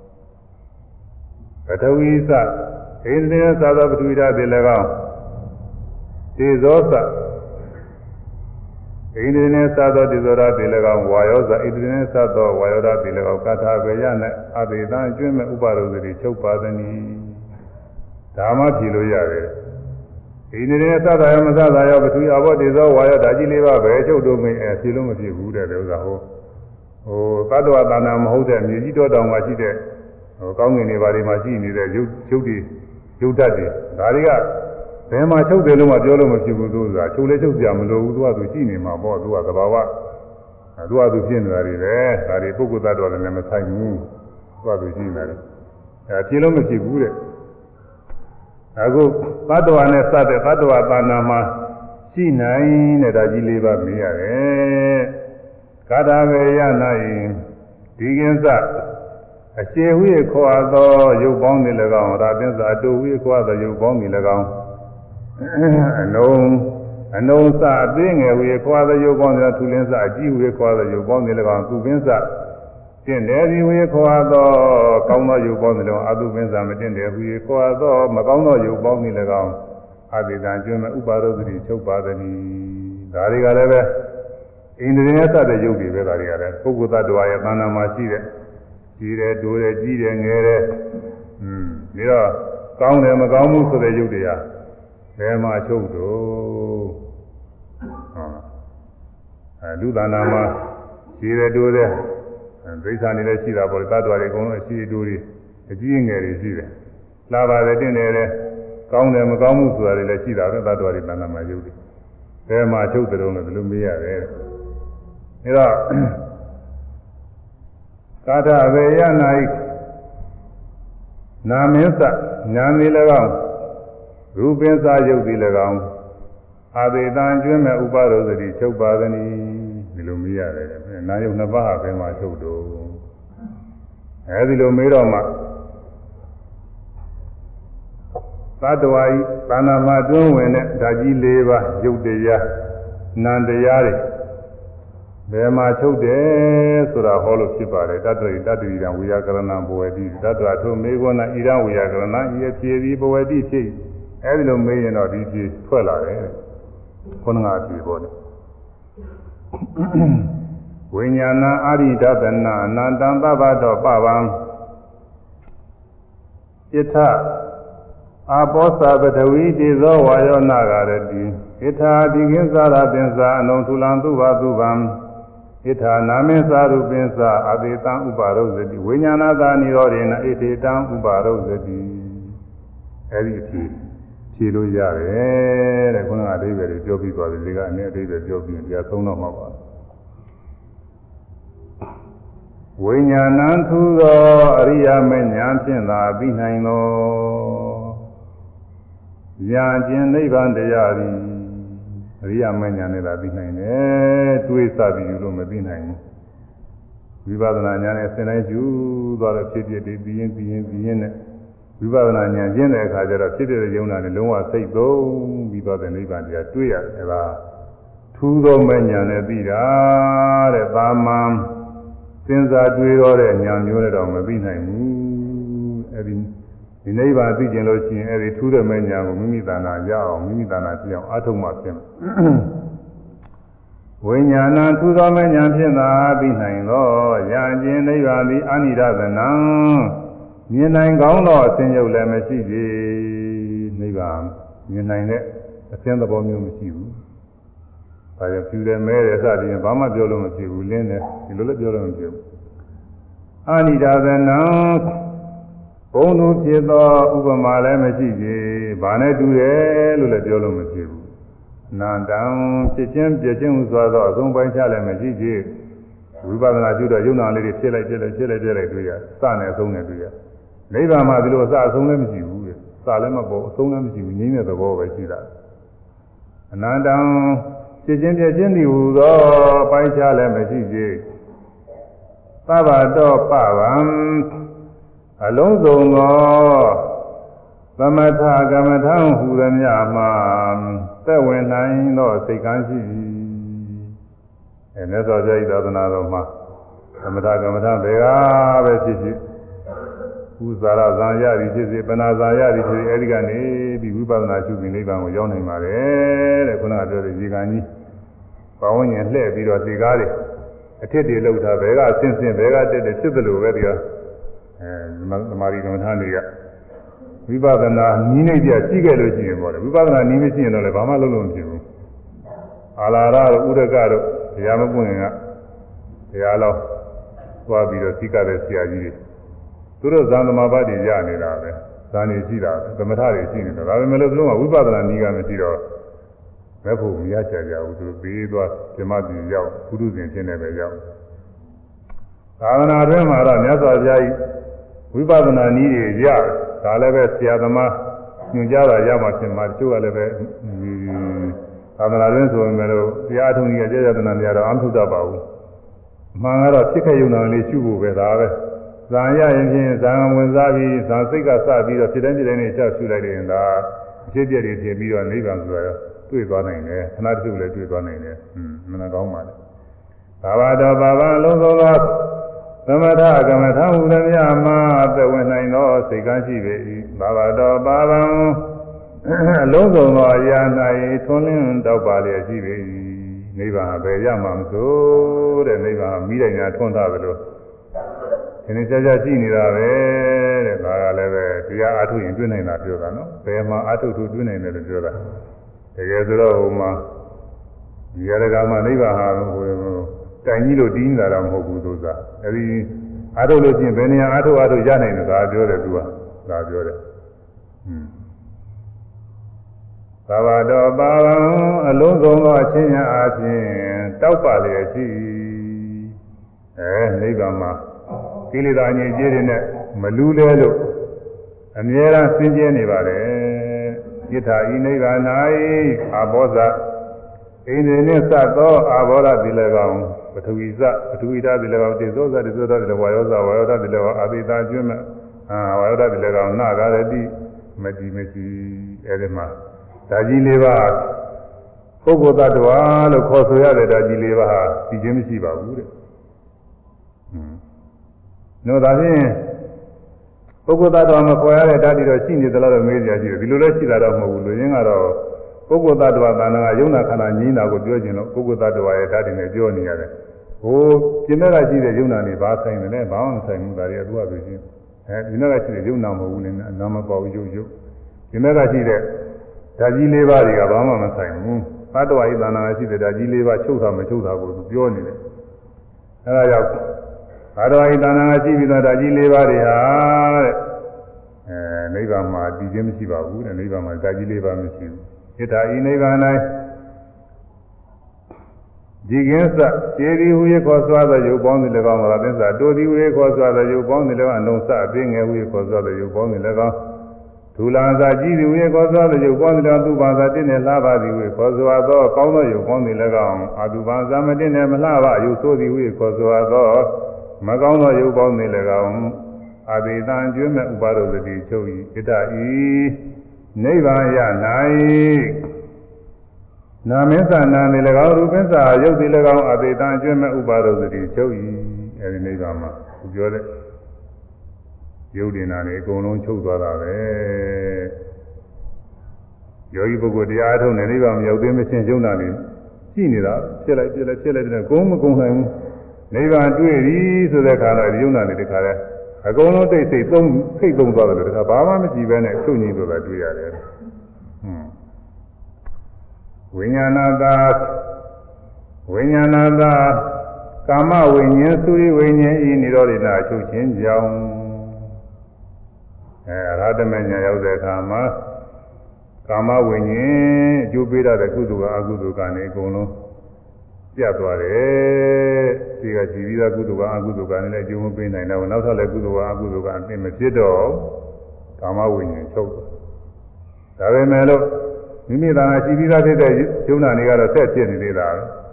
S1: ပထဝီစဣန္ဒြေနဲ့စပ်သောပထဝီဓာတိလည်းကောင်းသေဇောစဣန္ဒြေနဲ့သသောတိဇောရတိ၎င်းဝါယောဇဣန္ဒြေနဲ့သသောဝါယောရတိ၎င်းကထာဘေယနဲ့အဘိဓံအကျွင့်မဲ့ဥပါရုသတိချုပ်ပါသနည်းဒါမှဖြေလို့ရတယ်ဣန္ဒြေနဲ့သသာယောမသသာယောပထဝီအဘောတိဇောဝါယောဓာကြီးလေးပါပဲချုပ်တို့မင်းဖြေလို့မဖြစ်ဘူးတဲ့ဥစ္စာဟိုသတ္တဝါတဏ္ဍာမဟုတ်တဲ့မြေကြီးတော်တောင်မှာရှိတဲ့ကောင်းကင်တွေဘာတွေမှာရှိနေတဲ့ရုပ်တွေရုပ်ဓာတ်တွေဒါတွေကဘယ်မှာချုပ်တယ်လို့မှပြောလို့မဖြစ်ဘူးသူကချုပ်လဲချုပ်ပြမလို့ဘူးသူကသူရှိနေမှာပေါ့သူကသဘာဝသူကသူဖြစ်နေတာတွေပဲဒါတွေပုဂ္ဂိုလ်သတ္တဝါလည်းမဆိုင်ဘူးသူကသူရှိနေတယ်ဖြေလို့မဖြစ်ဘူးတဲ့အခုသတ္တဝါနဲ့စတဲ့သတ္တဝါသာနာမှာရှိနိုင်တဲ့ဒါကြီးလေးပါမေးရတယ်ကာထာဝေယနာယိဒီကင်းစအကျေဝိခေါ်သောရုပ်ပေါင်းတွေ၎င်းရာသင်းစာအတူဝိခေါ်သောရုပ်ပေါင်းတွေ၎င်းအနုံစအသိငယ်ဝိခေါ်သောရုပ်ပေါင်းတွေထူလင်းစအကြည့်ဝိခေါ်သောရုပ်ပေါင်းတွေ၎င်းသူပင်းစတင့်တယ်ဒီဝိခေါ်သောကောင်းသောရုပ်ပေါင်းတွေ၎င်းအတုပင်းစမတင့်တယ်ဝိခေါ်သောမကောင်းသောရုပ်ပေါင်းတွေ၎င်းအဘိဓံကျွမ်းမဲ့ဥပါရုသတိချုပ်ပါသည်ဒါတွေကလည်းပဲဣန္ဒြေနဲ့စတဲ့ရုပ်တွေပဲဒါတွေကလည်းပုဂ္ဂိုလ်သတ္တဝါရဲ့သဏ္ဍာန်မှာရှိတဲ့ကြီးတယ်တိုးတယ်ကြီးတယ်ငယ်တယ်ပြီးတော့ကောင်းတယ်မကောင်းဘူးဆိုတဲ့ရုပ်တွေကဘယ်မှာချုပ်တော့လူသဏ္ဍာန်မှာကြီးတယ်တိုးတယ်ဒိဋ္ဌာနေလည်းရှိတာပေါ့လေသတ္တဝါတွေအကုန်လုံးအရှိအတိုးတွေအကြီးငယ်တွေရှိတယ်လာပါတယ်တင့်တယ်ကောင်းတယ်မကောင်းဘူးဆိုတာတွေလည်းရှိတာပဲသတ္တဝါတွေသဏ္ဍာန်မှာရုပ်တွေဘယ်မှာချုပ်တယ်လို့လည်းမေးရတယ်အဲတော့ကာထဝေယနာယိနာမင်းစညာမီ၎င်းရူပင်းစာယုတ်ဒီ၎င်းအဘိဓံကျွမ်းမဲ့ဥပါရုသတိချုပ်ပါသနည်းဒီလိုမေးရတယ်နာယုတ်နှစ်ပါးဘယ်မှာချုပ်တော့အဲဒီလိုမေးတော့မှသတ္တဝါဤသာနာမှာတွင်းဝင်တဲ့ဓာကြီး၄ပါးယုတ်တရားနံတရားတွေဘယ်မှာချုပ်တယ်ဆိုတာဟောလို့ဖြစ်ပါတယ်တတ္တိတံဝိယကရဏံဘဝတိတတ္တဝါထုမေဃောနာဣရံဝိယကရဏံဤအဖြေသည်ဘဝတိဖြစ်အဲဒီလိုမေးရင်တော့ဒီဖြေထွက်လာတယ်ခုနကအဖြေပေါ့လေဝိညာဏအာရိဒသနာအနန္တံသဗ္ဗတောပဗံဣထအာပောသပထဝီတိဇောဝါယောနာဂရတိဣထာဒီကင်းစာရသင်္စာအနုထူလံသူဘာသူဗံဣထာနာမေသာရူပင်းစာအဘိတံဥပါရုဇတိဝိညာဏသာနိရောဓေနဣတိတံဥပါရုဇတိအဲဒီအဖြစ်ဖြေလို့ရတယ်တဲ့ခုနကအဓိပ္ပာယ်တွေပြောပြီးသွားတယ်ဒီကအနည်းအဓိပ္ပာယ်ပြောပြီးရင်တရားဆုံးတော့မှာပါဝိညာဏံထူသောအရိယာမဉာဏ်ဖြင့်သာပြီးနိုင်သောဉာဏ်ချင်းနိဗ္ဗာန်တရားသည်အရိယာမဉာဏ်နဲ့သာပြီးနိုင်တယ်တွေးစပြီးယူလို့မပြီးနိုင်ဘူးဝိပဿနာဉာဏ်နဲ့စဉ်းတိုင်းယူသွားတော့ဖြစ်ဖြစ်ပြီးရင်နဲ့ဝိပဿနာဉာဏ်ကျင့်တဲ့အခါကျတော့ဖြစ်တဲ့ယုံနာနဲ့လုံးဝစိတ်သုံးပြီးသွားတဲ့နိဗ္ဗာန်တရားတွေးရတယ်အဲဒါထူးသောမဉာဏ်နဲ့ပြီးတာတဲ့သာမန်စဉ်းစားတွေးတော့တဲ့ဉာဏ်မျိုးနဲ့တော့မပြီးနိုင်ဘူးအဲဒီဒီနိဗ္ဗာန်သိကျင်လို့ရှိရင်အဲဒီထူးတဲ့မဲ့ညာကိုမိမိတဏ္ဍာရအောင်မိမိတဏ္ဍာပြအောင်အထုံးမှဖြစ်မယ်ဝိညာဏထူးသောမဲ့ညာဖြင့်သာပြီးနိုင်သောရာကျင်နိဗ္ဗာန်သည်အာနိဒသနံမြင်နိုင်ကောင်းသောအစဉ်ရုပ်လည်းမရှိသေးနိဗ္ဗာန်မြင်နိုင်တဲ့အစဉ်သဘောမျိုးမရှိဘူးဒါကြောင့်ဖြူတယ်မဲတယ်စသည်ဖြင့်ဘာမှပြောလို့မဖြစ်ဘူးလင်းတယ်ဒီလိုလည်းပြောလို့မဖြစ်ဘူးအာနိဒသနံဘုံသူဖြစ်သောဥပမာလည်းမရှိသေးဘာနဲ့တူတယ်လို့လည်းပြောလို့မဖြစ်ဘူးနန္တံဖြစ်ချင်းပြချင်းဟုဆိုသောအဆုံးပိုင်းချလည်းမရှိသေးဝိပဿနာရှုတော့ယုံနာလေးတွေဖြစ်လိုက်တွေ့ရစနဲ့အဆုံးနဲ့တွေ့ရနိဗ္ဗာန်မှာဒီလိုအစအဆုံးလည်းမရှိဘူးစလည်းမပေါ်အဆုံးလည်းမရှိဘူးငြိမ်းတဲ့သဘောပဲရှိတာအနန္တံဖြစ်ချင်းပြချင်းဒီဟူသောပိုင်းခြားလည်းမရှိသေးသဗ္ဗတောပဗံအလုံးစုံသောသမထကမ္မထံဟူသည်များမှာသက်ဝင်နိုင်သောစိတ်ကမ်းရှိမြတ်စွာဘုရားဤသာသနာတော်မှာသမထကမ္မထဘယ်ကပဲဖြစ်ဖြစ်ဥဇာရဇာယရီဖြစ်စေပနာဇာယရီဖြစ်စေအဲဒီကနေပြီးဝိပဿနာရှုပြီးနိဗ္ဗာန်ကိုရောက်နိုင်ပါတယ်တဲ့ခုနကပြောတဲ့ရေကန်ကြီးပဝန်းကျင်လှည့်ပြီးတော့ဒီကားတွေအထစ်တွေလောက်တာဘဲကအဆင်းဆင်းဘဲကတက်တယ်ဖြစ်တယ်လို့ပဲဒီကသမာဓိကမ္မထာတွေကဝိပဿနာနီးနေပြရှိခဲ့လို့ရှိရင်ပေါ့လေဝိပဿနာနီးမရှိရင်တော့လည်းဘာမှလုပ်လို့မဖြစ်ဘူးအာလာရတို့ဥရကတို့တရားမပွင့်ရင်ကတရားလောက်သွားပြီးတော့သိကတဲ့ဆရာကြီးတွေသူတို့ဇန်သမာပတ်တွေရနေတာပဲဇန်နေရှိတာသမထတွေရှိနေတာဒါပေမဲ့လို့သူတို့ကဝိပဿနာနီးကမရှိတော့မဲ့ဖို့မရချကြဘူးသူပေးသွားဓမ္မတိရောက်ပုထုဇဉ်ဖြစ်နေပဲရောက်သာသနာ့အတွင်းမှာတော့မြတ်စွာဘုရားကြီးဝိပဿနာနည်းတွေရဒါလည်းပဲဆရာသမားညွှန်ကြားတာရမှဖြစ်မှာတချို့ကလည်းပဲသာသနာ့အတွင်းဆိုရင်လည်းတရားထုံကြီးကကြာကြာတနာများတော့အမှုတတ်ပါဘူးအမှန်ကတော့ဖြစ်ခဲ့ရုံနဲ့လေးရှုဖို့ပဲဒါပဲဇာရရင်ဖြင့်ဇာဝင်စားပြီးဇာစိတ်ကစပြီးတော့ဖြစ်တိုင်းဖြစ်တိုင်းနဲ့ချက်ရှုလိုက်ရင်ဒါအဖြစ်ပြည့်တွေဖြစ်ပြီးတော့နိဗ္ဗာန်ဆိုတော့တွေ့သွားနိုင်တယ်ခဏတည်းလည်းတွေ့သွားနိုင်တယ်မနာကောင်းပါနဲ့ဘာဝတော်ဘာဝအလုံးစုံသောသမထကမ္မထာဟူသည်များမှာအသက်ဝင်နိုင်သောစိတ်ကရှိပေ၏ဘာဝတော်ဘာဝအလုံးစုံသောအရာ၌ထွန်းလင်းတောက်ပါလျက်ရှိပေ၏နိဗ္ဗာန်ဘယ်ရမှာမဆိုတဲ့နိဗ္ဗာန်မိတိုင်းများထွန်းထားသလိုဒီနေ့ကြာကြာရှိနေတာပဲတဲ့ဒါကလည်းပဲတရားအားထုတ်ရင်တွေ့နိုင်တာပြောတာနော်ဘယ်မှာအားထုတ်ထုတ်တွေ့နိုင်တယ်လို့ပြောတာတကယ်ဆိုတော့ဟိုမှာဒီရကမှာနိဗ္ဗာန်ဟာဟိုတိုင်ကြီးလို့တီးနေတာတော့မဟုတ်ဘူးသူကအဲဒီအားထုတ်လို့ချင်းဘယ်နေရာအားထုတ်ရနိုင်တယ်ဒါပြောတယ်သူကဒါပြောတယ်သာဝတော်ပါဝံအလုံးစုံသောအချင်းများအားဖြင့်တောက်ပါလျက်ရှိနိဗ္ဗာန်မှာကိလေသာညစ်ကြေးတွေနဲ့မလူးလဲလို့အမြဲတမ်းစင်ကြဲနေပါတယ်ယထာဤနိဗ္ဗာန်၌အာဘောဇအိန္ဒိနှင့်စသောအာဘောဓတိလည်းကောင်းပထဝီဇပထဝီဓာတ်တိလည်းကောင်းတေဇောဇတေဇောဓာတ်တိလည်းဝါယောဇဝါယောဓာတ်တိလည်းကောင်းအဘိဓာကျွမ်းမဲ့ဝါယောဓာတ်တိလည်းကောင်းနာဂရတိမတိမရှိအဲဒီမှာဓာကြီးလေးပါပုဂ္ဂိုလ်တ attva လို့ခေါ်ဆိုရတဲ့ဓာကြီးလေးပါဟာဒီချင်းမရှိပါဘူးတဲ့နော်ဒါဖြင့်ပုဂ္ဂိုလ်တ attva မခေါ်ရတဲ့ဓာတ်တွေတော့ရှိနေသလားတော့မေးကြကြည့်တယ်ဒီလိုလည်းရှိတာတော့မဟုတ်ဘူးလူရင်းကတော့ပုဂ္ဂိုလ်တ attva သာနာကယုံနာခန္ဓာငြင်းတာကိုပြောခြင်းလို့ပုဂ္ဂိုလ်တ attva ရဲ့ဓာတ်တွေနဲ့ပြောနေရတယ်ဟိုကျင်တဲ့ကရှိတဲ့ယုံနာနေဘာဆိုင်တယ်လဲဘာမှမဆိုင်ဘူးဒါတွေအတူအတူချင်းဒီနေ့ကရှိတဲ့ယုံနာမဟုတ်ဘူးလေနာမပေါ့ယုတ်ယုတ်ဒီနေ့ကရှိတဲ့ဓာကြီးလေးပါးတွေကဘာမှမဆိုင်ဘူးသတ္တဝါဤသာနာရှိတဲ့ဓာကြီးလေးပါးချုပ်တာမချုပ်တာကိုသူပြောနေတယ်အဲဒါကြောင့်သတ္တဝါဤသာနာရှိပြီးတော့ဓာကြီးလေးပါးတွေဟာတဲ့နိဗ္ဗာန်မှာတည်ခြင်းမရှိပါဘူးတဲ့နိဗ္ဗာန်မှာဓာကြီးလေးပါးမရှိဘူးဣဒာဤနိဗ္ဗာန်၌ဒီကင်းစခြေဒီဟူ၍ခေါ်စွာသောရုပ်ပေါင်းသည်၎င်းမှာသစ္စာတိုသည်ဟူ၍ခေါ်စွာသောရုပ်ပေါင်းသည်၎င်းအလုံးစအသိငယ်ဟူ၍ခေါ်စွာသောရုပ်ပေါင်းသည်၎င်းဒူလာစာကြည်သည်ဟူ၍ခေါ်စွာသောရုပ်ပေါင်းသည်၎င်းသူပါစာတင့်နဲ့လှပသည်ဟူ၍ခေါ်စွာသောကောင်းသောရုပ်ပေါင်းသည်၎င်းအတူပါစာမတင့်နဲ့မလှပရုပ်ဆိုးသည်ဟူ၍ခေါ်စွာသောမကောင်းသောရုပ်ပေါင်းသည်၎င်းအဘိဓံကျွမ်းမဲ့ဥပါဒုတိချုပ်၏ဣတ္တဤနိဗ္ဗာန်ရ၌နာမင်းသာနာနေ၎င်းရူပင်းသာရုပ်သည်၎င်းအဘိဓံကျွမ်းမဲ့ဥပါဒုတိချုပ်၏အဲဒီနိဗ္ဗာန်မှာသူပြောတဲ့ရုပ်တင်နာနေအကုန်လုံးချုပ်သွားတာပဲယောဂီပုဂ္ဂိုလ်တရားထုတ်နေနိဗ္ဗာန်မရောက်သေးမချင်းရုပ်နာနေရှိနေတာဖြစ်လိုက်တဲ့ကုန်းမကုန်းနိုင်ဘူးနိဗ္ဗာန်တွေ့ပြီဆိုတဲ့ခါတော့ရုပ်နာနေတခါလဲအကုန်လုံးတိတ်ဆိတ်သုံးသွားတယ်လို့တခါဘာမှမရှိဘဲနဲ့ချုပ်ငြိမ်သွားတာတွေ့ရတယ်ဝိညာဏသာကာမဝိညာဉ်သုရိဝိညာဉ်ဤនិရောဓိတာချုပ်ခြင်းကြောင့်အရဟတမညာရောက်တဲ့အခါမှာကာမဝိညာဉ်အကျိုးပေးတဲ့ကုသိုလ်ကအကုသိုလ်ကနေအကုန်လုံးပြတ်သွားတယ်ဒီကကြည်ပြီးသားကုသိုလ်ကအကုသိုလ်ကနေလည်းအကျိုးမပေးနိုင်တော့နောက်ထပ်လည်းကုသိုလ်ကအကုသိုလ်ကအသိမဖြစ်တော့ကာမဝိညာဉ်ချုပ်ဒါပေမဲ့လို့မိမိသာရှိပြီးသားဖြစ်တဲ့ယုံနာတွေကတော့ဆက်ဖြစ်နေသေးတာ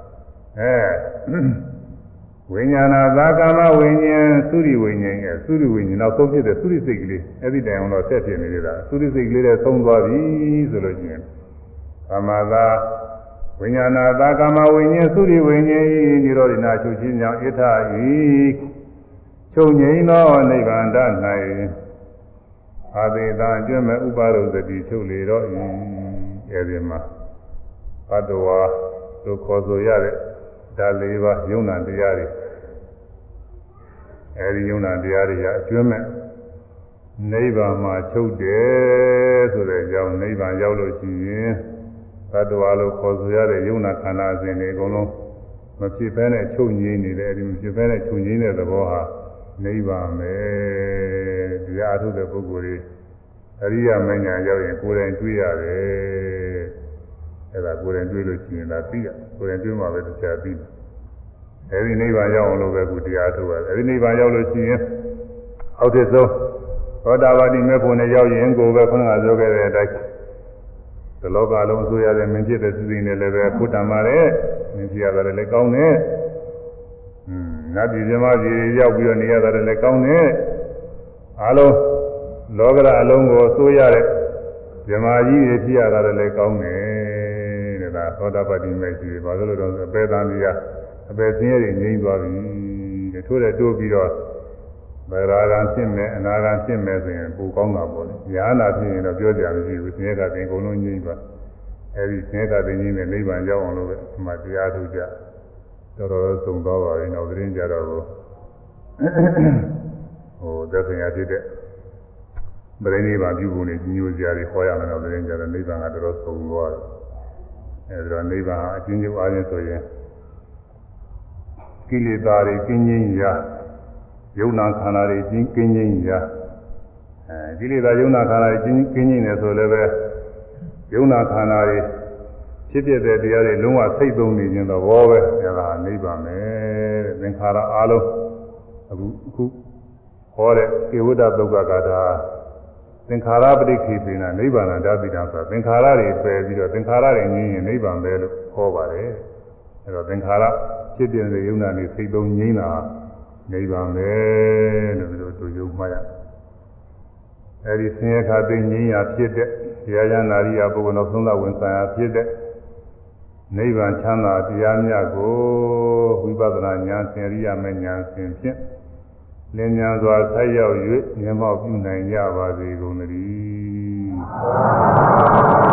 S1: ဝိညာဏသာကာမဝိညာဉ်သုရိဝိညာဉ်ရဲ့သုရိဝိညာဉ်နောက်ဆုံးဖြစ်တဲ့သုရိစိတ်ကလေးအဲ့ဒီတိုင်အောင်တော့ဆက်ဖြစ်နေသေးတာသုရိစိတ်ကလေးနဲ့ဆုံးသွားပြီဆိုလို့ရှိရင်ကာမသာဝိညာဏသာကာမဝိညာဉ်သုရိဝိညာဉ်ဤនិရောဓိနာချုပ်ခြင်းကြောင့်ဣထဤချုပ်ငြိမ်းသောနိဗ္ဗာန်၌အာသေတံကျွမ်းမဲ့ဥပါဒုသတိချုပ်လေတော့ဤအဲဒီမှာဘတ်တော်တို့ခေါ်ဆိုရတဲ့ဒါ၄ပါးယုံနာတရားတွေအဲဒီယုံနာတရားတွေကအကျွမ်းမဲ့နိဗ္ဗာန်မှာချုပ်တယ်ဆိုတဲ့အကြောင်းနိဗ္ဗာန်ရောက်လို့ရှိရင်သတ္တဝါလို့ခေါ်ဆိုရတဲ့ယုံနာခန္ဓာအစဉ်တွေအကုန်လုံးမဖြစ်ဘဲနဲ့ချုပ်ငြိမ်းနေတယ်အဲဒီမဖြစ်ဘဲနဲ့ချုပ်ငြိမ်းတဲ့သဘောဟာနိဗ္ဗာန်ပဲတရားထုတ်တဲ့ပုဂ္ဂိုလ်တွေအရိယာမဉ္ဇဉ်ရောက်ရင်ကိုယ်တိုင်တွေ့ရတယ်အဲဒါကိုယ်တိုင်တွေ့လို့ရှိရင်ဒါသိရကိုယ်တိုင်တွေ့မှပဲတရားသိတယ်အဲဒီနိဗ္ဗာန်ရောက်အောင်လို့ပဲကိုတရားထုတ်ရတယ်အဲဒီနိဗ္ဗာန်ရောက်လို့ရှိရင်အောက်ထစ်ဆုံးသောတာပတိမေဖို့နဲ့ရောက်ရင်ကိုယ်ပဲခုနကပြောခဲ့တဲ့အတိုင်းဒီလောကလုံးဆိုရတဲ့မင်းဖြစ်တဲ့သူတွေနဲ့လည်းပဲဖုတ္တမှာတဲ့မင်းဖြစ်ရတယ်လည်းကောင်းတယ်နတ်ပြည်မြမကြီးရောက်ပြီးတော့နေရတယ်လည်းကောင်းတယ်အားလုံးလောကရအလုံးကိုဆိုရတဲ့မြမကြီးတွေဖြစ်ရတယ်လည်းကောင်းတယ်တဲ့ဒါသောတာပတိမေရှိတယ်ဘာလို့လဲတော့အပေတန်ကြီးအပေဆင်းရဲတွေငြိမ်းသွားပြီတဲ့ထို့တဲ့တိုးပြီးတော့ဗရာဂံဖြစ်မယ်အနာဂံဖြစ်မယ်ဆိုရင်ပူကောင်းတာပေါ့လေညာနာဖြစ်ရင်တော့ပြောကြရမရှိဘူးဆင်းရဲကတင်အကုန်လုံးငြိမ်းသွားအဲဒီဆင်းရဲကတင်ကြီးနဲ့နိဗ္ဗာန်ရောက်အောင်လို့ပဲဒီမှာတရားထုတ်ကြတော်တော်သုံးသွားပါပြီနောက်သတင်းကြတော့သက်ဆိုင်ရာဖြစ်တဲ့ဗရဏိဗာပြုဖို့နေညိုစရာတွေခေါ်ရမယ်တော့သတင်းကြတော့နိဗ္ဗာန်ကတော်တော်သုံးသွားတယ်အဲဒီတော့နိဗ္ဗာန်အချင်းချင်းအားဖြင့်ဆိုရင်ကိလေသာတွေကင်းငြိမ်းရာယုံနာခန္ဓာတွေကျင်းကင်းငြိမ်းရာကိလေသာယုံနာခန္ဓာတွေကျင်းကင်းငြိမ်းတယ်ဆိုလည်းပဲယုံနာခန္ဓာတွေဖြစ်ဖြစ်တဲ့တရားတွေလုံးဝစိတ်သုံးနေခြင်းသဘောပဲအဲဒါနိဗ္ဗာန်ပဲတဲ့သင်္ခါရအလုံးအခုဟောတဲ့ဧဝတ္တသုတ်ကဂါထာသင်္ခါရပဋိက္ခိပိနာနိဗ္ဗာန်ဓာတိတံဆိုသင်္ခါရတွေပယ်ပြီးတော့သင်္ခါရတွေငြိမ်းရင်နိဗ္ဗာန်ပဲလို့ဟောပါတယ်အဲတော့သင်္ခါရဖြစ်တဲ့ယုံနာတွေစိတ်သုံးငြိမ်းတာနိဗ္ဗာန်ပဲလို့တို့ယုံမှရအဲဒီဆင်းရဲခါသိငြိမ်းရာဖြစ်တဲ့တရားရနာရိယပုဂ္ဂိုလ်တော်ဆုံးသဝင်ဆိုင်ရာဖြစ်တဲ့နိဗ္ဗာန်ချမ်းသာတရားမြတ်ကိုဝိပဿနာဉာဏ်ဆင်ရိယမဲ့ဉာဏ်ဆင်ဖြင့်လင်းဉာဏ်စွာဆက်ရောက်၍မြတ်မောက်ပြုနိုင်ကြပါစေကုန်သတည်း